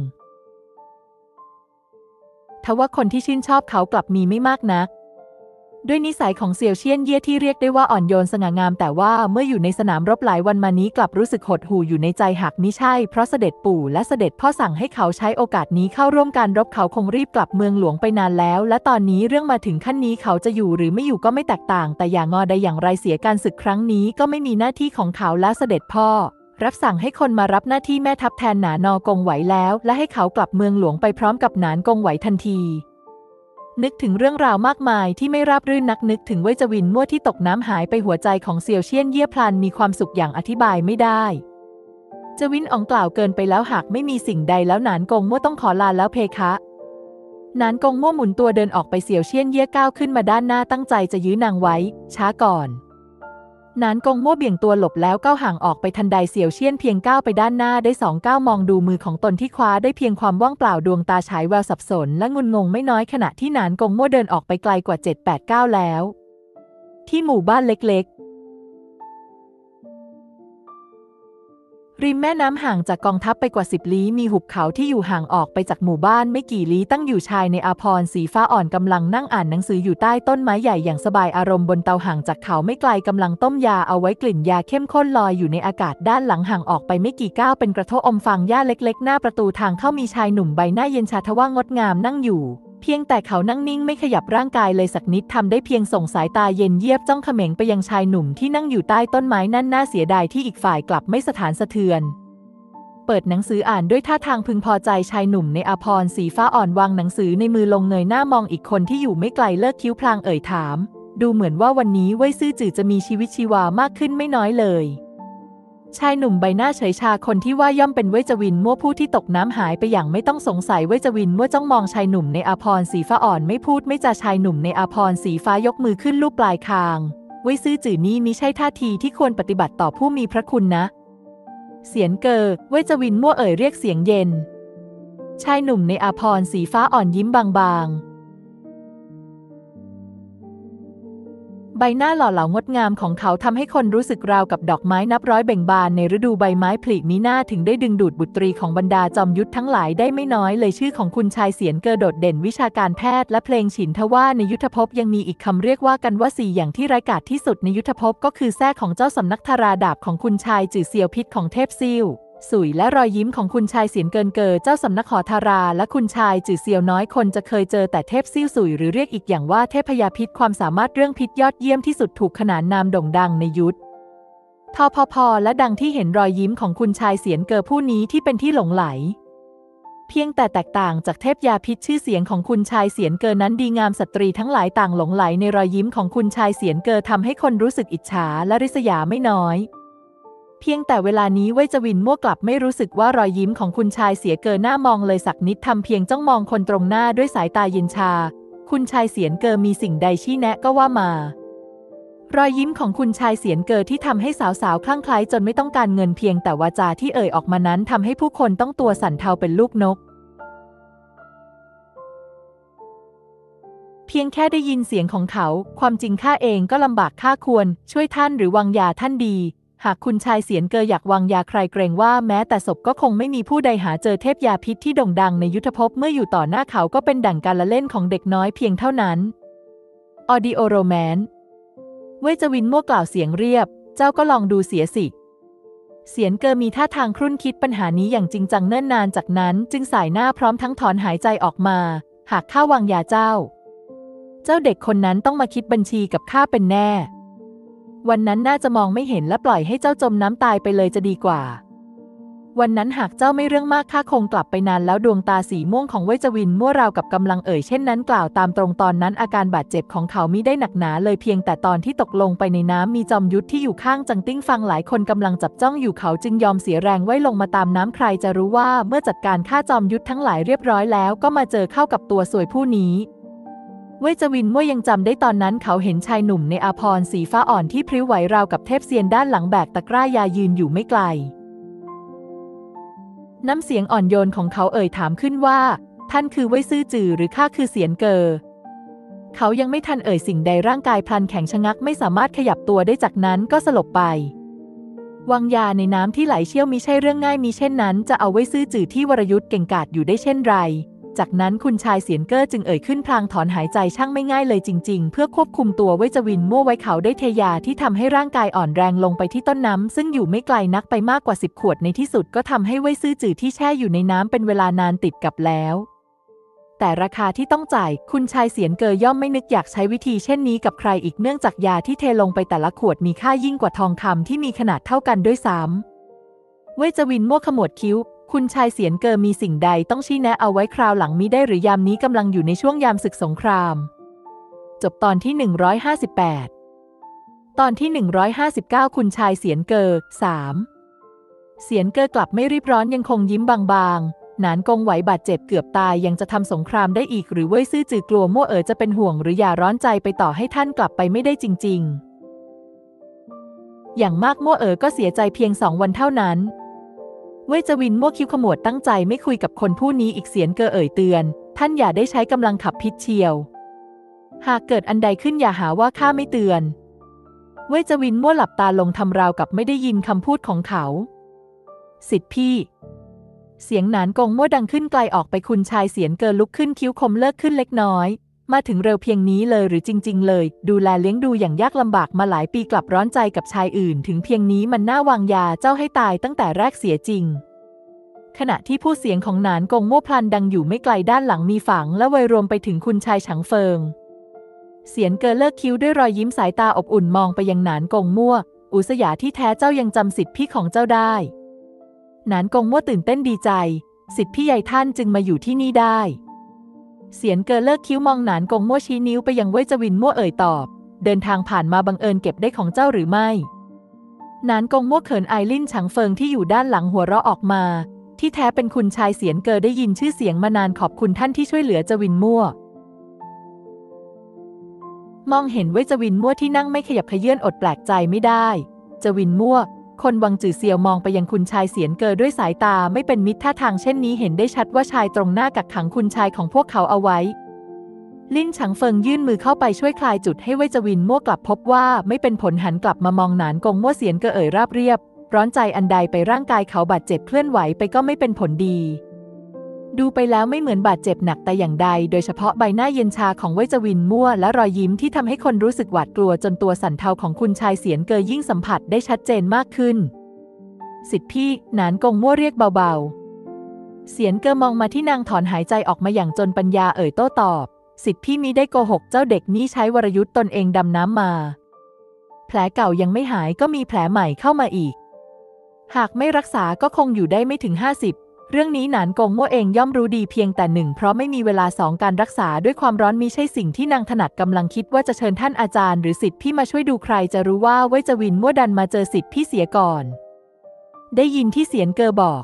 ทว่าคนที่ชื่นชอบเขากลับมีไม่มากนักด้วยนิสัยของเซียวเชี่ยนเย่ที่เรียกได้ว่าอ่อนโยนสง่างามแต่ว่าเมื่ออยู่ในสนามรบหลายวันมานี้กลับรู้สึกหดหู่อยู่ในใจหากมิใช่เพราะเสด็จปู่และเสด็จพ่อสั่งให้เขาใช้โอกาสนี้เข้าร่วมการรบเขาคงรีบกลับเมืองหลวงไปนานแล้วและตอนนี้เรื่องมาถึงขั้นนี้เขาจะอยู่หรือไม่อยู่ก็ไม่แตกต่างแต่อย่างงอใดอย่างไรเสียการศึกครั้งนี้ก็ไม่มีหน้าที่ของเขาและเสด็จพ่อรับสั่งให้คนมารับหน้าที่แม่ทัพแทนหนานกงไหวแล้วและให้เขากลับเมืองหลวงไปพร้อมกับหนานกงไหวทันทีนึกถึงเรื่องราวมากมายที่ไม่ราบรื่นนักนึกถึงเว่ยจวินมั่วที่ตกน้ำหายไปหัวใจของเซียวเชี่ยนเย่พลันมีความสุขอย่างอธิบายไม่ได้จวินอ๋องกล่าวเกินไปแล้วหากไม่มีสิ่งใดแล้วหนานกงมั่วต้องขอลาแล้วเพคะหนานกงมั่วหมุนตัวเดินออกไปเซียวเชี่ยนเย่ก้าวขึ้นมาด้านหน้าตั้งใจจะยื้อนางไว้ช้าก่อนหนานกงมั่วเบี่ยงตัวหลบแล้วก้าวห่างออกไปทันใดเสี่ยวเชี่ยนเพียงก้าวไปด้านหน้าได้2 ก้าวมองดูมือของตนที่คว้าได้เพียงความว่างเปล่าดวงตาฉายแววสับสนและงุนงงไม่น้อยขณะที่หนานกงมั่วเดินออกไปไกลกว่า7-8 ก้าวแล้วที่หมู่บ้านเล็กๆริมแม่น้ำห่างจากกองทัพไปกว่า10 ลี้มีหุบเขาที่อยู่ห่างออกไปจากหมู่บ้านไม่กี่ลี้ตั้งอยู่ชายในอาภรณ์สีฟ้าอ่อนกำลังนั่งอ่านหนังสืออยู่ใต้ต้นไม้ใหญ่อย่างสบายอารมณ์บนเตาห่างจากเขาไม่ไกลกำลังต้มยาเอาไว้กลิ่นยาเข้มข้นลอยอยู่ในอากาศด้านหลังห่างออกไปไม่กี่ก้าวเป็นกระโถอมฟางหญ้าเล็กๆหน้าประตูทางเข้ามีชายหนุ่มใบหน้าเย็นชาทว่างดงามนั่งอยู่เพียงแต่เขานั่งนิ่งไม่ขยับร่างกายเลยสักนิดทำได้เพียงส่งสายตาเย็นเยียบจ้องเขม็งไปยังชายหนุ่มที่นั่งอยู่ใต้ต้นไม้นั่นน่าเสียดายที่อีกฝ่ายกลับไม่สถานสะเทือนเปิดหนังสืออ่านด้วยท่าทางพึงพอใจชายหนุ่มในอาภรณ์สีฟ้าอ่อนวางหนังสือในมือลงเงยหน้ามองอีกคนที่อยู่ไม่ไกลเลิกคิ้วพลางเอ่ยถามดูเหมือนว่าวันนี้เว่ยซื่อจื่อจะมีชีวิตชีวามากขึ้นไม่น้อยเลยชายหนุ่มใบหน้าเฉยชาคนที่ว่าย่อมเป็นเว่ยจวินมั่วผู้ที่ตกน้ำหายไปอย่างไม่ต้องสงสัยเว่ยจวินมั่วจ้องมองชายหนุ่มในอาภรณ์สีฟ้าอ่อนไม่พูดไม่จาชายหนุ่มในอาภรณ์สีฟ้ายกมือขึ้นลูบปลายคางเว่ยซื่อจื่อนี้มิใช่ท่าทีที่ควรปฏิบัติต่อผู้มีพระคุณนะเสียนเกอเว่ยจวินมั่วเอ่ยเรียกเสียงเย็นชายหนุ่มในอาภรณ์สีฟ้าอ่อนยิ้มบางๆใบหน้าหล่อเหลางดงามของเขาทำให้คนรู้สึกราวกับดอกไม้นับร้อยเบ่งบานในฤดูใบไม้ผลิมีหน้าถึงได้ดึงดูดบุตรีของบรรดาจอมยุทธทั้งหลายได้ไม่น้อยเลยชื่อของคุณชายเสียนเกอโดดเด่นวิชาการแพทย์และเพลงฉินทว่าในยุทธภพยังมีอีกคำเรียกว่ากันว่าสี่อย่างที่ร้ายกาจที่สุดในยุทธภพก็คือแทรกของเจ้าสำนักธาราดาบของคุณชายจื่อเซียวพิษของเทพซิ่วสุยและรอยยิ้มของคุณชายเสียนเกินเกอเจ้าสำนักหอธาราและคุณชายจื่อเซียวน้อยคนจะเคยเจอแต่เทพซิ่วสุยหรือเรียกอีกอย่างว่าเทพพยาพิษความสามารถเรื่องพิษยอดเยี่ยมที่สุดถูกขนานนามโด่งดังในยุทธทพและดังที่เห็นรอยยิ้มของคุณชายเสียนเกอผู้นี้ที่เป็นที่หลงไหลเพียงแต่แตกต่างจากเทพยาพิษชื่อเสียงของคุณชายเสียนเกอนั้นดีงามสตรีทั้งหลายต่างหลงไหลในรอยยิ้มของคุณชายเสียนเกอทำให้คนรู้สึกอิจฉาและริษยาไม่น้อยเพียงแต่เวลานี้เว่ยจวินมั่วกลับไม่รู้สึกว่ารอยยิ้มของคุณชายเสียเกอหน้ามองเลยสักนิดทำเพียงจ้องมองคนตรงหน้าด้วยสายตาเย็นชาคุณชายเสียนเกอมีสิ่งใดชี้แนะก็ว่ามารอยยิ้มของคุณชายเสียนเกอที่ทำให้สาวๆคลั่งไคล้จนไม่ต้องการเงินเพียงแต่วาจาที่เอ่ยออกมานั้นทำให้ผู้คนต้องตัวสั่นเทาเป็นลูกนกเพียงแค่ได้ยินเสียงของเขาความจริงข้าเองก็ลำบากข้าควรช่วยท่านหรือวางยาท่านดีหากคุณชายเสียนเกออยากวางยาใครเกรงว่าแม้แต่ศพก็คงไม่มีผู้ใดหาเจอเทพยาพิษที่โด่งดังในยุทธภพเมื่ออยู่ต่อหน้าเขาก็เป็นดั่งการละเล่นของเด็กน้อยเพียงเท่านั้นออดิโอโรแมนต์เว่ยจวินมั่วกล่าวเสียงเรียบเจ้าก็ลองดูเสียสิเสียนเกอมีท่าทางครุ่นคิดปัญหานี้อย่างจริงจังเนิ่นนานจากนั้นจึงสายหน้าพร้อมทั้งถอนหายใจออกมาหากข้าวางยาเจ้าเด็กคนนั้นต้องมาคิดบัญชีกับข้าเป็นแน่วันนั้นน่าจะมองไม่เห็นและปล่อยให้เจ้าจมน้ำตายไปเลยจะดีกว่าวันนั้นหากเจ้าไม่เรื่องมากข้าคงกลับไปนานแล้วดวงตาสีม่วงของเว่ยจวินมั่วราวกับกำลังเอ่ยเช่นนั้นกล่าวตามตรงตอนนั้นอาการบาดเจ็บของเขามิได้หนักหนาเลยเพียงแต่ตอนที่ตกลงไปในน้ำมีจอมยุทธที่อยู่ข้างจังติ้งฟังหลายคนกำลังจับจ้องอยู่เขาจึงยอมเสียแรงว่ายลงมาตามน้ำใครจะรู้ว่าเมื่อจัดการฆ่าจอมยุทธทั้งหลายเรียบร้อยแล้วก็มาเจอเข้ากับตัวสวยผู้นี้เว่ยจวินมั่วยังจำได้ตอนนั้นเขาเห็นชายหนุ่มในอาภรณ์สีฟ้าอ่อนที่พริ้วไหวราวกับเทพเซียนด้านหลังแบกตะกร้ายายืนอยู่ไม่ไกลน้ำเสียงอ่อนโยนของเขาเอ่ยถามขึ้นว่าท่านคือเว่ยซื่อจื่อหรือข้าคือเสียนเกอเขายังไม่ทันเอ่ยสิ่งใดร่างกายพลันแข็งชะงักไม่สามารถขยับตัวได้จากนั้นก็สลบไปวางยาในน้ำที่ไหลเชี่ยวมิใช่เรื่องง่ายมิเช่นนั้นจะเอาเว่ยซื่อจื่อที่วรยุทธ์เก่งกาจอยู่ได้เช่นไรจากนั้นคุณชายเสียนเกอจึงเอ่ยขึ้นพลางถอนหายใจช่างไม่ง่ายเลยจริงๆเพื่อควบคุมตัวเว่ยจวินมั่วไว้เขาได้เทยาที่ทำให้ร่างกายอ่อนแรงลงไปที่ต้นน้ำซึ่งอยู่ไม่ไกลนักไปมากกว่า10 ขวดในที่สุดก็ทำให้เว่ยซื่อจื่อที่แช่อยู่ในน้ำเป็นเวลานานติดกับแล้วแต่ราคาที่ต้องจ่ายคุณชายเสียนเกอย่อมไม่นึกอยากใช้วิธีเช่นนี้กับใครอีกเนื่องจากยาที่เทลงไปแต่ละขวดมีค่ายิ่งกว่าทองคำที่มีขนาดเท่ากันด้วยซ้ำเว่ยจวินมั่วขมวดคิ้วคุณชายเสียนเกอมีสิ่งใดต้องชี้แนะเอาไว้คราวหลังมิได้หรือยามนี้กำลังอยู่ในช่วงยามศึกสงครามจบตอนที่158ตอนที่159คุณชายเสียนเกอ3เสียนเกอกลับไม่รีบร้อนยังคงยิ้มบางๆหนานกงไหวบาดเจ็บเกือบตายยังจะทำสงครามได้อีกหรือเว่ยซื่อจื่อกลัวมั่วจะเป็นห่วงหรืออย่าร้อนใจไปต่อให้ท่านกลับไปไม่ได้จริงๆอย่างมากมั่วก็เสียใจเพียง2 วันเท่านั้นเว่ยจวินมั่วคิ้วขมวดตั้งใจไม่คุยกับคนผู้นี้อีกเสียนเกอเอ่ยเตือนท่านอย่าได้ใช้กำลังขับพิษเชียวหากเกิดอันใดขึ้นอย่าหาว่าข้าไม่เตือนเว่ยจวินมั่วหลับตาลงทำราวกับไม่ได้ยินคำพูดของเขาสิทธิพี่เสียงหนานกงมั่วดังขึ้นไกลออกไปคุณชายเสียนเกอลุกขึ้นคิ้วคมเลิกขึ้นเล็กน้อยมาถึงเร็วเพียงนี้เลยหรือจริงๆเลยดูแลเลี้ยงดูอย่างยากลำบากมาหลายปีกลับร้อนใจกับชายอื่นถึงเพียงนี้มันน่าวางยาเจ้าให้ตายตั้งแต่แรกเสียจริงขณะที่ผู้เสียงของหนานกงมั่วพลันดังอยู่ไม่ไกลด้านหลังมีฝังและวัยรวมไปถึงคุณชายฉังเฟิงเสียนเกอเลิกคิ้วด้วยรอยยิ้มสายตาอบอุ่นมองไปยังหนานกงมั่วอุสยาที่แท้เจ้ายังจำสิทธิพี่ของเจ้าได้หนานกงมั่วตื่นเต้นดีใจสิทธิพี่ใหญ่ท่านจึงมาอยู่ที่นี่ได้เสียนเกอเลิกคิ้วมองหนานกงมั่วชี้นิ้วไปยังเว่ยจวินมั่วเอ่ยตอบเดินทางผ่านมาบังเอิญเก็บได้ของเจ้าหรือไม่หนานกงมั่วเขินอายลิ่นฉังเฟิงที่อยู่ด้านหลังหัวเราะออกมาที่แท้เป็นคุณชายเสียนเกอได้ยินชื่อเสียงมานานขอบคุณท่านที่ช่วยเหลือจวินมั่วมองเห็นเว่ยจวินมั่วที่นั่งไม่ขยับเขยื้อนอดแปลกใจไม่ได้จวินมั่วคนวังจือเซียวมองไปยังคุณชายเสียนเกอด้วยสายตาไม่เป็นมิตรท่าทางเช่นนี้เห็นได้ชัดว่าชายตรงหน้ากักขังคุณชายของพวกเขาเอาไว้ลิ่นฉังเฟิงยื่นมือเข้าไปช่วยคลายจุดให้เว่ยจวินมั่วกลับพบว่าไม่เป็นผลหันกลับมามองหนานกงมั่วเสียนเกอราบเรียบร้อนใจอันใดไปร่างกายเขาบาดเจ็บเคลื่อนไหวไปก็ไม่เป็นผลดีดูไปแล้วไม่เหมือนบาดเจ็บหนักแต่อย่างใดโดยเฉพาะใบหน้าเย็นชาของเว่ยจวินมั่วและรอยยิ้มที่ทำให้คนรู้สึกหวาดกลัวจนตัวสั่นเทาของคุณชายเสียนเกอยิ่งสัมผัสได้ชัดเจนมากขึ้นสิทธิพี่หนานกงมั่วเรียกเบาๆเสียนเกอมองมาที่นางถอนหายใจออกมาอย่างจนปัญญาโต้ตอบสิทธิพี่มิได้โกหกเจ้าเด็กนี่ใช้วรยุทธ์ตนเองดำน้ำมาแผลเก่ายังไม่หายก็มีแผลใหม่เข้ามาอีกหากไม่รักษาก็คงอยู่ได้ไม่ถึง50เรื่องนี้หนานกงมั่วเองย่อมรู้ดีเพียงแต่1เพราะไม่มีเวลา2การรักษาด้วยความร้อนมิใช่สิ่งที่นางถนัดกำลังคิดว่าจะเชิญท่านอาจารย์หรือศิษย์พี่มาช่วยดูใครจะรู้ว่าเว่ยจวินมั่วดันมาเจอศิษย์พี่เสียก่อนได้ยินที่เสียนเกอบอก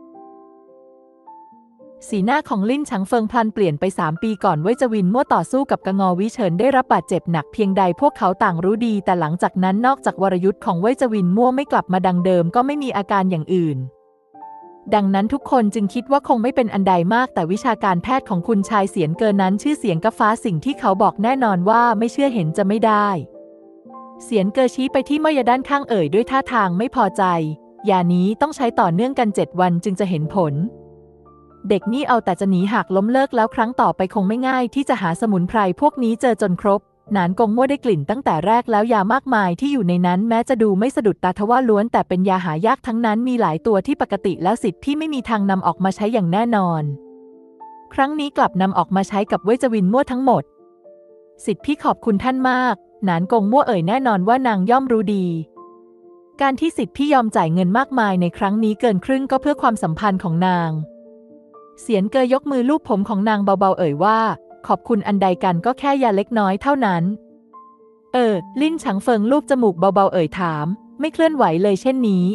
สีหน้าของลิ่นฉังเฟิงพลันเปลี่ยนไป3 ปีก่อนเว่ยจวินมั่วต่อสู้กับกงอวิเฉินได้รับบาดเจ็บหนักเพียงใดพวกเขาต่างรู้ดีแต่หลังจากนั้นนอกจากวรยุทธ์ของเว่ยจวินมั่วไม่กลับมาดังเดิมก็ไม่มีอาการอย่างอื่นดังนั้นทุกคนจึงคิดว่าคงไม่เป็นอันใดมากแต่วิชาการแพทย์ของคุณชายเสียนเกินนั้นชื่อเสียงกะฟ้าสิ่งที่เขาบอกแน่นอนว่าไม่เชื่อเห็นจะไม่ได้เสียนเกอชี้ไปที่เมยด้านข้างด้วยท่าทางไม่พอใจยานี้ต้องใช้ต่อเนื่องกัน7 วันจึงจะเห็นผลเด็กนี่เอาแต่จะหนีหากล้มเลิกแล้วครั้งต่อไปคงไม่ง่ายที่จะหาสมุนไพรพวกนี้เจอจนครบหนานกงมั่วได้กลิ่นตั้งแต่แรกแล้วยามากมายที่อยู่ในนั้นแม้จะดูไม่สะดุดตาทว่าล้วนแต่เป็นยาหายากทั้งนั้นมีหลายตัวที่ปกติแล้วศิษย์ที่ไม่มีทางนำออกมาใช้อย่างแน่นอนครั้งนี้กลับนำออกมาใช้กับเว่ยจวินมั่วทั้งหมดศิษย์พี่ขอบคุณท่านมากหนานกงมั่วแน่นอนว่านางย่อมรู้ดีการที่ศิษย์พี่ยอมจ่ายเงินมากมายในครั้งนี้เกินครึ่งก็เพื่อความสัมพันธ์ของนางเสียนเกยยกมือลูบผมของนางเบาๆว่าขอบคุณอันใดกันก็แค่ยาเล็กน้อยเท่านั้นลิ่นฉังเฟิงลูบจมูกเบาๆถามไม่เคลื่อนไหวเลยเช่นนี้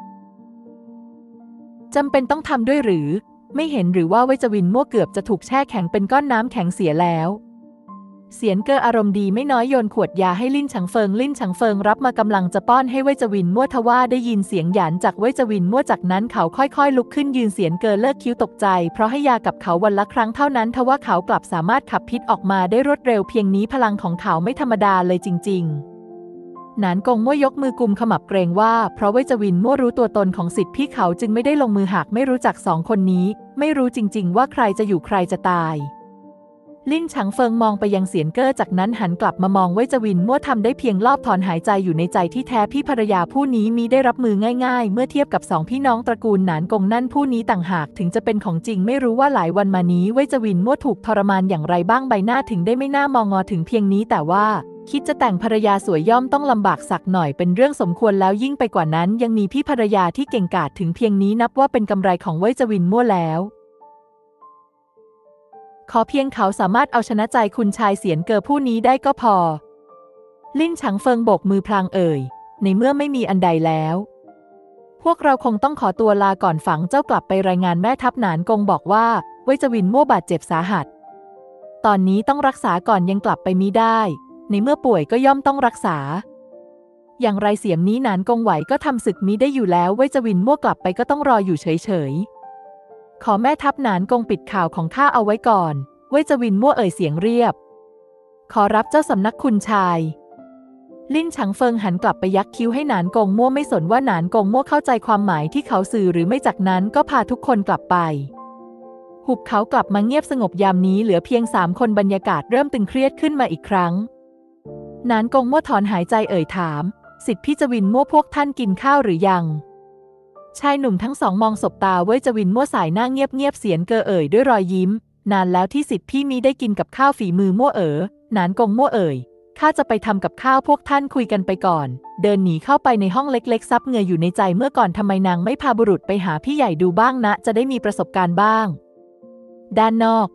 จำเป็นต้องทำด้วยหรือไม่เห็นหรือว่าเว่ยจวินมั่วเกือบจะถูกแช่แข็งเป็นก้อนน้ำแข็งเสียแล้วเสียนเกออารมณ์ดีไม่น้อยโยนขวดยาให้ลิ่นฉังเฟิงรับมากำลังจะป้อนให้เว่ยจวินมั่วทว่าได้ยินเสียงหยานจากเว่ยจวินมั่วจากนั้นเขาค่อยๆลุกขึ้นยืนเสียนเกอเลิกคิ้วตกใจเพราะให้ยากับเขาวันละครั้งเท่านั้นทว่าเขากลับสามารถขับพิษออกมาได้รวดเร็วเพียงนี้พลังของเขาไม่ธรรมดาเลยจริงๆหนานกงมั่วยกมือกุมขมับเกรงว่าเพราะเว่ยจวินมั่วรู้ตัวตนของศิษย์พี่เขาจึงไม่ได้ลงมือหากไม่รู้จัก2 คนนี้ไม่รู้จริงๆว่าใครจะอยู่ใครจะตายลิ่นฉังเฟิงมองไปยังเสียนเกอจากนั้นหันกลับมามองเว่ยจวินมั่วทำได้เพียงรอบถอนหายใจอยู่ในใจที่แท้พี่ภรรยาผู้นี้มิได้รับมือง่ายๆเมื่อเทียบกับ2 พี่น้องตระกูลหนานกงนั่นผู้นี้ต่างหากถึงจะเป็นของจริงไม่รู้ว่าหลายวันมานี้เว่ยจวินมั่วถูกทรมานอย่างไรบ้างใบหน้าถึงได้ไม่น่ามองงอถึงเพียงนี้แต่ว่าคิดจะแต่งภรรยาสวยย่อมต้องลำบากสักหน่อยเป็นเรื่องสมควรแล้วยิ่งไปกว่านั้นยังมีพี่ภรรยาที่เก่งกาจถึงเพียงนี้นับว่าเป็นกำไรของเว่ยจวินมั่วแล้วขอเพียงเขาสามารถเอาชนะใจคุณชายเสียนเกอผู้นี้ได้ก็พอลิ่นฉังเฟิงโบกมือพลางในเมื่อไม่มีอันใดแล้วพวกเราคงต้องขอตัวลาก่อนฝังเจ้ากลับไปรายงานแม่ทัพหนานกงบอกว่าเว่ยจวินมั่วบาดเจ็บสาหัสตอนนี้ต้องรักษาก่อนยังกลับไปมิได้ในเมื่อป่วยก็ย่อมต้องรักษาอย่างไรเสียมนี้หนานกงไหวก็ทำศึกมิได้อยู่แล้วเว่ยจวินมั่วกลับไปก็ต้องรออยู่เฉยขอแม่ทัพหนานกงปิดข่าวของข้าเอาไว้ก่อนเว่ยจวินมั่วเสียงเรียบขอรับเจ้าสำนักคุณชายลิ่นฉังเฟิงหันกลับไปยักคิ้วให้หนานกงมั่วไม่สนว่าหนานกงมั่วเข้าใจความหมายที่เขาสื่อหรือไม่จากนั้นก็พาทุกคนกลับไปหุบเขากลับมาเงียบสงบยามนี้เหลือเพียง3 คนบรรยากาศเริ่มตึงเครียดขึ้นมาอีกครั้งหนานกงมั่วถอนหายใจถามศิษย์พี่จวินมั่วพวกท่านกินข้าวหรือยังชายหนุ่มทั้ง2มองสบตาเว่ยจวินมั่วสายหน้าเงียบเสียนเกอด้วยรอยยิ้มนานแล้วที่ศิษย์พี่มิได้กินกับข้าวฝีมือมั่วหนานกงมั่วข้าจะไปทำกับข้าวพวกท่านคุยกันไปก่อนเดินหนีเข้าไปในห้องเล็กๆซับเหงื่ออยู่ในใจเมื่อก่อนทำไมนางไม่พาบุรุษไปหาพี่ใหญ่ดูบ้างนะจะได้มีประสบการณ์บ้างด้านนอก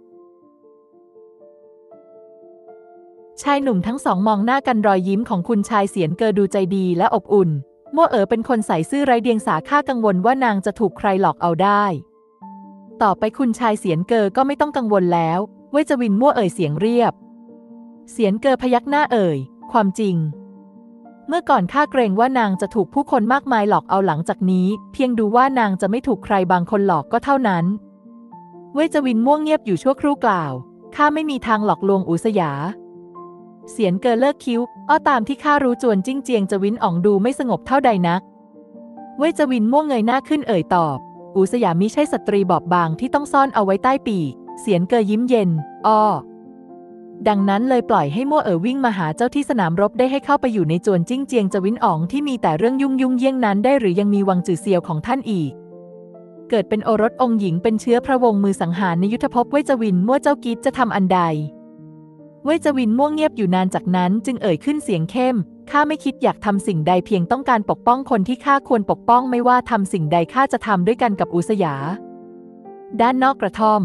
ชายหนุ่มทั้ง2มองหน้ากันรอยยิ้มของคุณชายเสียนเกอดูใจดีและอบอุ่นมั่วเป็นคนใส่ซื่อไร้เดียงสาข้ากังวลว่านางจะถูกใครหลอกเอาได้ต่อไปคุณชายเสียนเกอก็ไม่ต้องกังวลแล้วเว่ยจวินมั่วเสียงเรียบเสียนเกอพยักหน้าความจริงเมื่อก่อนข้าเกรงว่านางจะถูกผู้คนมากมายหลอกเอาหลังจากนี้เพียงดูว่านางจะไม่ถูกใครบางคนหลอกก็เท่านั้นเว่ยจวินม่วงเงียบอยู่ชั่วครู่กล่าวข้าไม่มีทางหลอกลวงอูสยาเสียนเกอเลิกคิ้วตามที่ข้ารู้จวนจิ้งเจียงจวินอ่องดูไม่สงบเท่าใดนักเว่ยจวินม่วงเงยหน้าขึ้นเอ่ยตอบอูสยามิใช่สตรีบอบบางที่ต้องซ่อนเอาไว้ใต้ปีกเสียนเกอยิ้มเย็นดังนั้นเลยปล่อยให้มั่ววิ่งมาหาเจ้าที่สนามรบได้ให้เข้าไปอยู่ในจวนจิ้งเจียงจวินอ๋องที่มีแต่เรื่องยุ่งเยี่ยงนั้นได้หรือยังมีวังจือเซียวของท่านอีกเกิดเป็นโอรสองค์หญิงเป็นเชื้อพระวงศ์มือสังหารในยุทธภพเว่ยจวินมั่วเจ้ากิ๊ดจะทำอันใดเว่ยจวินม่วงเงียบอยู่นานจากนั้นจึงเอ่ยขึ้นเสียงเข้มข้าไม่คิดอยากทำสิ่งใดเพียงต้องการปกป้องคนที่ข้าควรปกป้องไม่ว่าทำสิ่งใดข้าจะทำด้วยกันกับอูสยาด้านนอกกระท่อม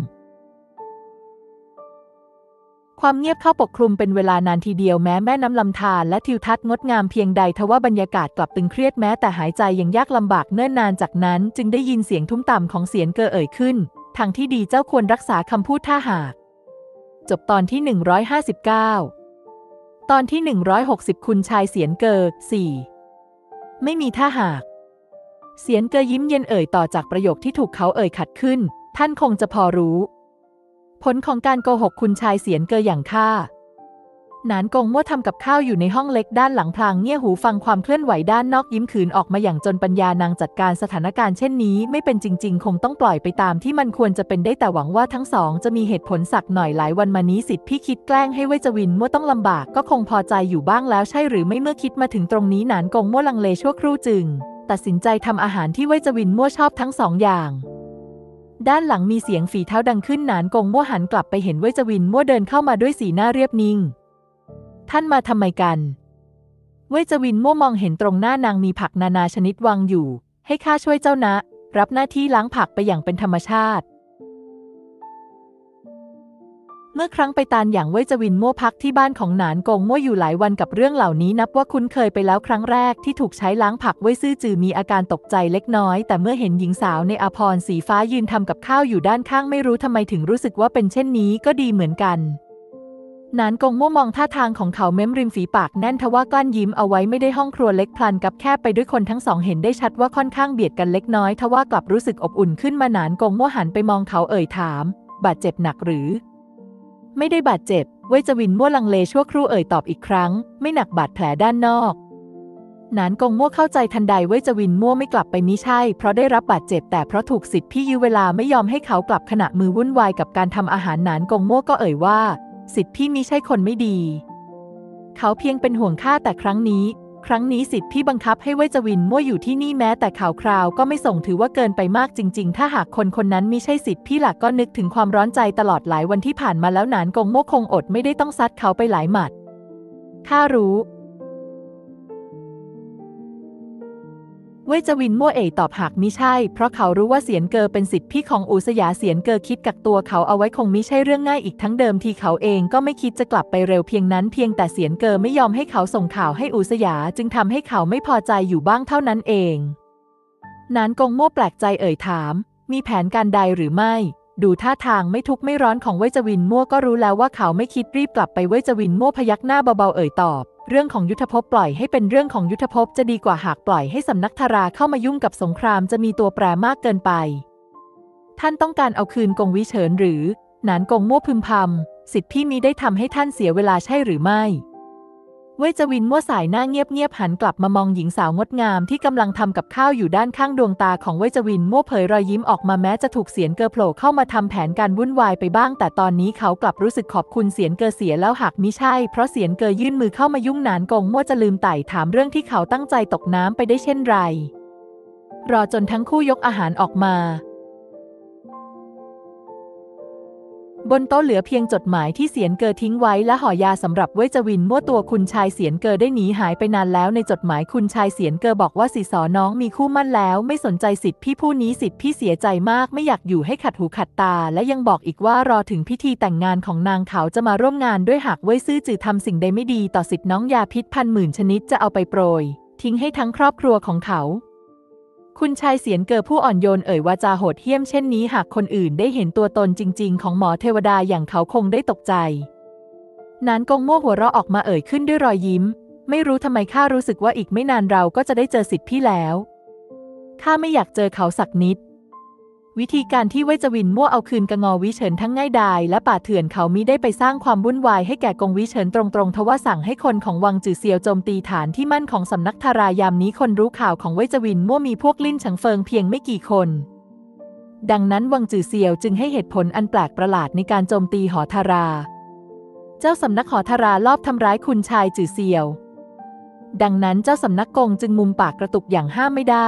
ความเงียบเข้าปกคลุมเป็นเวลานานทีเดียวแม้แม่น้ำลำธารและทิวทัศน์งดงามเพียงใดทว่าบรรยากาศกลับตึงเครียดแม้แต่หายใจยังยากลำบากเนิ่นนานจากนั้นจึงได้ยินเสียงทุ้มต่ำของเสียนเกอเอ่ยขึ้นทางที่ดีเจ้าควรรักษาคำพูดถ้าหากจบตอนที่159ตอนที่160คุณชายเสียนเกอ4ไม่มีถ้าหากเสียนเกอยิ้มเย็นเอ่ยต่อจากประโยคที่ถูกเขาเอ่ยขัดขึ้นท่านคงจะพอรู้ผลของการโกหกคุณชายเสียนเกออย่างข้าหนานกงมั่วทำกับข้าวอยู่ในห้องเล็กด้านหลังพลางเงี่ยหูฟังความเคลื่อนไหวด้านนอกยิ้มขืนออกมาอย่างจนปัญญานางจัดการสถานการณ์เช่นนี้ไม่เป็นจริงๆคงต้องปล่อยไปตามที่มันควรจะเป็นได้แต่หวังว่าทั้งสองจะมีเหตุผลสักหน่อยหลายวันมานี้สิทธิ์พี่คิดแกล้งให้เว่ยจวินมั่วต้องลำบากก็คงพอใจอยู่บ้างแล้วใช่หรือไม่เมื่อคิดมาถึงตรงนี้หนานกงมั่วลังเลชั่วครู่จึงตัดสินใจทำอาหารที่เว่ยจวินมั่วชอบทั้งสองอย่างด้านหลังมีเสียงฝีเท้าดังขึ้นหนานกงมั่วหันกลับไปเห็นเว่ยจวินมั่วเดินเข้ามาด้วยสีหน้าเรียบนิ่งท่านมาทำไมกันเว่ยจวินมั่วมองเห็นตรงหน้านางมีผักนานาชนิดวางอยู่ให้ข้าช่วยเจ้านะรับหน้าที่ล้างผักไปอย่างเป็นธรรมชาติเมื่อครั้งไปตานอย่างเว่ยจวินมั่วพักที่บ้านของหนานกงมั่วอยู่หลายวันกับเรื่องเหล่านี้นับว่าคุ้นเคยไปแล้วครั้งแรกที่ถูกใช้ล้างผักเว่ยซื่อจือมีอาการตกใจเล็กน้อยแต่เมื่อเห็นหญิงสาวในอาภรณ์สีฟ้ายืนทำกับข้าวอยู่ด้านข้างไม่รู้ทำไมถึงรู้สึกว่าเป็นเช่นนี้ก็ดีเหมือนกันหนานกงมั่วมองท่าทางของเขาเม้มริมฝีปากแน่นทว่ากลั้นยิ้มเอาไว้ไม่ได้ห้องครัวเล็กพลันกับแคบไปด้วยคนทั้งสองเห็นได้ชัดว่าค่อนข้างเบียดกันเล็กน้อยทว่ากลับรู้สึกอบอุ่นขึ้นมาหนานกงมั่วหันไปมองเขาเอ่ยถามบาดเจ็บหนักหรือไม่ได้บาดเจ็บเว่ยจวินมั่วลังเลชั่วครู่เอ่ยตอบอีกครั้งไม่หนักบาดแผลด้านนอกหนานกงมั่วเข้าใจทันใดเว่ยจวินมั่วไม่กลับไปมิใช่เพราะได้รับบาดเจ็บแต่เพราะถูกสิทธิ์พี่ยื้อเวลาไม่ยอมให้เขากลับขณะมือวุ่นวายกับการทำอาหารหนานกงมั่วก็เอ่ยว่าสิทธิ์พี่มิใช่คนไม่ดีเขาเพียงเป็นห่วงข้าแต่ครั้งนี้สิทธิ์พี่บังคับให้เว่ยจวินมั่วอยู่ที่นี่แม้แต่ข่าวคราวก็ไม่ส่งถือว่าเกินไปมากจริงๆถ้าหากคนนั้นมิใช่สิทธิ์พี่หลักก็นึกถึงความร้อนใจตลอดหลายวันที่ผ่านมาแล้วหนานกงมั่วคงอดไม่ได้ต้องซัดเขาไปหลายหมัดข้ารู้เว่ยจวินมั่วเอ่ยตอบหากมิใช่เพราะเขารู้ว่าเสียนเกอเป็นสิทธิ์พี่ของอูสยาเสียนเกอคิดกักตัวเขาเอาไว้คงมิใช่เรื่องง่ายอีกทั้งเดิมทีเขาเองก็ไม่คิดจะกลับไปเร็วเพียงนั้นเพียงแต่เสียนเกอไม่ยอมให้เขาส่งข่าวให้อูสยาจึงทำให้เขาไม่พอใจอยู่บ้างเท่านั้นเองหนานกงมั่วแปลกใจเอ่ยถามมีแผนการใดหรือไม่ดูท่าทางไม่ทุกข์ไม่ร้อนของเว่ยจวินมั่วก็รู้แล้วว่าเขาไม่คิดรีบกลับไปเว่ยจวินมั่วพยักหน้าเบาๆเอ่ยตอบเรื่องของยุทธภพปล่อยให้เป็นเรื่องของยุทธภพจะดีกว่าหากปล่อยให้สำนักธาราเข้ามายุ่งกับสงครามจะมีตัวแปรมากเกินไปท่านต้องการเอาคืนกงวิเฉินหรือหนานกงมั่วพึมพำสิทธิ์พี่มิได้ทำให้ท่านเสียเวลาใช่หรือไม่เว่ยจวินมั่วสายหน้าเงียบๆหันกลับมามองหญิงสาวงดงามที่กำลังทำกับข้าวอยู่ด้านข้างดวงตาของเว่ยจวินมั่วเผยรอยยิ้มออกมาแม้จะถูกเสียนเกอโผล่เข้ามาทำแผนการวุ่นวายไปบ้างแต่ตอนนี้เขากลับรู้สึกขอบคุณเสียนเกอเสียแล้วหากมิใช่เพราะเสียนเกอยื่นมือเข้ามายุ่งหนานกงมั่วจะลืมไต่ถามเรื่องที่เขาตั้งใจตกน้ำไปได้เช่นไรรอจนทั้งคู่ยกอาหารออกมาบนโต๊ะเหลือเพียงจดหมายที่เสียนเกอทิ้งไว้และห่อยาสำหรับเว่ยจวินมั่วตัวคุณชายเสียนเกอได้หนีหายไปนานแล้วในจดหมายคุณชายเสียนเกอบอกว่าสิสอน้องมีคู่มั่นแล้วไม่สนใจสิทธิ์พี่ผู้นี้สิทธิ์พี่เสียใจมากไม่อยากอยู่ให้ขัดหูขัดตาและยังบอกอีกว่ารอถึงพิธีแต่งงานของนางเขาจะมาร่วมงานด้วยหากเว่ยซื่อจือทำสิ่งใดไม่ดีต่อสิทธิ์น้องยาพิษ10,000 ชนิดจะเอาไปโปรยทิ้งให้ทั้งครอบครัวของเขาคุณชายเสียนเกอผู้อ่อนโยนเอ่ยวาจาโหดเหี้ยมเช่นนี้หากคนอื่นได้เห็นตัวตนจริงๆของหมอเทวดาอย่างเขาคงได้ตกใจหนานกงมั่วหัวเราะออกมาเอ่ยขึ้นด้วยรอยยิ้มไม่รู้ทำไมข้ารู้สึกว่าอีกไม่นานเราก็จะได้เจอสิทธิ์พี่แล้วข้าไม่อยากเจอเขาสักนิดวิธีการที่เว่ยจวินมั่วเอาคืนกงอวิเฉินทั้งง่ายดายและป่าเถื่อนเขามิได้ไปสร้างความวุ่นวายให้แก่กงวิเฉินตรงๆทว่าสั่งให้คนของวังจือเซียวโจมตีฐานที่มั่นของสำนักทารายามนี้คนรู้ข่าวของเว่ยจวินมั่วมีพวกลิ่นเฉิงเฟิงเพียงไม่กี่คนดังนั้นวังจือเซียวจึงให้เหตุผลอันแปลกประหลาดในการโจมตีหอทาราเจ้าสำนักหอทาราลอบทำร้ายคุณชายจือเซียวดังนั้นเจ้าสำนักกงจึงมุมปากกระตุกอย่างห้ามไม่ได้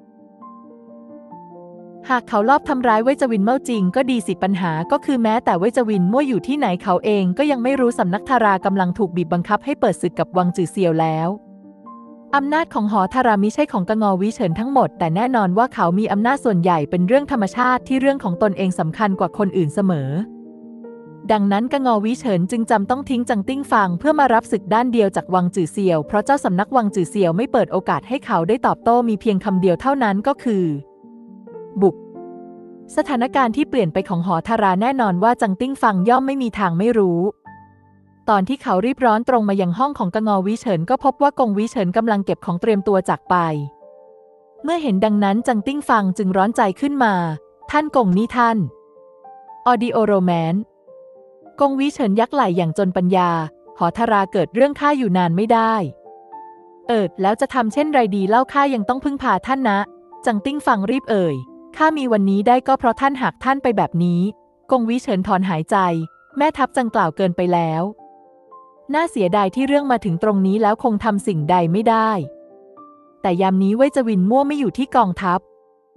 หากเขาลอบทำร้ายเว่ยจวินเม่าจริงก็ดีสิปัญหาก็คือแม้แต่เว่ยจวินมั่วอยู่ที่ไหนเขาเองก็ยังไม่รู้สำนักทารากำลังถูกบีบบังคับให้เปิดศึกกับวังจือเซียวแล้วอำนาจของหอทารามิใช่ของกงอวิเฉินทั้งหมดแต่แน่นอนว่าเขามีอำนาจส่วนใหญ่เป็นเรื่องธรรมชาติที่เรื่องของตนเองสำคัญกว่าคนอื่นเสมอดังนั้นกงอวิเฉินจึงจำต้องทิ้งจังติ้งฟางเพื่อมารับศึกด้านเดียวจากวังจือเซียวเพราะเจ้าสำนักวังจือเซียวไม่เปิดโอกาสให้เขาได้ตอบโต้มีเพียงคำเดียวเท่านั้นก็คือบุกสถานการณ์ที่เปลี่ยนไปของหอทาราแน่นอนว่าจังติ้งฟังย่อมไม่มีทางไม่รู้ตอนที่เขารีบร้อนตรงมายังห้องของกงอวิเฉินก็พบว่ากงวิเฉินกำลังเก็บของเตรียมตัวจากไปเมื่อเห็นดังนั้นจังติ้งฟังจึงร้อนใจขึ้นมาท่านกงนี่ท่านออดิโอโรแมนต์กงวิเฉินยักไหล่อย่างจนปัญญาหอทาราเกิดเรื่องข้าอยู่นานไม่ได้แล้วจะทำเช่นไรดีเล่าข้ายังต้องพึ่งพาท่านนะจังติ้งฟังรีบข้ามีวันนี้ได้ก็เพราะท่านหากท่านไปแบบนี้กงวิเฉินถอนหายใจแม่ทัพจังกล่าวเกินไปแล้วน่าเสียดายที่เรื่องมาถึงตรงนี้แล้วคงทำสิ่งใดไม่ได้แต่ยามนี้เว่ยจวินมั่วไม่อยู่ที่กองทัพ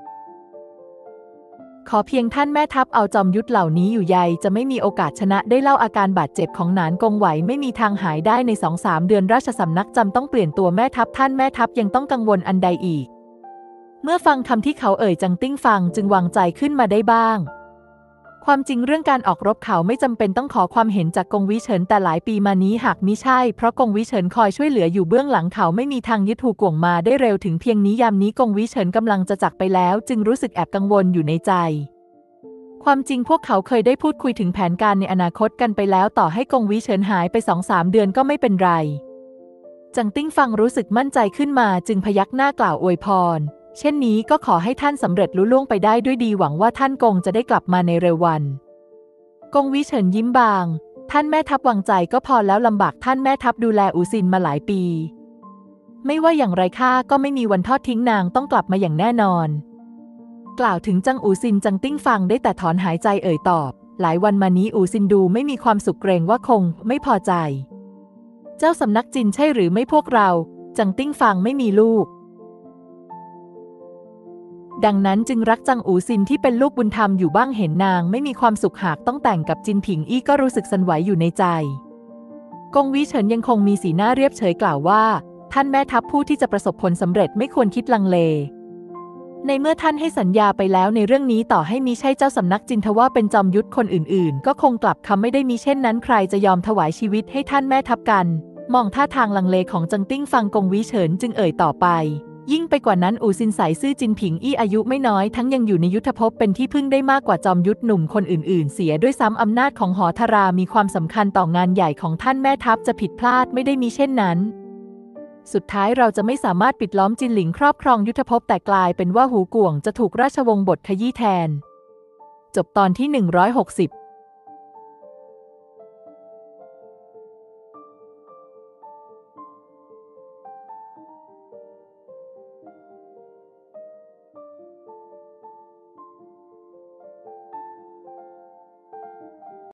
ขอเพียงท่านแม่ทัพเอาจอมยุทธเหล่านี้อยู่ใยจะไม่มีโอกาสชนะได้เล่าอาการบาดเจ็บของหนานกงไหวไม่มีทางหายได้ใน 2-3 เดือนราชสำนักจำต้องเปลี่ยนตัวแม่ทัพท่านแม่ทัพยังต้องกังวลอันใดอีกเมื่อฟังคำที่เขาจังติ้งฟังจึงวางใจขึ้นมาได้บ้างความจริงเรื่องการออกรบเขาไม่จำเป็นต้องขอความเห็นจากกงวิเฉินแต่หลายปีมานี้หากมิใช่เพราะกงวิเฉินคอยช่วยเหลืออยู่เบื้องหลังเขาไม่มีทางยึดหูกวงมาได้เร็วถึงเพียงนี้ยามนี้กงวิเฉินกำลังจะจากไปแล้วจึงรู้สึกแอบกังวลอยู่ในใจความจริงพวกเขาเคยได้พูดคุยถึงแผนการในอนาคตกันไปแล้วต่อให้กงวิเฉินหายไป 2-3 เดือนก็ไม่เป็นไรจังติ้งฟังรู้สึกมั่นใจขึ้นมาจึงพยักหน้ากล่าวอวยพรเช่นนี้ก็ขอให้ท่านสำเร็จลุล่วงไปได้ด้วยดีหวังว่าท่านกงจะได้กลับมาในเร็ววันกงวิเฉินยิ้มบางท่านแม่ทัพวางใจก็พอแล้วลำบากท่านแม่ทัพดูแลอูซินมาหลายปีไม่ว่าอย่างไรข้าก็ไม่มีวันทอดทิ้งนางต้องกลับมาอย่างแน่นอนกล่าวถึงจังอูซินจังติ้งฟังได้แต่ถอนหายใจตอบหลายวันมานี้อูซินดูไม่มีความสุขเกรงว่าคงไม่พอใจเจ้าสำนักจินใช่หรือไม่พวกเราจังติ้งฟังไม่มีลูกดังนั้นจึงรักจังอูซินที่เป็นลูกบุญธรรมอยู่บ้างเห็นนางไม่มีความสุขหากต้องแต่งกับจินผิงอี้ก็รู้สึกสั่นไหวอยู่ในใจกงวิเฉินยังคงมีสีหน้าเรียบเฉยกล่าวว่าท่านแม่ทัพผู้ที่จะประสบผลสำเร็จไม่ควรคิดลังเลในเมื่อท่านให้สัญญาไปแล้วในเรื่องนี้ต่อให้มิใช่เจ้าสำนักจินทว่าเป็นจอมยุทธคนอื่นๆก็คงกลับคำไม่ได้มีเช่นนั้นใครจะยอมถวายชีวิตให้ท่านแม่ทัพกันมองท่าทางลังเลของจังติ้งฟังกงวิเฉินจึงต่อไปยิ่งไปกว่านั้นอูซินสายซื่อจินผิงอี้อายุไม่น้อยทั้งยังอยู่ในยุทธภพเป็นที่พึ่งได้มากกว่าจอมยุทธหนุ่มคนอื่นๆเสียด้วยซ้ำอำนาจของหอทารามีความสำคัญต่องานใหญ่ของท่านแม่ทัพจะผิดพลาดไม่ได้มีเช่นนั้นสุดท้ายเราจะไม่สามารถปิดล้อมจินหลิงครอบครองยุทธภพแต่กลายเป็นว่าหูกวงจะถูกราชวงศ์บทขยี้แทนจบตอนที่160